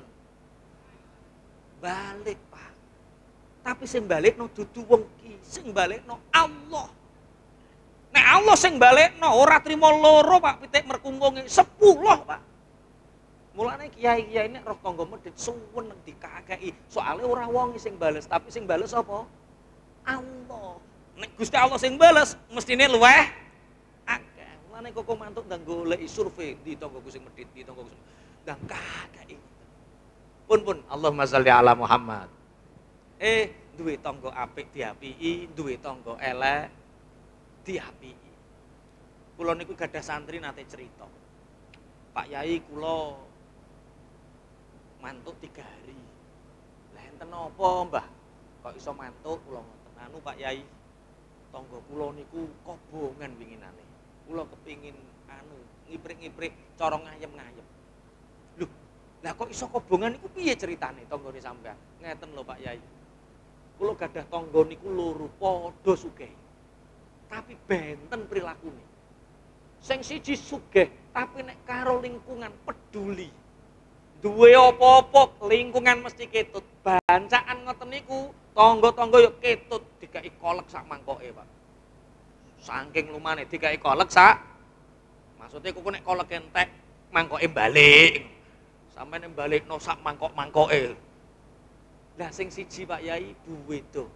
Balik, Pak. Tapi sing balikno dudu wong ki, sing balikno Allah. Nek Allah sing balikno ora trimo loro, Pak, pitik merkungkunge sepuluh, Pak. Mulane kiai-kiai nek roh tangga medhit suwen dikakeki, soalé ora wong sing bales, tapi sing bales apa? Allah. Nek Gusti Allah sing bales, mestine luweh akeh. Mulane kok mantuk ndang goleki survei di tanggaku sing medhit, di tanggaku sing ndang kakeki. Pun pun Allahumma sholli ala Muhammad. Eh, duwe tangga apik diapiki, duwe tangga elek diapiki. Kula niku gadah santri nate cerita. Pak Yai kula mantuk tiga hari. Lah enten napa, Mbah? Kok iso mantuk kula ngoten. Anu Pak Yai, tangga kula niku kobongan winginane. Kula kepingin anu ngiprik-ngiprik cara ngayem-ngayem. Lho, lah kok iso kobongan niku piye ceritane tanggane sampean? Ngeten lho Pak Yai. Kula gadah tangga niku loro padha sugih. Tapi benten prilakune. Sing siji sugih, tapi nek karo lingkungan peduli. Duwe apa-apa lingkungan mesti ketut. Bancaan ngoten niku, tangga-tangga yo ketut dikai kolek sak mangkoke, Pak. Saking lumane dikai kolek sak. Maksudnya kuku nek kolek entek, mangkoke balik. Sampai nek balikno sak mangkok-mangkoke. Lah sing siji Pak Yai duwe do.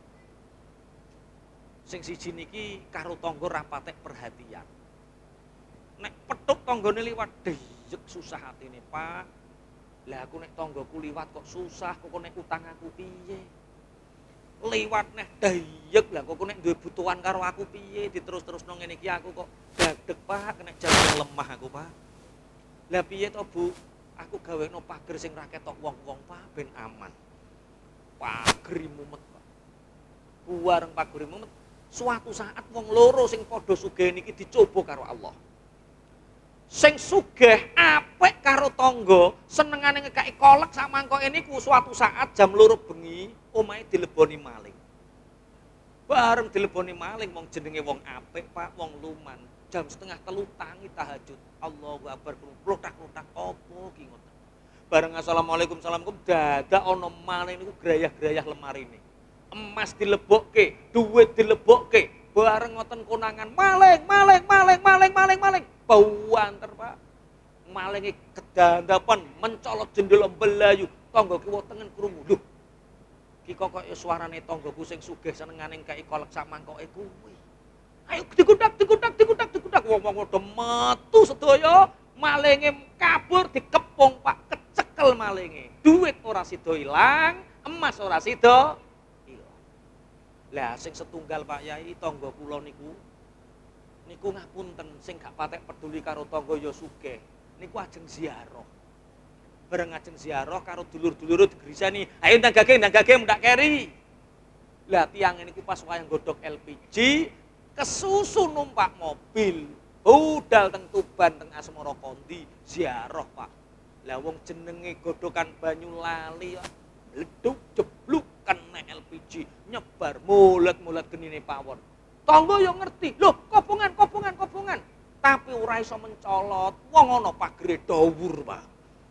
Sing siji niki karo tangga ra patek perhatian. Nek petuk tanggane liwat deyek susah atine, Pak. Lah aku nek tanggaku liwat kok susah, kok nek utang aku piye? Liwat neh deyek, lah kok nek duwe butuhan karo aku piye? Diterus-terusno ngene iki aku kok dadeg, Pak, kena jantung lemah aku, Pak. Lah piye to, Bu? Aku gawekno pager sing ra ketok wong-wong, Pak, ben aman. Pager mumet, Pak. Buareng pager mumet, suatu saat wong loro sing padha sugih niki dicoba karo Allah. Sing sugih apik karo tangga, senengane ngekaki kolek sak mangkoke niku suatu saat jam loro bengi omahe dileboni maling. Bareng dileboni maling wong jenenge wong apik, Pak, wong luman. Jam setengah telu tangi tahajud. Allahu Akbar, klotak-klotak opo ki ngoten. Bareng assalamualaikum salamkum dadak ana maling niku grayah-grayah lemarine. Emas dilebokke, duit dilebokke. Bareng ngoten konangan maling, maling, maling, maling, maling, maling. Buanter, Pak. Malinge kedandapan mencolot jendela mbelayu, tangga kiwa tengen krungu. Lho. Ki kok kaya suarane tanggaku sing sugih senengane kaya kolek sak mangkoke kuwi. Ayo dikudak, dikudak, dikudak, dikudak. Wong-wong padha metu sedaya, malinge kabur dikepung, Pak. Kecekel malinge. Duit ora sida ilang, emas ora sida ilang. Lah sing setunggal Pak Yai tangga kula niku niku ngapunten sing gak patek peduli karo tangga ya sugih. Niku ajeng ziarah. Bareng ajeng ziarah karo dulur-dulur digerisani, "Ayo ndang gage, ndang gage ndak keri." Lah tiyang niki pas wayah godhog L P G, kesusu numpak mobil, budal teng Tuban teng Asmara Kondi ziarah, Pak. Lah wong jenenge godhokan banyu lali ya. Leduk jebluk kena L P G, nyebar mulet-mulet genine pawon. Tangga yang ngerti, loh kopungan, kopungan, kopungan. Tapi ora iso mencolot, wong ana pagere dhawur, Pak.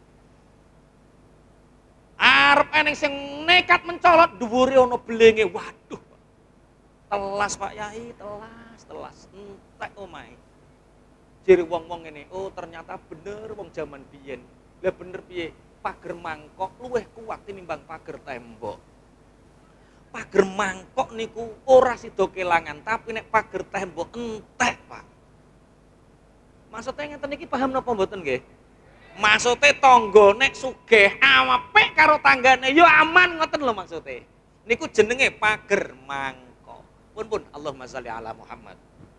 Arep eneng sing nekat mencolot, dhuwure ana blenge. Waduh, Pak. Telas Pak Yai, telas, telas. Entek omahe. Jere wong-wong ngene, oh ternyata bener wong jaman biyen. Lah bener piye? Pager mangkok luwih kuat tinimbang pager tembok. Pager mangkok niku ora sida kelangan, tapi nek pager tembok entek, Pak. Maksudnya ngeten iki paham napa mboten nggih? Maksudnya tangga nek sugih apik karo tanggane ya aman ngoten lho maksudnya. Niku jenenge pager mangkok. Pun-pun Allahumma sholli ala Muhammad.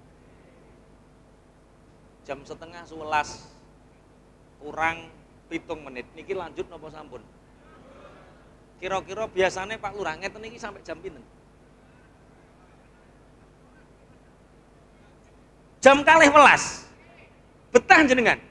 Jam setengah sebelas kurang pitung menit. Niki lanjut napa sampun? Kira-kira biasanya Pak Lurah ngeten iki sampai jam pinten? Jam kalih welas. Betah jenengan?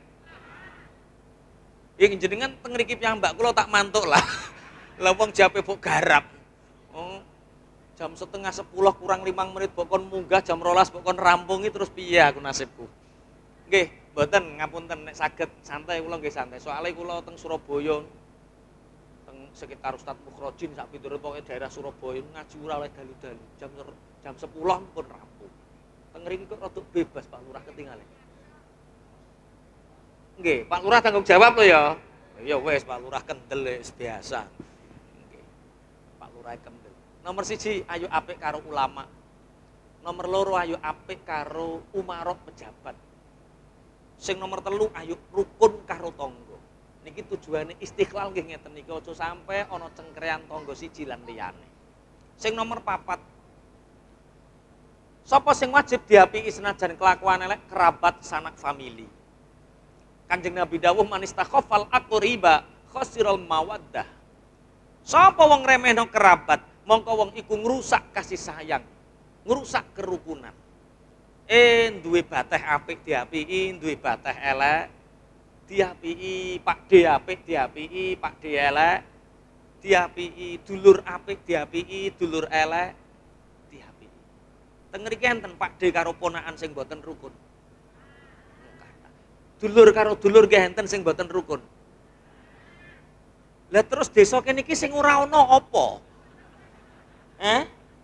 Ya jenengan teng mriki piyambak kula tak mantuk lah. Lah wong jape mbok garap. Oh. Jam setengah sepuluh kurang limang menit mbok kon munggah jam rolas mbok kon rampungi terus piye aku nasibku. Nggih, mboten ngapunten nek saged santai kula nggih santai. Soale kula teng Surabaya teng sekitar Ustaz Mukhrojin sak piturut pokoke daerah Surabaya ngaji ora oleh dalu-dalu. Jam jam sepuluh pun rampung. Teng mriki kok rada bebas Pak Lurah ketinggalan. Nggih, Pak Lurah tanggung jawab lho ya. Ya wis Pak Lurah kendel wis biasa. Nggih. Pak Lurah kendel. Nomor siji ayo apik karo ulama. Nomor loro ayo apik karo umarok pejabat. Sing nomor telu ayo rukun karo tangga. Niki tujuane istiqlal nggih ngeten niki aja sampe ana cengkrean tangga siji lan liyane. Sing nomor papat. Sapa sing wajib diapiki senajan kelakuan elek kerabat sanak famili. Kanjeng Nabi dawuh man istakhafal aqriba khasiral mawaddah. Sapa wong remehno kerabat, mongko wong iku ngrusak kasih sayang, ngrusak kerukunan. Eh duwe bateh apik diapiki, duwe bateh elek diapiki, Pak D apik diapiki, Pak D elek diapiki, dulur apik diapiki, dulur elek diapiki. Teng mriki enten Pak D karo ponakan sing boten rukun. Dulur karo dulur nggih enten sing boten rukun. Lah terus desa kene iki sing ora ana apa? Eh?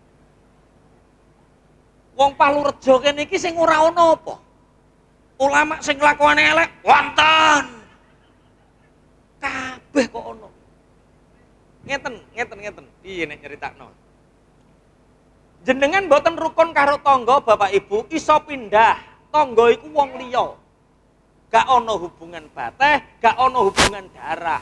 Wong Palurejo kene iki sing ora ana apa? Ulama sing lakone elek wonten. Kabeh kok ana. Ngeten, ngeten, ngeten. Piye nek nyeritakno? Jenengan boten rukun karo tangga Bapak Ibu, iso pindah. Tangga iku wong liya. Gak ono hubungan bateh, gak ono hubungan darah.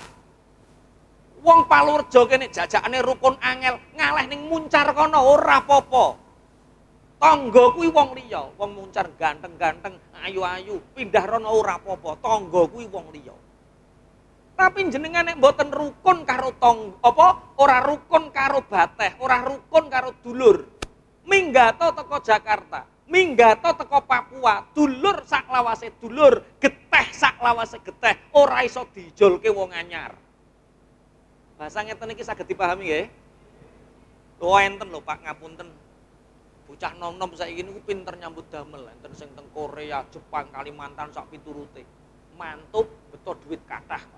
Wong Palurejo kene jajakane rukun angel, ngaleh ning Muncar kono ora apa-apa. Tangga kuwi wong liya, wong Muncar ganteng-ganteng, ayu-ayu, pindah rono ora apa-apa. Tangga kuwi wong liya. Tapi jenengan nek mboten rukun karo tangga, apa ora rukun karo bateh, ora rukun karo dulur. Minggato teko Jakarta. Minggato teko Papua, dulur sak lawase dulur, geteh sak lawase geteh, ora iso dijolke wong anyar. Bahasa ngeten iki saged dipahami nggih? Lho enten lho Pak ngapunten. Bocah nom-nom saiki niku pinter nyambut damel, enten sing teng Korea, Jepang, Kalimantan sak piturute. Mantub beto duit kathah, Pak.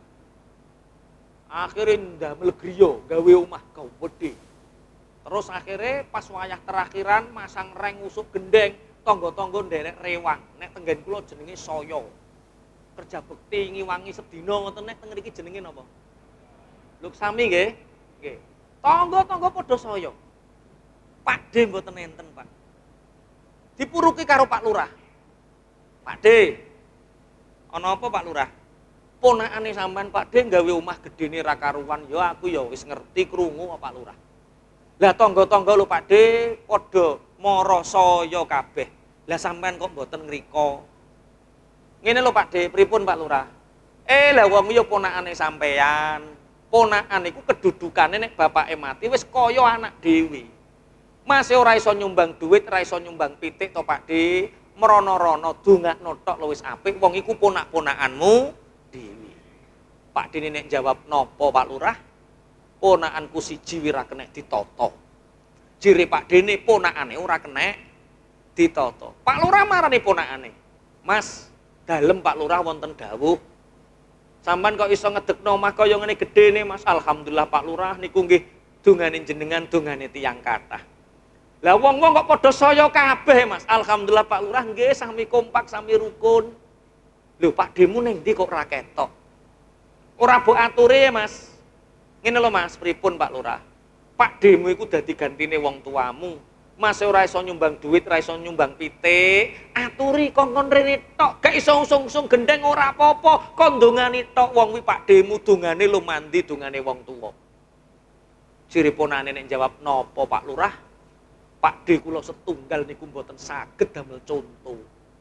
Akhire ndamel griya, gawe omah gede. Terus akhirnya pas wayah terakhiran masang reng usuk gendeng, tonggo-tonggo nderek rewang. Nek tenggen kula jenenge saya. Kerja bekti ngiwangi sedina ngoten nek teng mriki jenenge napa? Lho sami nggih? Nggih. Tonggo-tonggo padha saya. Pak D mboten enten, Pak. Dipuruki karo Pak Lurah. Pak D. Ana apa Pak Lurah? Ponakane sampean Pak D gawe omah gedene ra karuan, ya aku ya wis ngerti krungu Pak Lurah. Lah tangga-tangga lho Pak D padha mara saya kabeh. Lah sampean kok mboten ngrika. Ngene lho Pak D, pripun Pak Lurah? Eh lah wong ya ponakane sampean. Ponakan iku kedudukane nek bapake mati wis kaya anak dhewe. Mas ora iso nyumbang duit, ora iso nyumbang pitik to Pak D. Merono-rono dongakno tok lho wis apik, wong iku ponak-ponakanmu dhewe. Pak D nek jawab napa Pak Lurah? Ponakanku siji ora kena ditata. Jire Pak Dene ponakane ora kena ditata. Pak Lurah marani ponakane. Mas, dalem Pak Lurah wonten dawuh. Sampeyan kok iso ngedekno omah kaya ngene gedene, Mas. Alhamdulillah Pak Lurah niku nggih dongane jenengan, dongane tiyang kathah. Lah wong-wong kok padha saya kabeh, Mas. Alhamdulillah Pak Lurah nggih sami kompak, sami rukun. Lho Pak Demu ning ndi kok ora ketok? Ora mbok aturi ya, Mas. Ngene lho Mas, pripun Pak Lurah? Pak Demu iku dadi gantine wong tuamu. Mas ora iso nyumbang duit, ora iso nyumbang pitik, aturi kongkon rene tok, gak iso usung-usung gendeng ora apa-apa, kon dongane tok wong kuwi Pak Demu dongane lho mandi dongane wong tuwa. Jire ponane nek jawab napa Pak Lurah? Pak D kula setunggal niku mboten saged damel conto.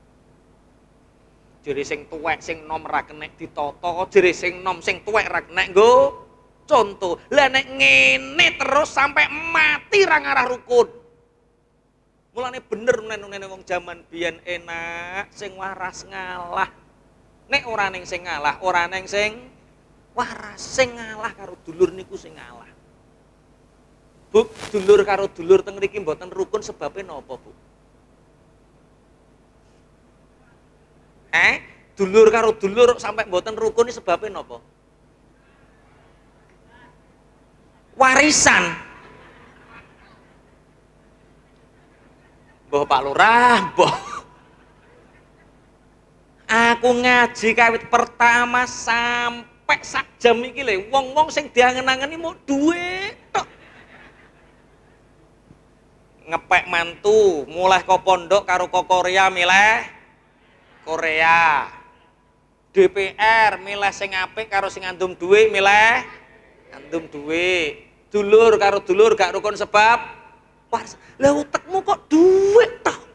Jire sing tuwek sing nom ra kenek ditata, jire sing nom sing tuwek ra kenek nggo contoh. Lah nek ngene terus sampai mati ra ngarah rukun. Mulane bener nene wong jaman biyen enak sing waras ngalah. Nek ora ning sing ngalah, ora ning sing waras, sing ngalah karo dulur niku sing ngalah. Bu, dulur karo dulur teng mriki mboten rukun sebabe napa, Bu? Eh, dulur karo dulur sampai mboten rukun iki sebabnya napa? Warisan. Mbah Pak Lurah, mbah. Aku ngaji kawit pertama sampai sak jam iki lho, wong-wong sing diangen-angeni mau duit tok. Ngepek mantu, mulai ke pondok karo ke Korea milih Korea. D P R milih sing apik karo sing ngandum duit milih ngandum duit. Dulur karo dulur gak rukun sebab waris. Lah utekmu kok duit toh.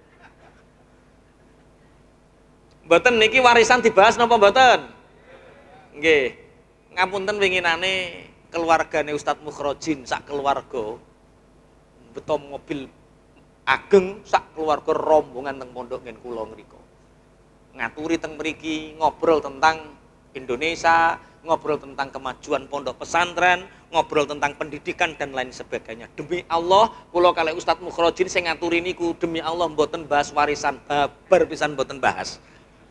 Mboten niki warisan dibahas napa mboten? Nggih. Ngapunten winginane keluargane Ustadz Mukhrojin sak keluarga beto mobil ageng sak keluarga rombongan teng pondok ngen kula ngrika. Ngaturi teng mriki ngobrol tentang Indonesia, ngobrol tentang kemajuan pondok pesantren, ngobrol tentang pendidikan dan lain sebagainya. Demi Allah, kula kalih Ustadz Mukhrojin sing ngaturi niku demi Allah mboten bahas warisan, babar pisan mboten bahas.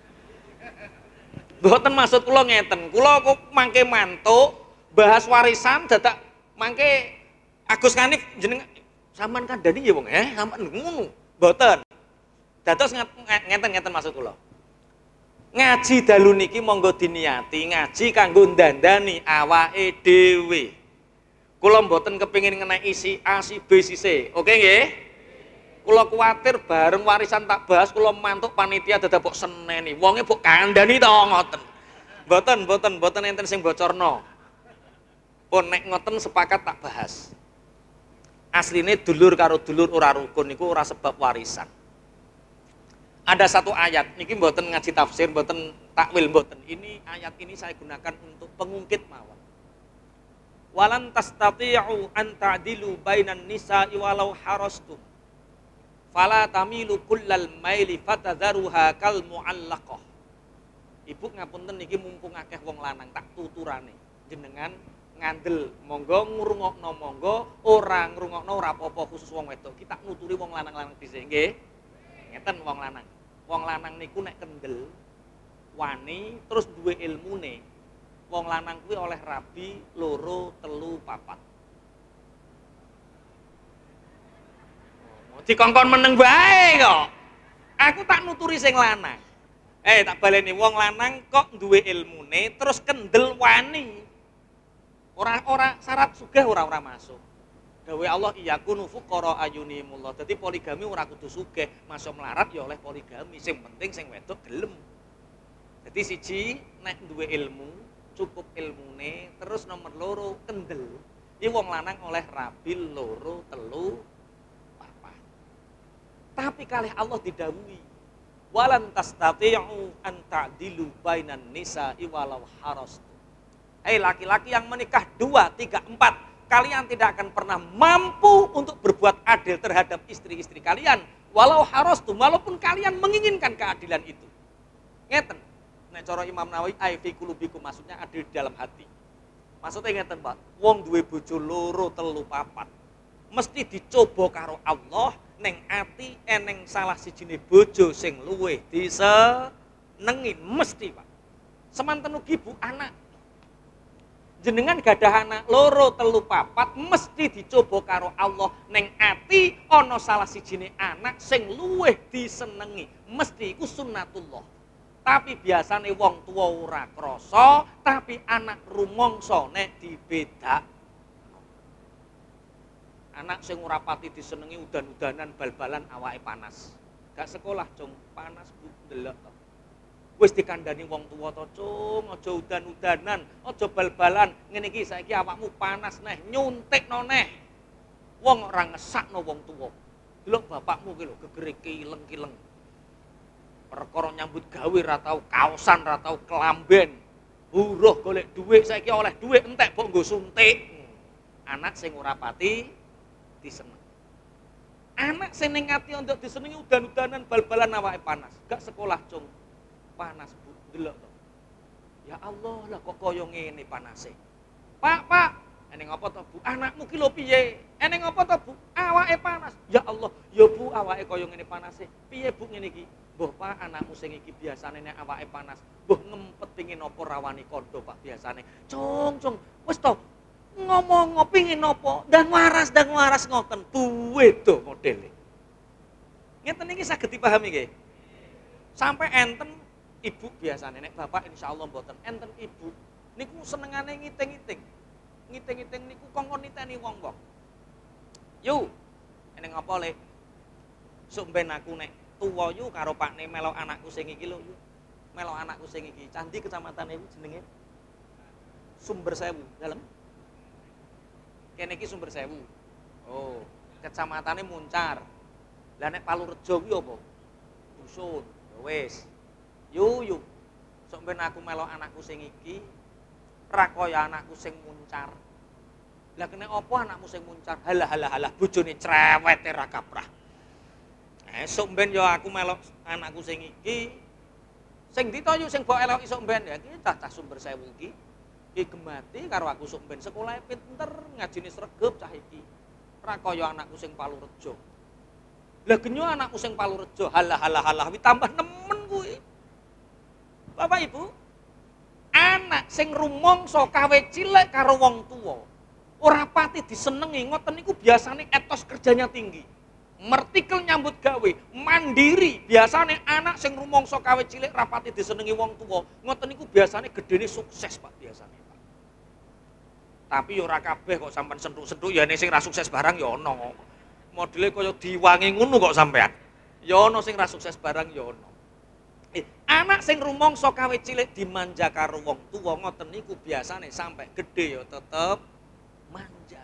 Mboten maksud kula ngeten, kula kok mangke mantuk bahas warisan dadak mangke Agus Kanif jeneng sampean kandhani ya wong eh sampean ngono. Mboten. Dados ngeten-ngeten maksud kula. Ngaji dalu niki monggo diniati ngaji kanggo ndandani awake dhewe. Kula mboten kepengin ngeneki si A, si B, si C. Oke nggih? Kula kuwatir bareng warisan tak bahas kula mantuk panitia dadak kok seneni. Wonge mbok kandhani to ngoten. Mboten, mboten, mboten enten sing bocorno. Pun nek ngoten sepakat tak bahas. Asline dulur karo dulur ora rukun niku ora sebab warisan. Ada satu ayat, niki mboten ngaji tafsir, mboten takwil mboten. Ini ayat ini saya gunakan untuk pengungkit mawon. Walan tastati'u an ta'dilu bainan nisa'i walau harastum. Fala tamilu kullal maili fatadharuha kal mu'allaqah. Ibu ngapunten niki mumpung akeh wong lanang tak tuturane. Jenengan ngandel monggo ngrungokno monggo, ora ngrungokno ora apa-apa khusus wong wedok. Kita nuturi wong lanang-lanang dhisik nggih. Ngeten wong lanang. Wong lanang niku nek kendel wani terus duwe ilmune. Wong lanang kuwi oleh rabi loro, telu, papat. Dikongkon meneng bae kok. Aku tak nuturi sing lanang. Eh tak baleni wong lanang kok duwe ilmune terus kendel wani. Ora-ora syarat sugih ora-ora masuk. Dawe Allah iyakunu fuqara ayunimullah. Dadi poligami ora kudu sugih, masuk melarat ya oleh poligami. Sing penting sing wedok gelem. Dadi siji nek duwe ilmu, cukup ilmune, terus nomor loro kendel. Iki wong lanang oleh rabil loro, telu, papat. Tapi kalih Allah didhawuhi walan tastati'u an ta'dilu bainan nisa'i walau harastu. Hei laki-laki yang menikah dua, tiga, empat, kalian tidak akan pernah mampu untuk berbuat adil terhadap istri-istri kalian walau harastu, walaupun kalian menginginkan keadilan itu. Ngeten. Nek cara Imam Nawawi ai fi qulubikum maksudnya adil di dalam hati. Maksudnya ngeten, Pak. Wong duwe bojo loro, telu, papat. Mesti dicoba karo Allah neng ati eneng salah sijine bojo sing luwih disenengi mesti, Pak. Semanten ugi Bu anak jenengan gadah anak loro telu papat mesti dicoba karo Allah neng ati ana salah sijine anak sing luwih disenengi mesti iku sunnatullah. Tapi biasane wong tua ora krasa tapi anak rumangsa nek dibedak anak sing ora pati disenengi udan-udanan bal-balan awake panas gak sekolah cung panas Bu ndelok to. Wis dikandani wong tuwa to, Cung, aja udan-udanan, aja bal-balan. Ngene iki saiki awakmu panas neh, nyuntikno neh. Wong ora ngesakno wong tuwa. Delok bapakmu ki lho gegere kileng-kileng. Perkara nyambut gawe ra tau kaosan, ra tau kelamben. Buruh golek dhuwit saiki oleh dhuwit entek mbok nggo suntik. Anak sing ora pati diseneng. Anak sing ning ati ndok disenengi udan-udanan bal-balan awake panas. Gak sekolah, Cung. Panas Bu, delok to. Ya Allah lah kok kaya ngene panase. Pak, Pak, eneng apa to Bu? Anakmu ki lho piye? Eneng apa to Bu? Awake panas. Ya Allah, ya Bu awake kaya ngene panase. Piye Bu ngene iki? Mbah Pak, anakmu sing iki biasane nek awake panas, mbah ngempet pengin apa rawani kondo Pak biasane. Cung, cung, wis to. Ngomong pengin apa? Dan waras, dan waras ngoten. Duwe to modele. Ngeten iki saged dipahami nggih. Sampai enten ibu biasane nek bapak insyaallah mboten, enten ibu niku senengane ngiting-ngiting. Ngiting-ngiting niku kongkon niteni wong-wong. Yu, eneng apa le? Sok ben aku nek tuwa yu karo pakne melok anakku sing iki lho yu. Melok anakku sing iki. Candi kecamatan iku jenenge Sumber Sewu, dalem. Kene iki Sumber Sewu. Oh, kecamatane Muncar. Lah nek Palurejo kuwi apa? Dusun. Ya wis. Yu yu. Sok ben aku melok anakku sing iki ra kaya anakku sing Muncar. Lah kene apa anakmu sing Muncar? Halah halah halah bojone crewete ra kaprah. Eh sok ben yo aku melok anakku sing iki sing dita yu sing mbok eloki sok ben ya iki cah-cah Sumber Sewu iki. Iki gemati karo aku sok ben sekolahe pinter, ngajine sregep cah iki. Ra kaya anakku sing Palurejo. Lah genyo anakku sing Palurejo, halah halah halah wi tambah nemen kuwi. Bapak Ibu, anak sing rumangsa kawe cilik karo wong tuwa, ora pati disenengi ngoten niku biasane etos kerjanya tinggi. Mertikel nyambut gawe, mandiri. Biasane anak sing rumangsa kawe cilik ra pati disenengi wong tuwa, ngoten niku biasane gedene sukses Pak biasane, Pak. Tapi yo ora kabeh kok sampean sentuk-sentuk ya nek sing ra sukses barang ya ana. Modele kaya diwangi ngono kok sampean. Ya ana sing ra sukses barang ya ana. Eh, anak sing rumangsa kawe cilik dimanja karo wong tuwa ngoten niku biasane sampai gede ya tetep manja.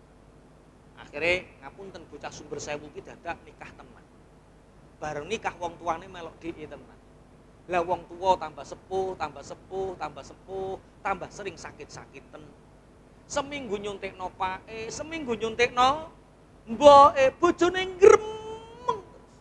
Akhire ngapunten bocah Sumber Sewu ki dadak nikah tenan. Bareng nikah wong tuane melok dhiki tenan. Lah wong tuwa tambah sepuh, tambah sepuh, tambah sepuh, tambah sering sakit-sakiten. Seminggu nyuntikno pake, seminggu nyuntikno mboke bojone gremeng.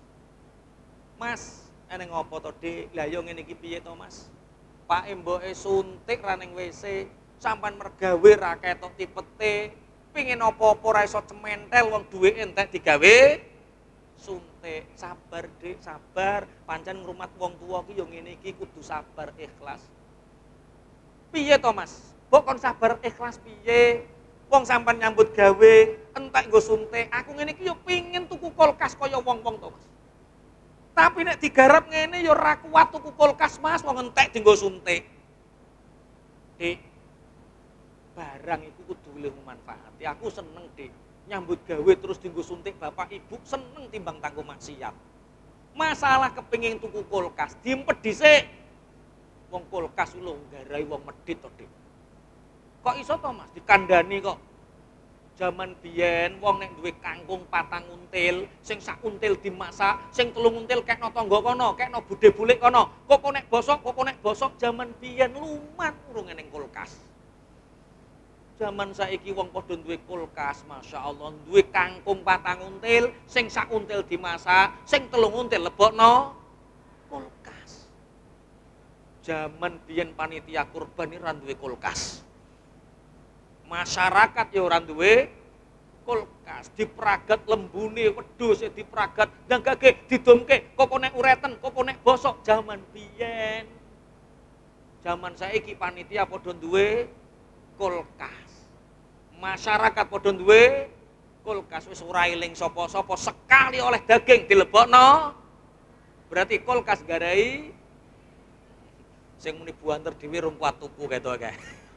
Mas, eneng apa to, Dik? Lah yo ngene iki piye to, Mas? Pake mboke suntik ra ning W C, sampean mergawe ra ketok tipete. Pengin apa-apa ora iso cementel wong duwe entek digawe suntik. Sabar, Dik, sabar. Pancen ngrumat wong tuwa ki yo ngene iki kudu sabar, ikhlas. Piye to, Mas? Mbok kon sabar ikhlas piye? Wong sampean nyambut gawe, entek nggo suntik. Aku ngene iki yo pengin tuku kulkas kaya wong-wong to, Mas. Tapi nek digarap ngene yo ora kuat tuku kulkas, Mas, wong entek dienggo suntik. Dik, barang iku kudu luwih manfaati. Aku seneng, Dik. Nyambut gawe terus dienggo suntik bapak ibu seneng timbang tanggo maksiat. Masalah kepengin tuku kulkas, diempet dhisik. Wong kulkas lho nggarai wong medhit to, Dik. Kok iso to, Mas, dikandani kok. Zaman biyen wong nek duwe kangkung patang until, sing sak until dimasak, sing telung until kekno tangga kono, kekno budhe bulik kono. Kok nek bosok, kok nek bosok zaman biyen luman urung ning kulkas. Zaman saiki wong padha duwe kulkas, masyaallah, duwe kangkung patang until, sing sak until dimasak, sing telung until lebokno kulkas. Zaman biyen panitia kurban iki ra duwe kulkas. Masyarakat ya ora duwe kulkas, dipragat lembune wedhus dipragat ndangake didomke kok nek ureten kok nek bosok jaman biyen. Jaman saiki panitia padha duwe kulkas. Masyarakat padha duwe kulkas, wis ora eling sapa-sapa sekali oleh daging dilebokno. Berarti kulkas garai sing muni buanter dhewe rung kuat tuku ketok kae.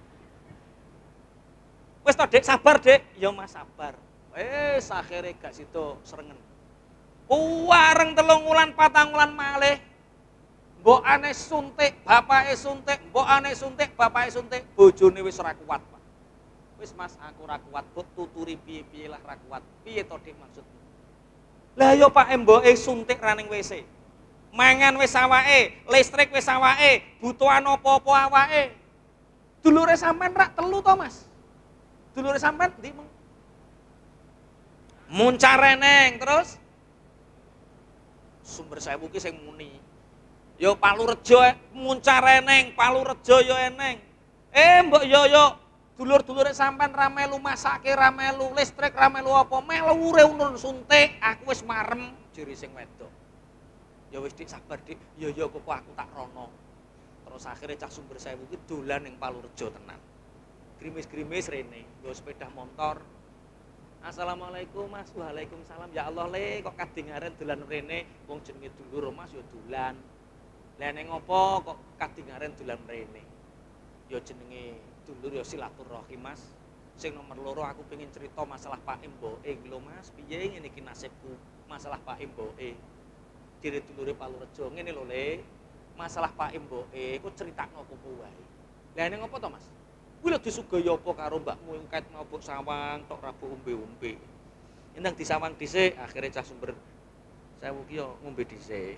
Wis to, Dik, sabar, Dik. Ya Mas sabar. Wis akhire gak sida srengen. Kuwareng telung wulan patang wulan malih. Mbokane suntik, bapake suntik, mbokane suntik, bapake suntik, bojone wis ora kuat, Pak. Wis Mas, aku ora kuat, mbok tuturi piye-piye lah ora kuat. Piye to, Dik, maksudmu? Lah ya Pak mboke suntik ra ning W C. Mangan wis awake, listrik wis awake, butuhan apa-apa awake. Dulure sampean rak telu to, Mas? Dulure sampean ndi mong? Muncar eneng terus Sumber Sewu ki sing muni. Ya Palurejo Muncar eneng, Palurejo ya eneng. Eh mbok yo yo dulur-dulure sampean ra melu masake, ra melu listrik, ra melu apa, melu urip nun suntik, aku wis marem jere sing wedok. Ya wis Dik sabar Dik. Ya ya kok aku tak rono. Terus akhirnya Cah Sumber Sewu ki dolan ning Palurejo tenan. Grimis-grimis rene, nggo sepeda motor. Assalamualaikum Mas. Waalaikumsalam. Ya Allah le kok kadingaren dolan rene wong jenenge dulur Mas ya dolan. Lah ning ngopo kok kadingaren dolan rene? Ya jenenge dulur ya silaturahim Mas. Sing nomor loro aku pengen cerita masalah Pak Mboke lho Mas. Piye ngene iki nasibku masalah Pak Mboke. Dire dulure Palurejo ngene lho le. Masalah Pak Mboke kok critakno apa wae. Lah ning ngopo to Mas? Kuwi lho disugih apa karo mbakmu engket mabuk sawang tok rabu umbe-umbe. Endang disawang dhisik, akhire Cah Sumber Sewu ki yo ngombe dhisik.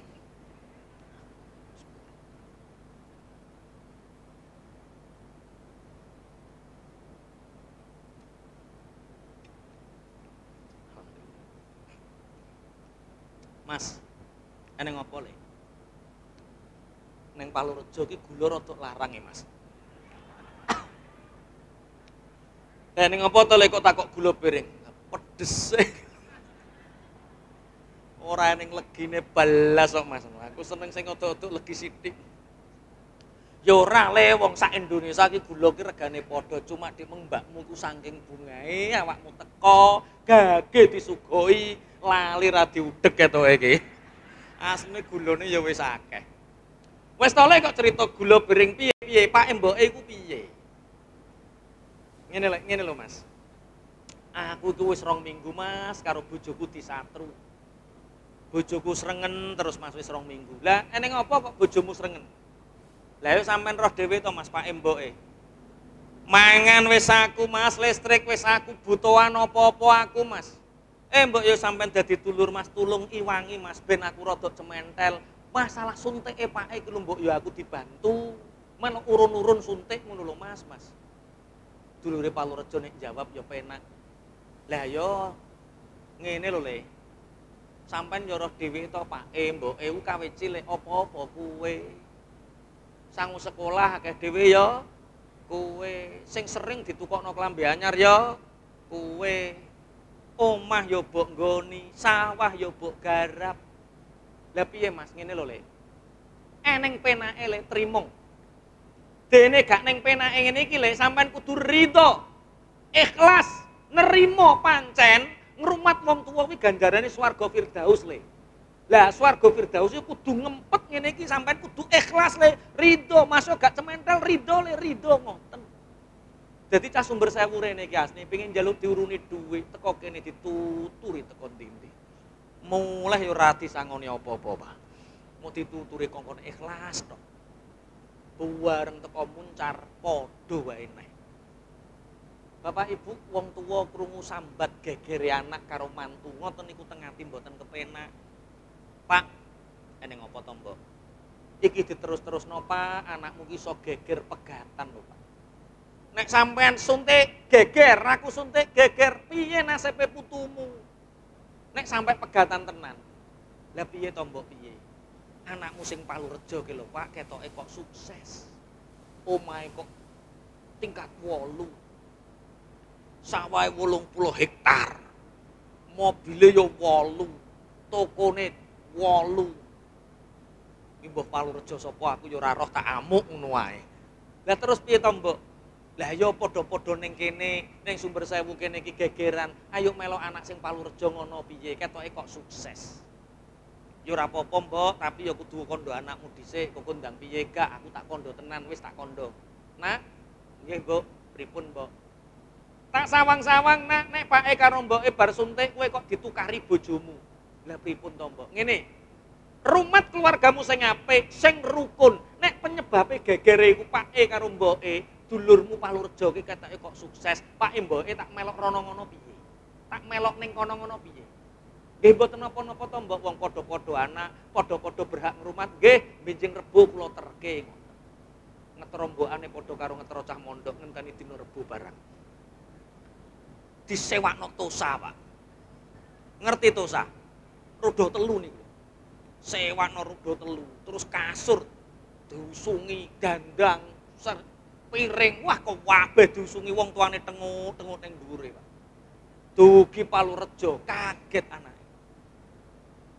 Mas, eneng apa le? Neng Palurejo ki gula rada larang ya Mas. Eh ning apa to lek kok takok gula piring? Pedes. Ora ning legine balas kok Mas. Aku seneng sing odok-odok legi sithik. Ya ora le wong sak Indonesia ki gula ki regane padha, cuma dik mbakmu ku saking bungae awakmu teko, gage disugoi, lali ra diudeg ketoke iki. Asline gulane ya wis akeh. Wis to le kok cerita gula piring piye-piye, Pak Mboke iku piye? Ngene lho, ngene lho Mas. Aku iku wis rong minggu Mas karo bojoku disatru. Bojoku srengen terus Mas wis rong minggu. Lah eneng apa kok bojomu srengen? Lah yo sampean roh dhewe to Mas Pak Mboke. Mangan wis aku Mas, listrik wis aku, butuhan apa-apa aku Mas. Eh mbok yo sampean dadi dulur Mas, tulung iwangi Mas ben aku rada cementel. Masalah suntike Pak iki lho mbok yo aku dibantu. Men urun-urun suntik ngono lho Mas, Mas. Dulure Palurejo nek jawab ya penak. Lah yo ngene lho Le. Sampeyan yo roh dhewe to Pak E, Mbok E ku kawe cilik apa-apa kuwe. Sangu sekolah akeh dhewe yo kuwe. Sing sering ditukokno klambi anyar yo kuwe. Omah yo mbok nggoni, sawah yo mbok garap. Lah piye Mas ngene lho Le. Eneng penake Le trimong. Dene gak neng penake ngene iki lek sampean kudu ridho. Ikhlas, nerimo pancen ngrumat wong tuwa kuwi ganjarane swarga Firdaus le. Lah swarga Firdaus iku kudu ngempet ngene iki sampean kudu ikhlas le, ridho, masuk gak cementel ridho le, ridho ngoten. Dadi Cah Sumber Sewu rene iki asline pengin njaluk diuruni dhuwit teko kene dituturi teko ndi-ndi. Mulih yo ora disangoni apa-apa, Pak. Mau dituturi kongkon ikhlas tok. Bareng teko muncar padha wae neh. Bapak Ibu wong tuwa krungu sambat gegere anak karo mantu ngoten niku teng ati mboten kepenak. Pak, eneng apa to, Mbok? Iki diterus-terusno Pak, anakmu ki iso geger pegatan lho, Pak. Nek sampean suntik geger, aku suntik geger, piye nasibe putumu? Nek sampai pegatan tenan. Lah piye to, Mbok, piye? Anakmu sing Palurejo ki lho Pak, ketoke kok sukses. Omahe kok tingkat wolu. Sawahe wolung puluh hektar. Mobile yo wolu. Tokone wolu. Iki mbok Palurejo sapa aku yo ora roh tak amuk ngono wae. Lah terus piye to, Mbok? Lah yo padha-padha ning kene, ning Sumber Sewu kene iki gegeran. Ayo melok anak sing Palurejo ngono piye? Ketoke kok sukses. Ya ora apa-apa, Mbok, tapi ya kudu kondo anakmu dhisik, kok ndang piye gak, aku tak kondo tenan, wis tak kondo. Nak, nggih, Mbok, pripun, Mbok? Tak sawang-sawang, Nak, nek Pak E karo Mboke bar suntik kowe kok ditukari bojomu. Lah pripun to, Mbok? Ngene. Rumat keluargamu sing apik, sing rukun. Nek penyebabe gegere iku Pak E karo Mboke, dulurmu Palurejo ki ketoke kok sukses. Pak E Mboke tak melok rono ngono piye? Tak melok ning kono ngono piye? Nggih mboten napa-napa to Mbok, wong padha-padha anak, padha-padha berhak ngrumat. Nggih, benjing Rebo kula terke ngoten. Ngetrombokane padha karo ngetro cah mondok ngenteni dina Rebo barang. Disewakno tosa, Pak. Ngerti tosa? Rodo telu niku. Sewakno rodo telu, terus kasur diusungi, dandang, ser, piring, wah kok kabeh diusungi wong tuane tengut-tengut ning dhuwure, Pak. Dugi Palurejo, kaget anak.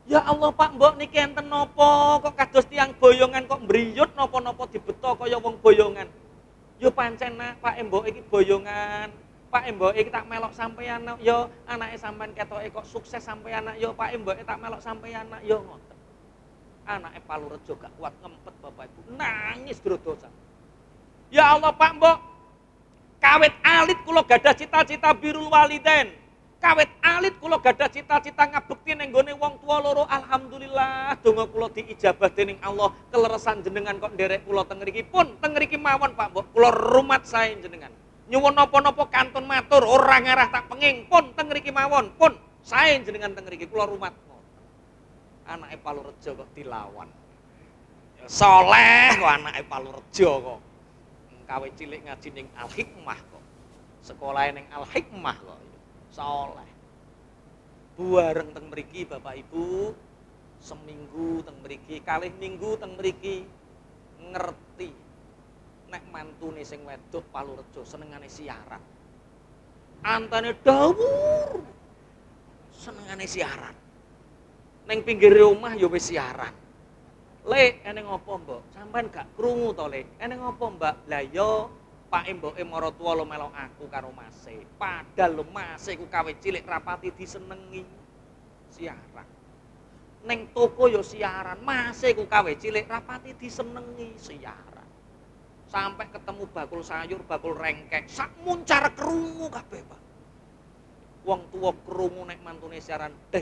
Ya Allah Pak Mbok niki enten napa kok kados tiang boyongan kok mbriyut napa-napa dibeto kaya wong boyongan. Ya pancen nak Pak Mbok iki boyongan. Pak Mbok iki tak melok sampeyan nak ya anake sampean ketoke kok sukses sampeyan nak ya Pak Mbok tak melok sampeyan nak ya ngoten. Anake Palurejo gak kuat ngempet Bapak Ibu nangis drodosan. Ya Allah Pak Mbok kawit alit kula gadah cita-cita birrul walidain. Kawit alit kula gadah cita-cita ngabekti ning gone wong tuwa loro. Alhamdulillah donga kula diijabah dening Allah. Keleresan jenengan kok nderek kula teng mriki pun teng mriki mawon Pak Mbok. Kula rumat sae jenengan. Nyuwun napa-napa kantun matur ora ngarah tak penging pun teng mriki mawon pun sae jenengan teng mriki kula rumat. Anake Palurejo kok dilawan. Ya saleh kok anake Palurejo kok. Kawit cilik ngaji ning Al Hikmah kok. Sekolahe ning Al Hikmah kok. Soleh. Buareng teng mriki Bapak Ibu seminggu teng mriki, kalih minggu teng mriki ngerti nek mantune sing wedok Palurejo senengane siaran. Antane dawur. Senengane siaran. Ning pinggir omah ya wis siaran. Lek eneng apa, Mbok? Sampeyan gak krungu to, Lek? Eneng apa, Mbak? Lah ya Pak Mboke mara tuwa lo melok aku karo Mase. Padahal lo Mase ku kawit cilik rapati disenengi siaran. Neng toko yo siaran, Mase ku kawit cilik rapati disenengi siaran. Sampai ketemu bakul sayur, bakul rengkek, sak muncar krungu kabeh, Pak. Wong tuwa krungu nek mantune siaran, deh.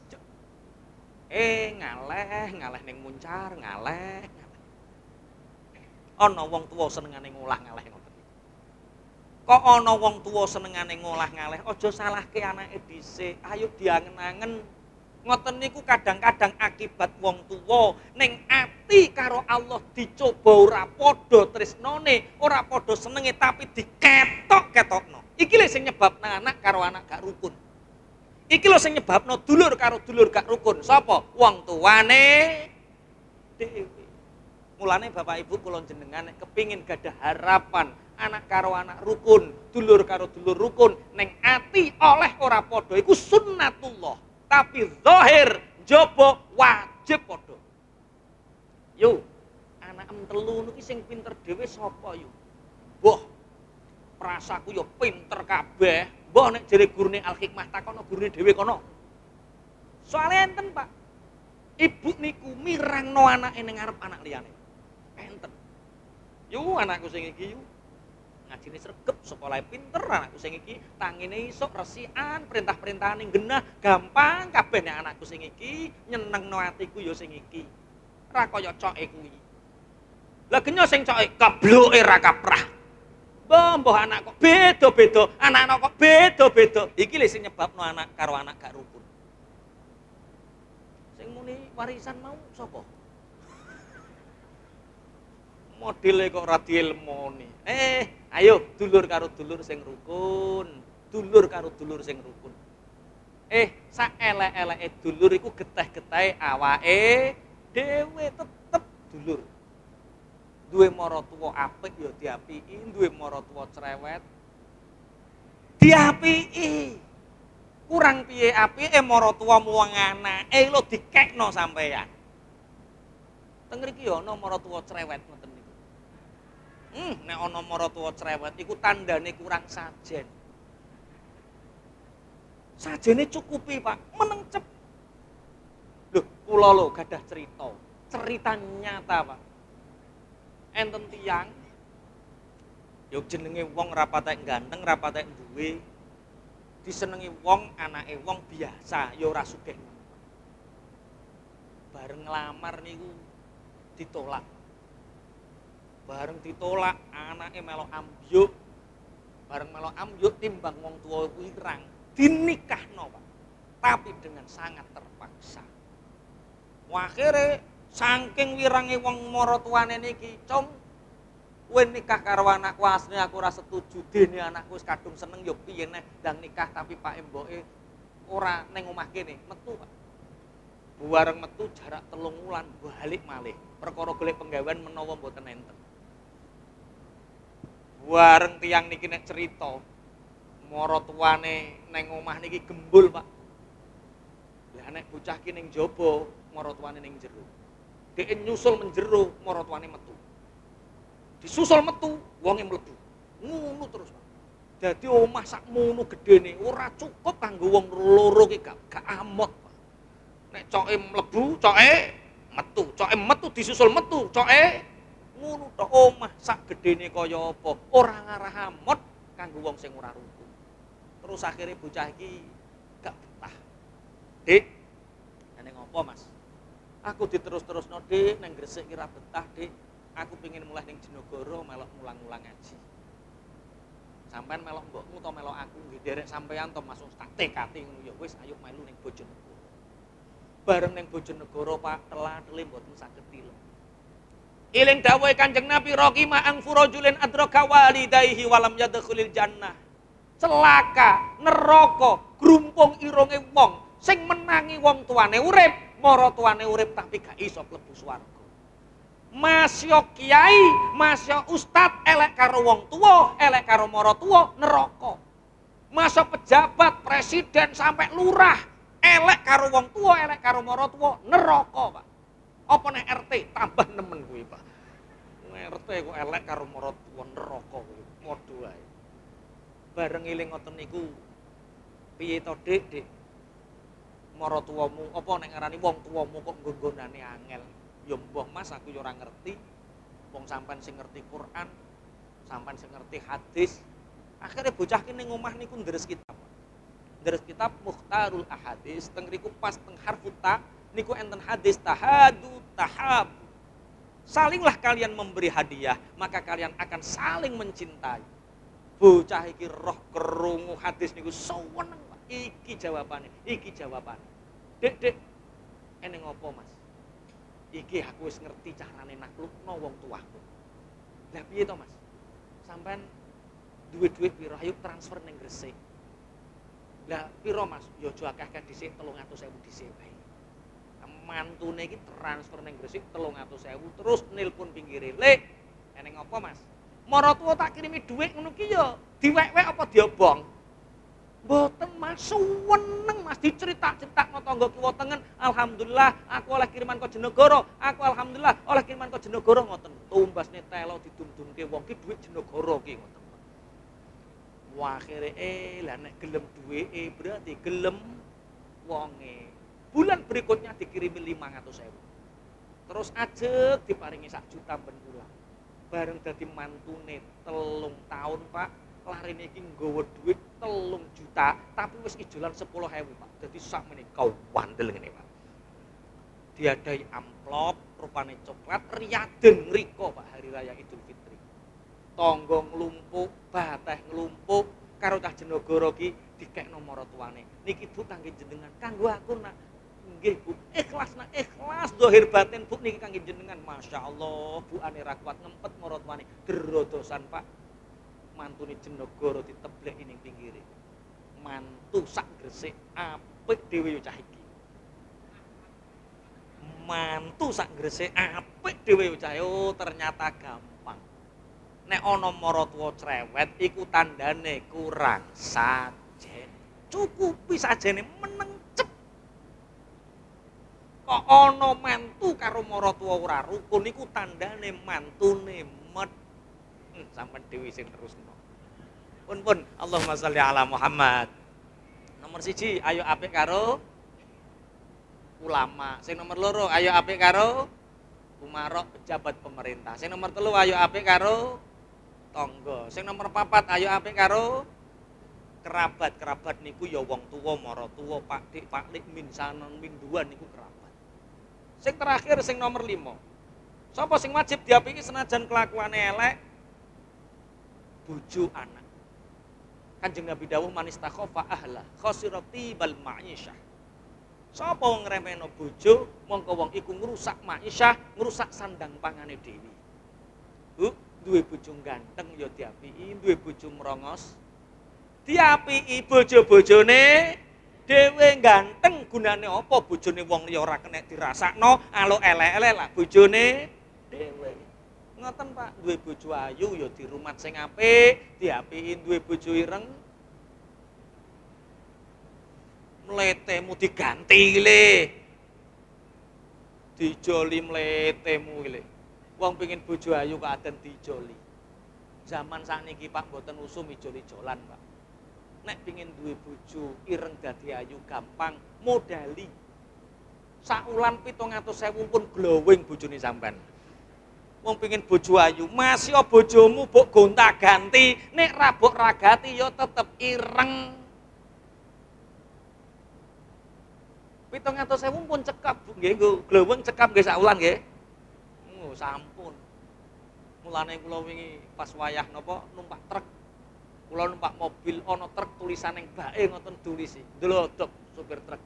Eh ngaleh, ngaleh ning muncar, ngaleh, ngaleh. Ana wong tuwa senengane ngolah ngaleh ngoten. Kok ana wong tuwa senengane ngolah ngaleh, aja salahke anake dhisik. Ayo diangen-angen. Ngoten niku kadang-kadang akibat wong tuwa ning ati karo Allah dicoba ora padha tresnane, ora padha senenge tapi diketok-ketokno. Iki lho sing nyebabno anak karo anak gak rukun. Iki lho sing nyebabno dulur karo dulur gak rukun. Sapa? Wong tuwane dhewe. Mulane Bapak Ibu kula jenengan nek kepingin gadah harapan anak karo anak rukun, dulur karo dulur rukun, neng ati oleh ora padha iku sunnatullah. Tapi zahir njaba wajib padha. Yo, anak em telu niki sing pinter dhewe sapa yo? Mbah, prasaku yo pinter kabeh. Mbah nek jere gurune Al Hikmah takono gurune dhewe kono. Soale enten, Pak. Ibu niku mirangno anake ning ngarep anak liyane. Enten. Yo anakku sing iki yo ngajine sregep, sekolahe pinter, anakku sing iki tangine isuk resikan, perintah-perintahane genah, gampang kabeh nek anakku sing iki nyenengno atiku ya sing iki. Ora kaya coke kuwi. Lah genya sing coke kebloke ra kaprah. Mbah mbah anak kok beda-beda, anak-anak kok beda-beda. Iki lho sing nyebabno anak karo anak gak rukun. Sing muni warisan mau sapa? Modele kok ora dielmoni. Eh, ayo dulur karo dulur sing rukun, dulur karo dulur sing rukun. Eh, sak elek-eleke dulur iku geteh-getehe awake dhewe tetep dulur. Duwe maratuwa apik ya diapiki, duwe maratuwa cerewet diapiki. Kurang piye apike maratuwamu wong anake lho dikekno sampeyan. Teng mriki ya ana maratuwa cerewet ngoten. Hmm, nek ana maratuwa cerewet iku tandane kurang sajen. Sajene cukupi, Pak, menencep. Lho, kula lho gadah cerita. Cerita nyata, Pak. Enten tiyang yo jenenge wong ra patek ganteng, ra patek duwe. Disenengi wong, anake wong biasa, ya ora sugih. Bareng nglamar niku ditolak. Bareng ditolak, anake melok ambyuk. Bareng melok ambyuk timbang wong tuwa kuwi irang, dinikahno, Pak. Tapi dengan sangat terpaksa. Akhire saking wirange wong maratuwane niki, "Cung, kowe nikah karo anakku asline aku ora setuju. Dene anakku wis kadung seneng ya piye neh ndang nikah tapi Pak Mboke ora ning omah kene, metu, Pak." Bareng metu jarak telung wulan balik malih. Perkara golek penggawean menawa mboten enten. Bareng tiyang niki nek cerita maratuwane ning omah niki gembul, Pak. Lah nek bocah ki ning jaba, maratuwane ning jero. Dhek nyusul menjero, maratuwane metu. Disusul metu, wonge mlebu. Ngono terus, Pak. Dadi omah sakmono gedene ora cukup kanggo wong loro ki gak, gak amot, Pak. Nek coke mlebu, coke metu, coke metu disusul metu, coke ngono tok. Omah sak gedene kaya apa, ora ngarah amot kanggo wong sing ora rukun. Terus akhirnya bocah iki gak betah. Dik, ning ngopo, Mas? Aku diterus-terusno, Dik, nang Gresik ki ra betah, Dik. Aku pengen mulai ning Jenagara melok mulang-mulang ngaji. Sampeyan melok mbokmu to melok aku nggih derek sampeyan to masuk tak tekati ngono ya wis ayo melu ning Bojonegoro. Bareng ning Bojonegoro Pak telat-teli mboten saged tilem. Eling dawuh Kanjeng Nabi raqima ang furajulin adraka walidayhi walam yadkhulil jannah. Celaka, neraka, grumpung irunge wong sing menangi wong tuane urip, mara tuane urip tapi gak iso mlebu swarga. Masya kiai, masya ustad, elek karo wong tua, elek karo mara tua, neraka. Masya pejabat, presiden sampai lurah, elek karo wong tua, elek karo mara tua, neraka, Pak. Apa nek R T tambah nemen kuwi, Pak. R T kok elek karo mara tua, neraka kuwi, modho ae. Bareng eling ngoten niku, piye to, Dik, Dik? Mara tuamu, apa nek ngarani wong tuamu kok nggonggondane angel? Ya mbah Mas aku ya ora ngerti. Wong sampean sing ngerti Quran, sampean sing ngerti hadis. Akhirnya bocah ki ning omah niku ndres kitab. Ndres kitab Mukhtarul Ahadits, teng riku pas teng harfu ta niku enten hadis tahadu tahab. Salinglah kalian memberi hadiah, maka kalian akan saling mencintai. Bocah iki roh kerungu hadis niku seneng, Pak. Iki jawabane, iki jawabane. Dek, Dek, eneng apa, Mas? Iki aku wis ngerti carane naklukno wong tuaku. Lah piye to, Mas? Sampean duwe dhuwit piro? Ayo transfer ning Gresik. Lah piro, Mas? Ya aja akeh-akeh dhisik telung atus ewu dhisik wae. Mantune iki transfer ning Gresik telung atus ewu terus nelpon pinggire. Lek, eneng apa, Mas? Mara tuwa tak kirimi dhuwit ngono ki ya diwek-wek apa diobong? Mboten Mas, seneng Mas diceritak-critakno tangga kiwa tengen. Alhamdulillah aku oleh kiriman ke Jenagara. Aku alhamdulillah oleh kiriman ke Jenagara ngoten. Tumbasne telo didum-dumke wong ki dhuwit Jenagara ki ngoten. Wah akhire eh lah nek gelem duweke berarti gelem wonge. Bulan berikutnya dikirimi lima ratus ribu. Terus ajeg diparingi sak juta ben kula. Bareng dadi mantune telung tahun, Pak. Larine iki nggawa dhuwit telung juta, tapi wis ijolan sepuluh ribu, Pak. Dadi sak menika wandel ngene, Pak. Diadai amplop rupane coklat riyaden ngriko, Pak, hari raya Idul Fitri. Tangga nglumpuk, bateh nglumpuk karo cah Jenagara ki dikekno maratuwane. Niki Bu kangge jenengan, kanggo aku nak. Nggih, Bu. Ikhlas nak, ikhlas zahir batin, Bu niki kangge jenengan. Masyaallah, Bu ane ra kuat ngempet maratuwane. Derodosan, Pak. Mantune Jenagara diteblek ning pinggire. Mantu sak Gresik apik dhewe yo cah iki. Mantu sak Gresik apik dhewe yo cah. Oh, ternyata gampang. Nek ana maratuwa cerewet iku tandane kurang sajen. Cukupi sajene meneng cep. Kok ana mantu karo maratuwa ora rukun iku tandane mantune met. Hmm, sampean dhewe sing terusno. Pun-pun Allahumma sholli ala Muhammad. Nomor siji ayo apik karo ulama. Sing nomor loro ayo apik karo umarok pejabat pemerintah. Sing nomor telu ayo apik karo tangga. Sing nomor papat ayo apik karo kerabat-kerabat niku ya wong tuwa, mara tuwa, Pak Dik, Pak Lik, min sanon, min duan niku kerabat. Sing terakhir sing nomor lima. Sapa sing wajib diapiki senajan kelakuane elek? Bojo anak. Kanjeng Nabi dawuh man istakhafa ahla khasirati bal ma'isyah. Sapa wong ngremehno bojo, mongko wong iku ngrusak ma'isyah, ngrusak sandang pangane dhewe. Bu, duwe bojo ganteng ya diapiki, duwe bojo mrongos diapiki, bojo-bojone dhewe ganteng gunane apa? Bojone wong liya ora kena dirasakno, aluk elek-elek lah bojone dhewe. Ngoten Pak, duwe bojo ayu ya di rumah sing apik, diapiki, duwe bojo ireng. mletemu diganti le. Dijoli mletemu le. Wong pengin bojo ayu kok aden dijoli. Zaman sakniki Pak mboten usum ijol-ijolan, Pak. Nek pengin duwe bojo ireng dadi ayu gampang, modali. Saulan pitung atus ewu pun glowing bojone sampean. Wong pengin bojo ayu, masih bojomu mbok gonta-ganti, nek rabok ragati ya tetep ireng. pitung atus ewu pun cekap nggih, glowing cekap nggih saulan nggih. Oh, sampun. Mulane kula wingi pas wayah napa numpak truk. Kula numpak mobil ana truk tulisan ning bake ngoten tulisi. Ndlodok supir truk.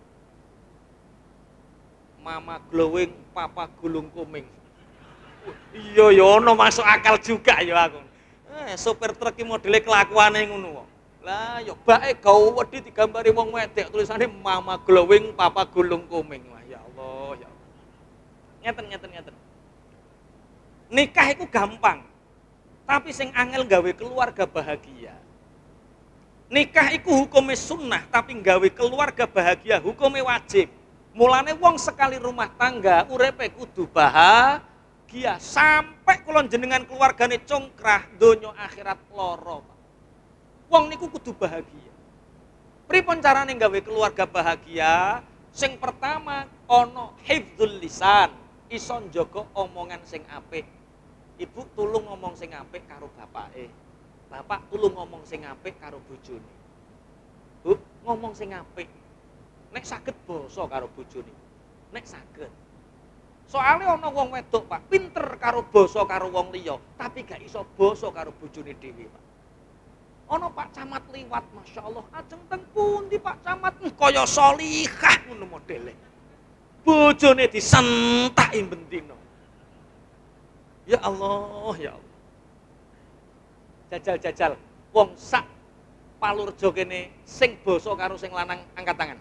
Mama glowing, papa gulung kuming. Iya ya ono masuk akal juga ya aku. Eh sopir truk iki modele kelakuane ngono kok. Lah ya bake gawe wedi digambari wong wedek tulisane mama glowing papa gulung kuming. Wah ya Allah ya Allah. Ngeten ngeten ngeten. Nikah itu gampang. Tapi sing angel gawe keluarga bahagia. Nikah iku hukume sunnah tapi gawe keluarga bahagia hukume wajib. Mulane wong sekali rumah tangga urepe kudu bahagia. Gia sampai kulon jenengan keluargane congkrah donya akhirat loro. Wong niku kudu bahagia. Pripun carane gawe keluarga bahagia? Sing pertama ana hifdzul lisan, iso njaga omongan sing apik. Ibu tulung ngomong sing apik karo bapake. Bapak tulung ngomong sing apik karo bojone. Bu, ngomong sing apik. Nek saged basa karo bojone. Nek saged. Soalnya ana wong wedok Pak, pinter karo basa karo wong liya, tapi gak iso basa karo bojone dhewe, Pak. Ana Pak Camat liwat, Masya Allah, ajeng teng pundi Pak Camat, kaya sholihah ngono modele. Bojone disentaki bendina. Ya Allah, ya Allah. Jajal-jajal, wong sak Palurjo kene sing basa karo sing lanang angkat tangan.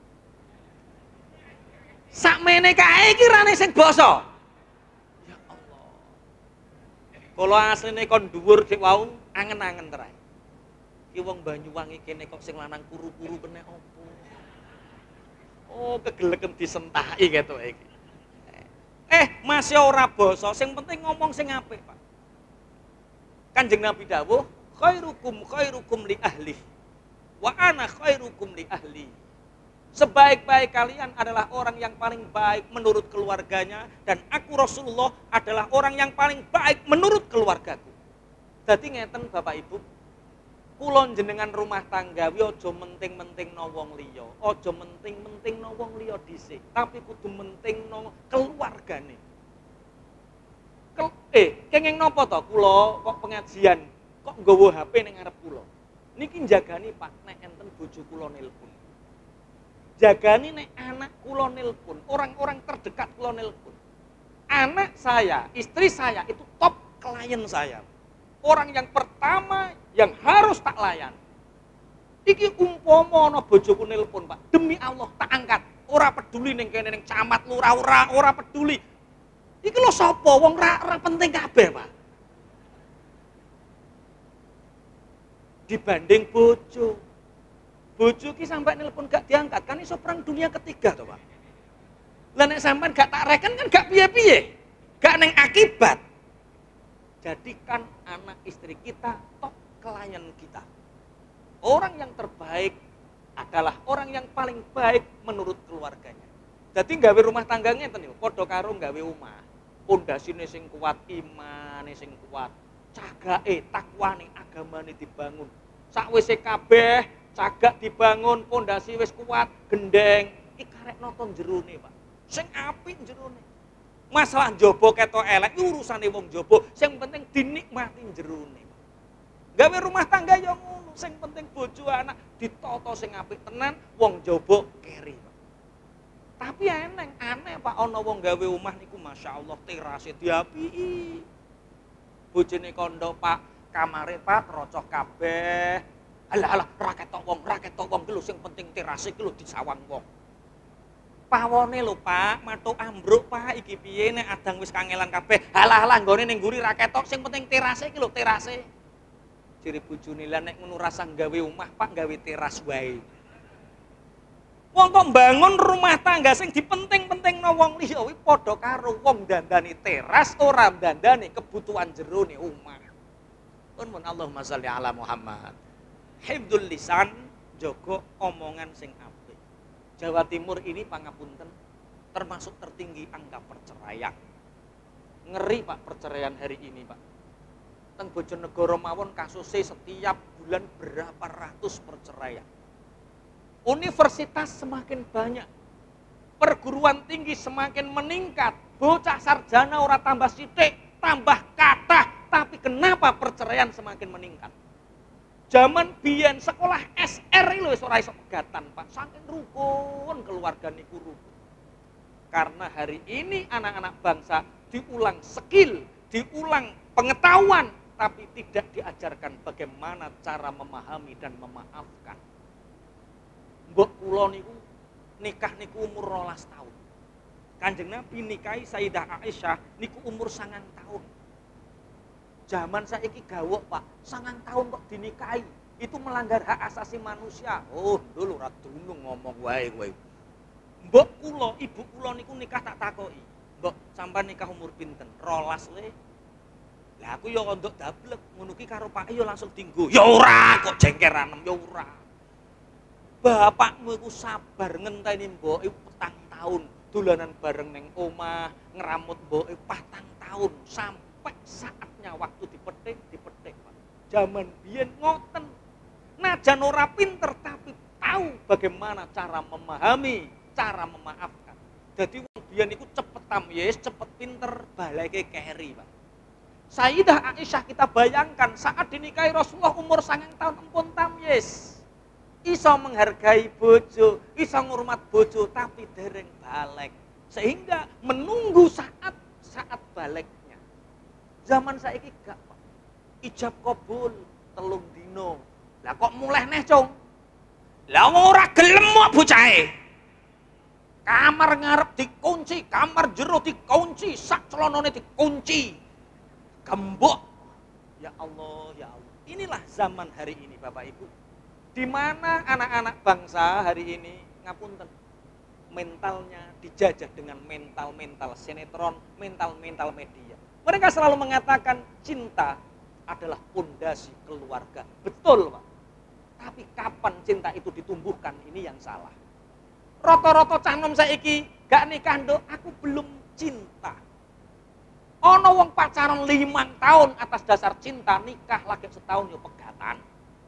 Sakmene kae iki rane sing basa. Ya Allah. Kula asline kon dhuwur sik wau angen-angen terae. Ki wong Banyuwangi kene kok sing lanang kuru-kuru kene opo? Oh, kegeleken disentaki ketoke iki. Eh, masih ora basa, sing penting ngomong sing apik, Pak. Kanjeng Nabi dawuh, khairukum khairukum li ahli. Wa ana khairukum li ahli. Sebaik-baik kalian adalah orang yang paling baik menurut keluarganya dan aku Rasulullah adalah orang yang paling baik menurut keluargaku. Dadi ngeten Bapak Ibu, kula jenengan rumah tangga wi aja menting-mentingno wong liya, aja menting-mentingno wong liya dhisik, tapi kudu mentingno keluargane. Kel eh kenging napa to kula kok pengajian kok nggawa H P ning ngarep kula. Niki njagani Pak nek enten bojo kula nelpon. Jagani nek anak kula nelpon, orang-orang terdekat kula nelpon. Anak saya, istri saya itu top klien saya. Orang yang pertama yang harus tak layan. Iki umpama ana bojoku nelpon, Pak, demi Allah tak angkat. Ora peduli ning kene ning camat lurah ora ora peduli. Iki lho sapa wong ra, ra penting kabeh, Pak. Dibanding bojo. Bojo ki sampai nelpon gak diangkat, kan iso perang dunia ketiga toh Pak. Lah nek sampean gak tak reken kan gak piye-piye. Gak neng akibat. Jadikan anak istri kita top klien kita. Orang yang terbaik adalah orang yang paling baik menurut keluarganya. Jadi gawe rumah tangga ngeten yo, padha karo gawe omah. Pondasine sing kuat, imane sing kuat, cagake, takwane, agamane dibangun. Sakwise kabeh cagak dibangun, pondasi wis kuat, gendeng, iki karek nonton jerone, Pak. Sing apik jerone. Masalah njaba ketok elek urusane wong njaba, sing penting dinikmati jerone. Gawe rumah tangga ya ngono, sing penting bojo anak ditata sing apik tenan, wong njaba keri, Pak. Tapi eneng aneh Pak ana wong gawe omah niku masyaallah terase diapiki. Bojone kondo Pak, kamare Pak rocoh kabeh. Alah alah ra ketok wong, ra ketok wong ki lho sing penting terase ki lho disawang wong. Pawone lho Pak, matuk ambruk Pak, iki piye nek adang wis kangelan kabeh. Alah alah nggone ning nguri ra ketok sing penting terase ki lho terase. Jere bojone lah nek ngono rasa gawe omah Pak gawe teras wae. Wong kok bangun rumah tangga sing dipenting-pentingno wong liya kuwi padha karo wong dandani teras ora dandani kebutuhan jerone omah. Pun mun Allahumma sholli ala Muhammad. Hifdzul lisan, jaga omongan sing apik. Jawa Timur ini pangapunten termasuk tertinggi angka perceraian. Ngeri Pak perceraian hari ini Pak. Teng Bojonegoro mawon kasusnya setiap bulan berapa ratus perceraian. Universitas semakin banyak, perguruan tinggi semakin meningkat, bocah sarjana ora tambah sithik, tambah kathah, tapi kenapa perceraian semakin meningkat? Zaman biyen sekolah S R lho wis ora iso pegatan, Pak. Saking rukun keluarga niku rukun. Karena hari ini anak-anak bangsa diulang skill, diulang pengetahuan, tapi tidak diajarkan bagaimana cara memahami dan memaafkan. Mbok kula niku nikah niku umur rolas tahun. Kanjeng Nabi nikahi Sayyidah Aisyah niku umur sangang tahun. Zaman saiki gawok Pak, sangang tahun kok dinikahi. Itu melanggar hak asasi manusia. Oh, dulu ora dunung ngomong wae kowe. Mbok kula, ibu kula niku nikah tak takoki. Mbok sampean nikah umur pinten? Rolas le. Lah aku ya ndok dablek ngono ki karo Pak ya langsung dinggo. Ya ora kok jengkeran ya ora. Bapakmu iku sabar ngenteni mboke petang tahun, dolanan bareng ning omah, ngeramut mboke patang tahun sampai saatnya waktu dipetik, dipetik, Pak. Zaman biyen ngoten. Najan ora pinter tapi tahu bagaimana cara memahami, cara memaafkan. Jadi wong biyen iku cepet tamyes, cepet pinter, baleke keri, Pak. Sayyidah Aisyah kita bayangkan saat dinikahi Rasulullah umur sangang tahun empun tamyes. Iso menghargai bojo, iso ngurmat bojo, tapi dereng balik. Sehingga menunggu saat saat baliknya. Zaman saiki gak Pak. Ijab kabul telung dino. Lah kok mulai neh, Cung? Lah ora gelem kok bocahe. Kamar ngarep dikunci, kamar jero dikunci, sak celonone dikunci. Gembok. Ya Allah, ya Allah. Inilah zaman hari ini Bapak Ibu. Di mana anak-anak bangsa hari ini ngapunten mentalnya dijajah dengan mental-mental sinetron, mental-mental media. Mereka selalu mengatakan cinta adalah pondasi keluarga. Betul, Pak. Tapi kapan cinta itu ditumbuhkan ini yang salah. Roto-roto cah nom saiki gak nikah nduk, aku belum cinta. Ono wong pacaran limang tahun atas dasar cinta, nikah lagi setahun yo pegatan.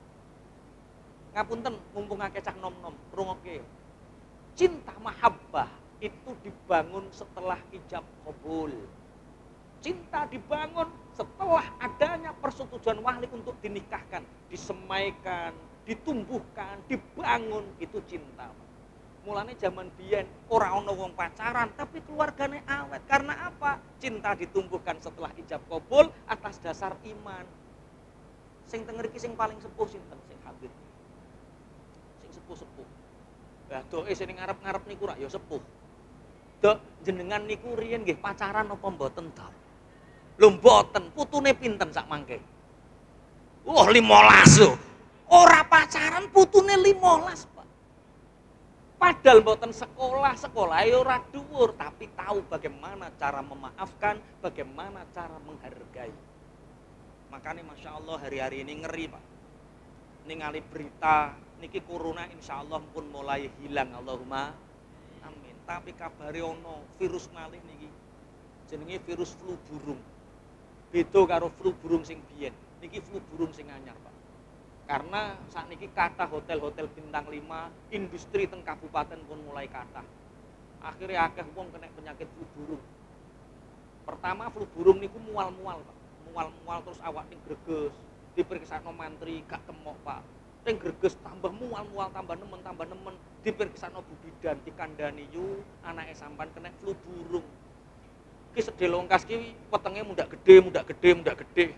Ngapunten mumpung akeh cah nom-nom, rungokke. Cinta mahabbah itu dibangun setelah ijab qabul. Cinta dibangun setelah adanya persetujuan wali untuk dinikahkan, disemaikan, ditumbuhkan, dibangun, itu cinta. Mulane zaman biyen ora ana wong pacaran tapi keluargane awet. Karena apa? Cinta ditumbuhkan setelah ijab qabul atas dasar iman. Sing teng mriki sing paling sepuh sinten? Sing Habib. Sepuh-sepuh. Lah doke sing ngarep-ngarep niku rak ya sepuh. Dok jenengan niku riyen nggih pacaran apa mboten, Dok? Lho mboten, putune pinten sak mangke? Wah, limolas lho. Ora pacaran putune limolas, Pak. Padahal mboten sekolah, sekolah ya ora dhuwur, tapi tahu bagaimana cara memaafkan, bagaimana cara menghargai. Makanya Masya Allah hari-hari ini ngeri, Pak. Ningali berita niki corona insya Allah pun mulai hilang, Allahumma amin. Tapi kabare ono virus malih niki jenenge virus flu burung. Beda karo flu burung sing biyen. Niki flu burung sing anyar, Pak. Karena saat niki kathah hotel-hotel bintang lima, industri teng kabupaten pun mulai kathah. Akhirnya akeh wong kena penyakit flu burung. Pertama flu burung niku mual-mual, Pak. Mual-mual terus awak ning greges, diperiksa no mantri gak temok, Pak. Teng greges tambah mual-mual, tambah nemen, tambah nemen, diperiksa no Bu Bidan, dikandani yu anake sampan kena flu burung. Ki sedelongkas ki wetenge mundak gede, mundak gede, mundak gede.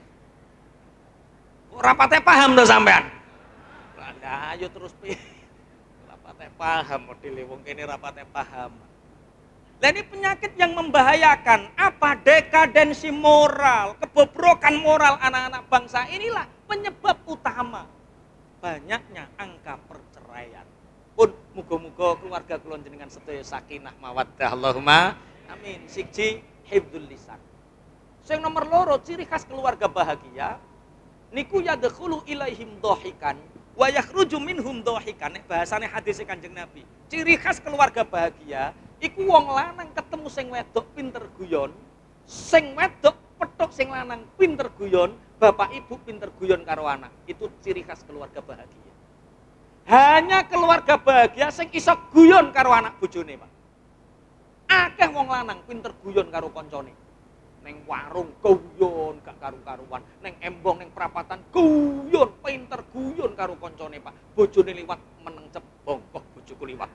Rapate paham to sampean? Lah ayo terus piye? Rapate paham modele wong kene rapate paham. Lah ini penyakit yang membahayakan, apa dekadensi moral, kebobrokan moral anak-anak bangsa inilah penyebab utama banyaknya angka perceraian. Pun Muga-muga keluarga kula jenengan sedaya sakinah mawaddah. Allahumma amin. Siji hifdzul lisan. Sing nomor loro ciri khas keluarga bahagia niku yadkhulu ilaihim dhahikan wa yakhruju minhum dhahikan. Nek bahasane hadis Kanjeng Nabi. Ciri khas keluarga bahagia iku wong lanang ketemu sing wedok pinter guyon, sing wedok petok sing lanang pinter guyon, bapak ibu pinter guyon karo anak. Itu ciri khas keluarga bahagia. Hanya keluarga bahagia sing iso guyon karo anak bojone, Pak. Akeh wong lanang pinter guyon karo koncone. Neng warung guyon gak karu-karuan, neng embong neng perapatan guyon, pinter guyon karo koncone, Pak. Bojone liwat meneng cebong, kok bojoku liwat.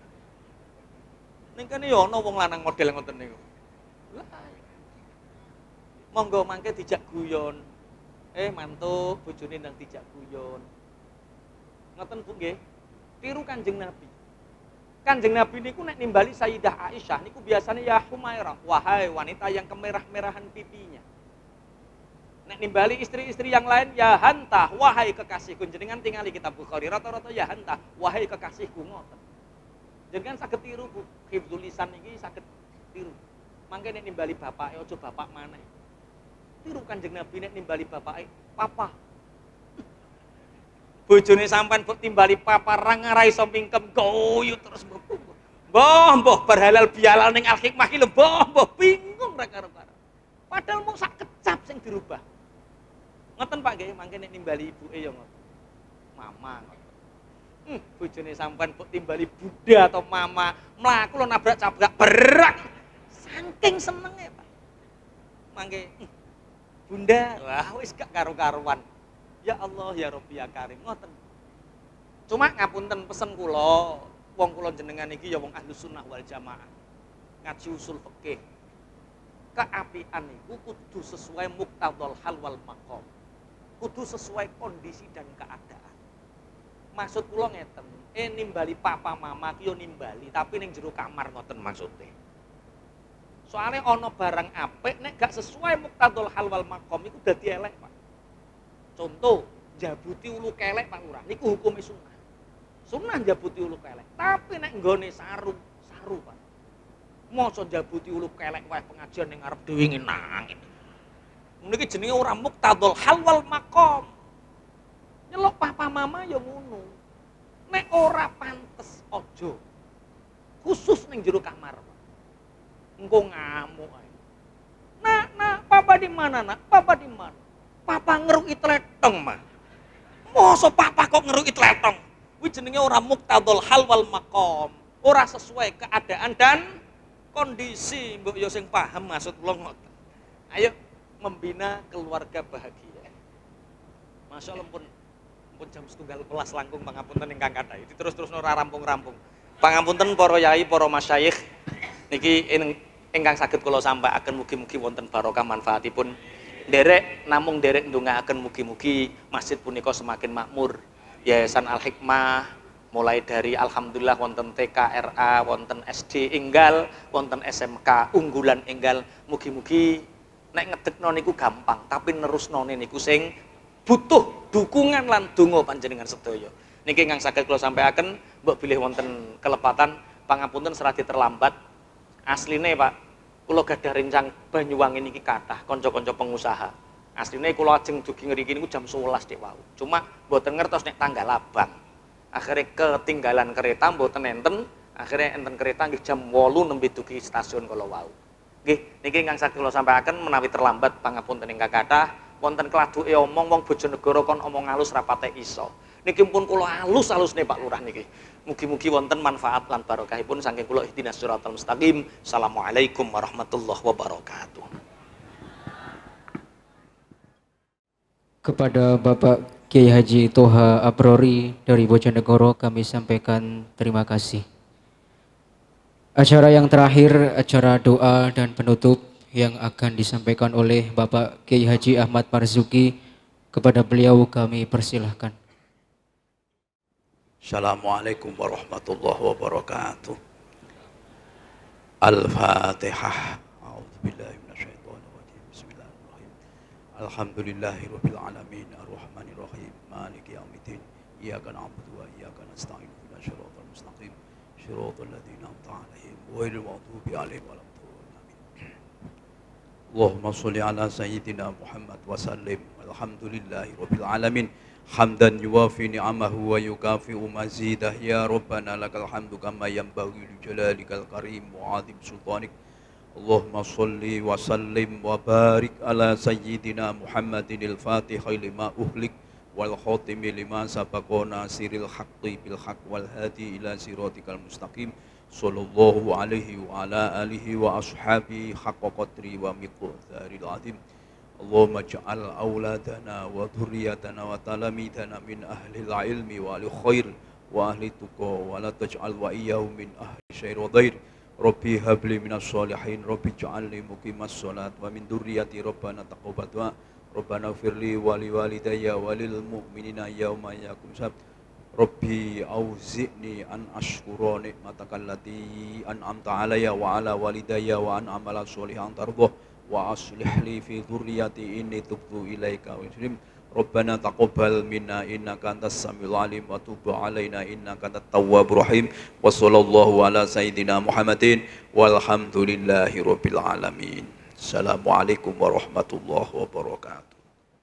Ning kene ya ana wong lanang model ngoten niku. Monggo mangke dijak guyon. Eh mantuk bojone ndang dijak guyon. Ngoten Bu nggih. Tiru Kanjeng Nabi. Kanjeng Nabi niku nek nimbali Sayyidah Aisyah niku biasanya ya Humairah, wahai wanita yang kemerah-merahan pipinya. Nek nimbali istri-istri yang lain ya Hantah, wahai kekasihku. Jenengan tingali kitab Bukhari rata-rata ya Hantah, wahai kekasihku ngoten. Jenengan saged tiru Bu, hifdzul lisan niki saged tiru. Mangke nek nimbali bapake aja bapak maneh. Tiru Kanjeng Nabi nek nimbali bapake, papa. Bojone sampean mbok timbali papa ra iso mingkem goyu terus mbok. Mbah, mbah berhalal bihalal ning Al-Hikmah iki lho, mbah, mbah bingung ra karo-karo. Padahal mung sak kecap sing dirubah. Ngoten Pak nggih, mangke nek nimbali ibuke ya ngoten. Mama ngoten. Hmm, bojone sampean mbok timbali Bunda atau mama, mlaku lo nabrak cabrak berak. Saking senenge, Pak. Mangke Bunda, wah wis gak karu-karuan. Ya Allah ya Rabbi ya Karim, ngoten. Cuma ngapunten pesen kula, wong kula jenengan iki ya wong Ahlus Sunnah wal Jamaah. Ngaji usul fikih. Keapian niku kudu sesuai muqtadul hal wal maqam. Kudu sesuai kondisi dan keadaan. Maksud kula ngeten, eh nimbali papa mama ki yo nimbali, tapi ning jero kamar ngoten maksudnya. Soalnya ono barang apik nek gak sesuai muqtadul hal wal maqam iku dadi elek, Pak. Contoh, jabuti ulu kelek Pak Lurah niku hukume sunnah. Sunnah jabuti ulu kelek, tapi nek nggone saru, saru Pak. Mosok jabuti ulu kelek wae pengajian ning arep dhewe ngenang. Niki jenenge ora muqtadul hal wal maqam. Nyelok papa mama ya ngono. Nek ora pantes aja. Khusus ning jero kamar. Engko ngamuk ae. Nak, nak, papa di mana, Nak? Papa di mana? Papa ngeruki tletong, mah. Mosok papa kok ngeruki tletong? Kuwi jenenge ora muqtadul hal wal maqam. Ora sesuai keadaan dan kondisi. Mbok yo sing paham maksud kula ngoten. Ayo membina keluarga bahagia. Masya Allah pun pun jam setunggal kelas langkung pangapunten ingkang kathah. Terus-terus ora rampung-rampung. Pangapunten para yai, para masyayikh niki ingkang saged kula sampaiaken mugi-mugi wonten barokah manfaatipun. Derek namung derek ndongaaken mugi-mugi masjid punika semakin makmur. Yayasan Al-Hikmah mulai dari alhamdulillah wonten T K R A, wonten S D enggal, wonten S M K unggulan enggal. Mugi-mugi nek ngedekno niku gampang, tapi nerusnone niku sing butuh dukungan lan donga panjenengan sedaya. Niki ingkang saged kula sampaiaken, mbok bilih wonten kelepatan pangapunten seradi terlambat. Asline Pak, kula gadah rencang Banyuwangi niki kathah kanca-kanca pengusaha. Asline kula ajeng dugi ngriki niku jam sewelas dek wau. Cuma mboten ngertos nek tanggal abang. Akhirnya ketinggalan kereta mboten enten, akhirnya enten kereta nggih jam wolu nembe dugi stasiun kala wau. Nggih, niki ingkang saged kula sampaiaken menawi terlambat pangapunten ingkang kathah, wonten kladuke omong wong Bojonegoro kon omong halus rapate iso. Niki pun kula halus-halusne Pak Lurah niki. Mugi-mugi wonten manfaat lan barokahipun saking kula ihdinas siratal mustaqim. Assalamualaikum warahmatullahi wabarakatuh. Kepada Bapak Kiai Haji Toha Abrori dari Bojonegoro kami sampaikan terima kasih. Acara yang terakhir, acara doa dan penutup yang akan disampaikan oleh Bapak Kiai Haji Ahmad Marzuki. Kepada beliau kami persilahkan. Assalamualaikum warahmatullahi wabarakatuh. Al-Fatihah. A'udzubillahi minasyaitonir rajim. Bismillahirrahmanirrahim. Alhamdulillahirabbil alamin arrahmanirrahim maliki yaumiddin إياك نعبد وإياك نستعين اهدنا الصراط المستقيم صراط الذين أنعمت عليهم غير المغضوب عليهم ولا الضالين آمين. اللهم صل على سيدنا محمد وسلم الحمد لله رب العالمين حمدا يوافي نعمه ويكافئ مزيده يا ربنا لك الحمد كما ينبغي لجلالك الكريم وعظيم سلطانك. اللهم صل وسلم وبارك على سيدنا محمد الفاتح لما أهلك والخاتم لما سبق ناصر الحق بالحق والهادي إلى صراطك المستقيم صلى الله عليه وعلى آله وأصحابه حق قدره ومقداره العظيم. اللهم اجعل أولادنا وذريتنا وتلاميذنا من أهل العلم والخير وأهل التقى ولا تجعل وإياهم من أهل الشر وضير. ربي هب لي من الصالحين ربي اجعلني مقيم الصلاة ومن ذريتي ربنا تقبل دعاء ربنا اغفر لي ولوالدي وللمؤمنين يوم يقوم الحساب. ربي أوزعني أن أشكر نعمتك التي أنعمت علي وعلى والدي وأن أعمل صالحا ترضاه وأصلح لي في ذريتي إني تبت إليك وأسلم. ربنا تقبل منا إنك أنت السميع العليم وتب علينا إنك أنت التواب الرحيم وصلى الله على سيدنا محمد والحمد لله رب العالمين. Assalamualaikum warahmatullahi wabarakatuh.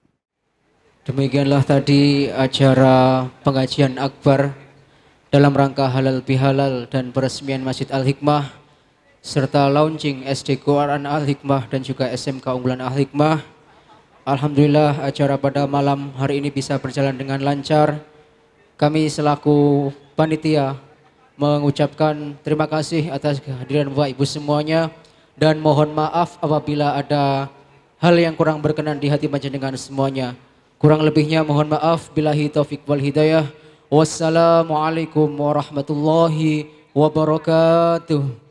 Demikianlah tadi acara pengajian akbar dalam rangka halal bihalal dan peresmian Masjid Al-Hikmah serta launching S D Quran Al-Hikmah dan juga S M K Unggulan Al-Hikmah. Alhamdulillah acara pada malam hari ini bisa berjalan dengan lancar. Kami selaku panitia mengucapkan terima kasih atas kehadiran Bapak Ibu semuanya dan mohon maaf apabila ada hal yang kurang berkenan di hati panjenengan semuanya. Kurang lebihnya mohon maaf. Billahi taufik wal hidayah. Wassalamualaikum warahmatullahi wabarakatuh.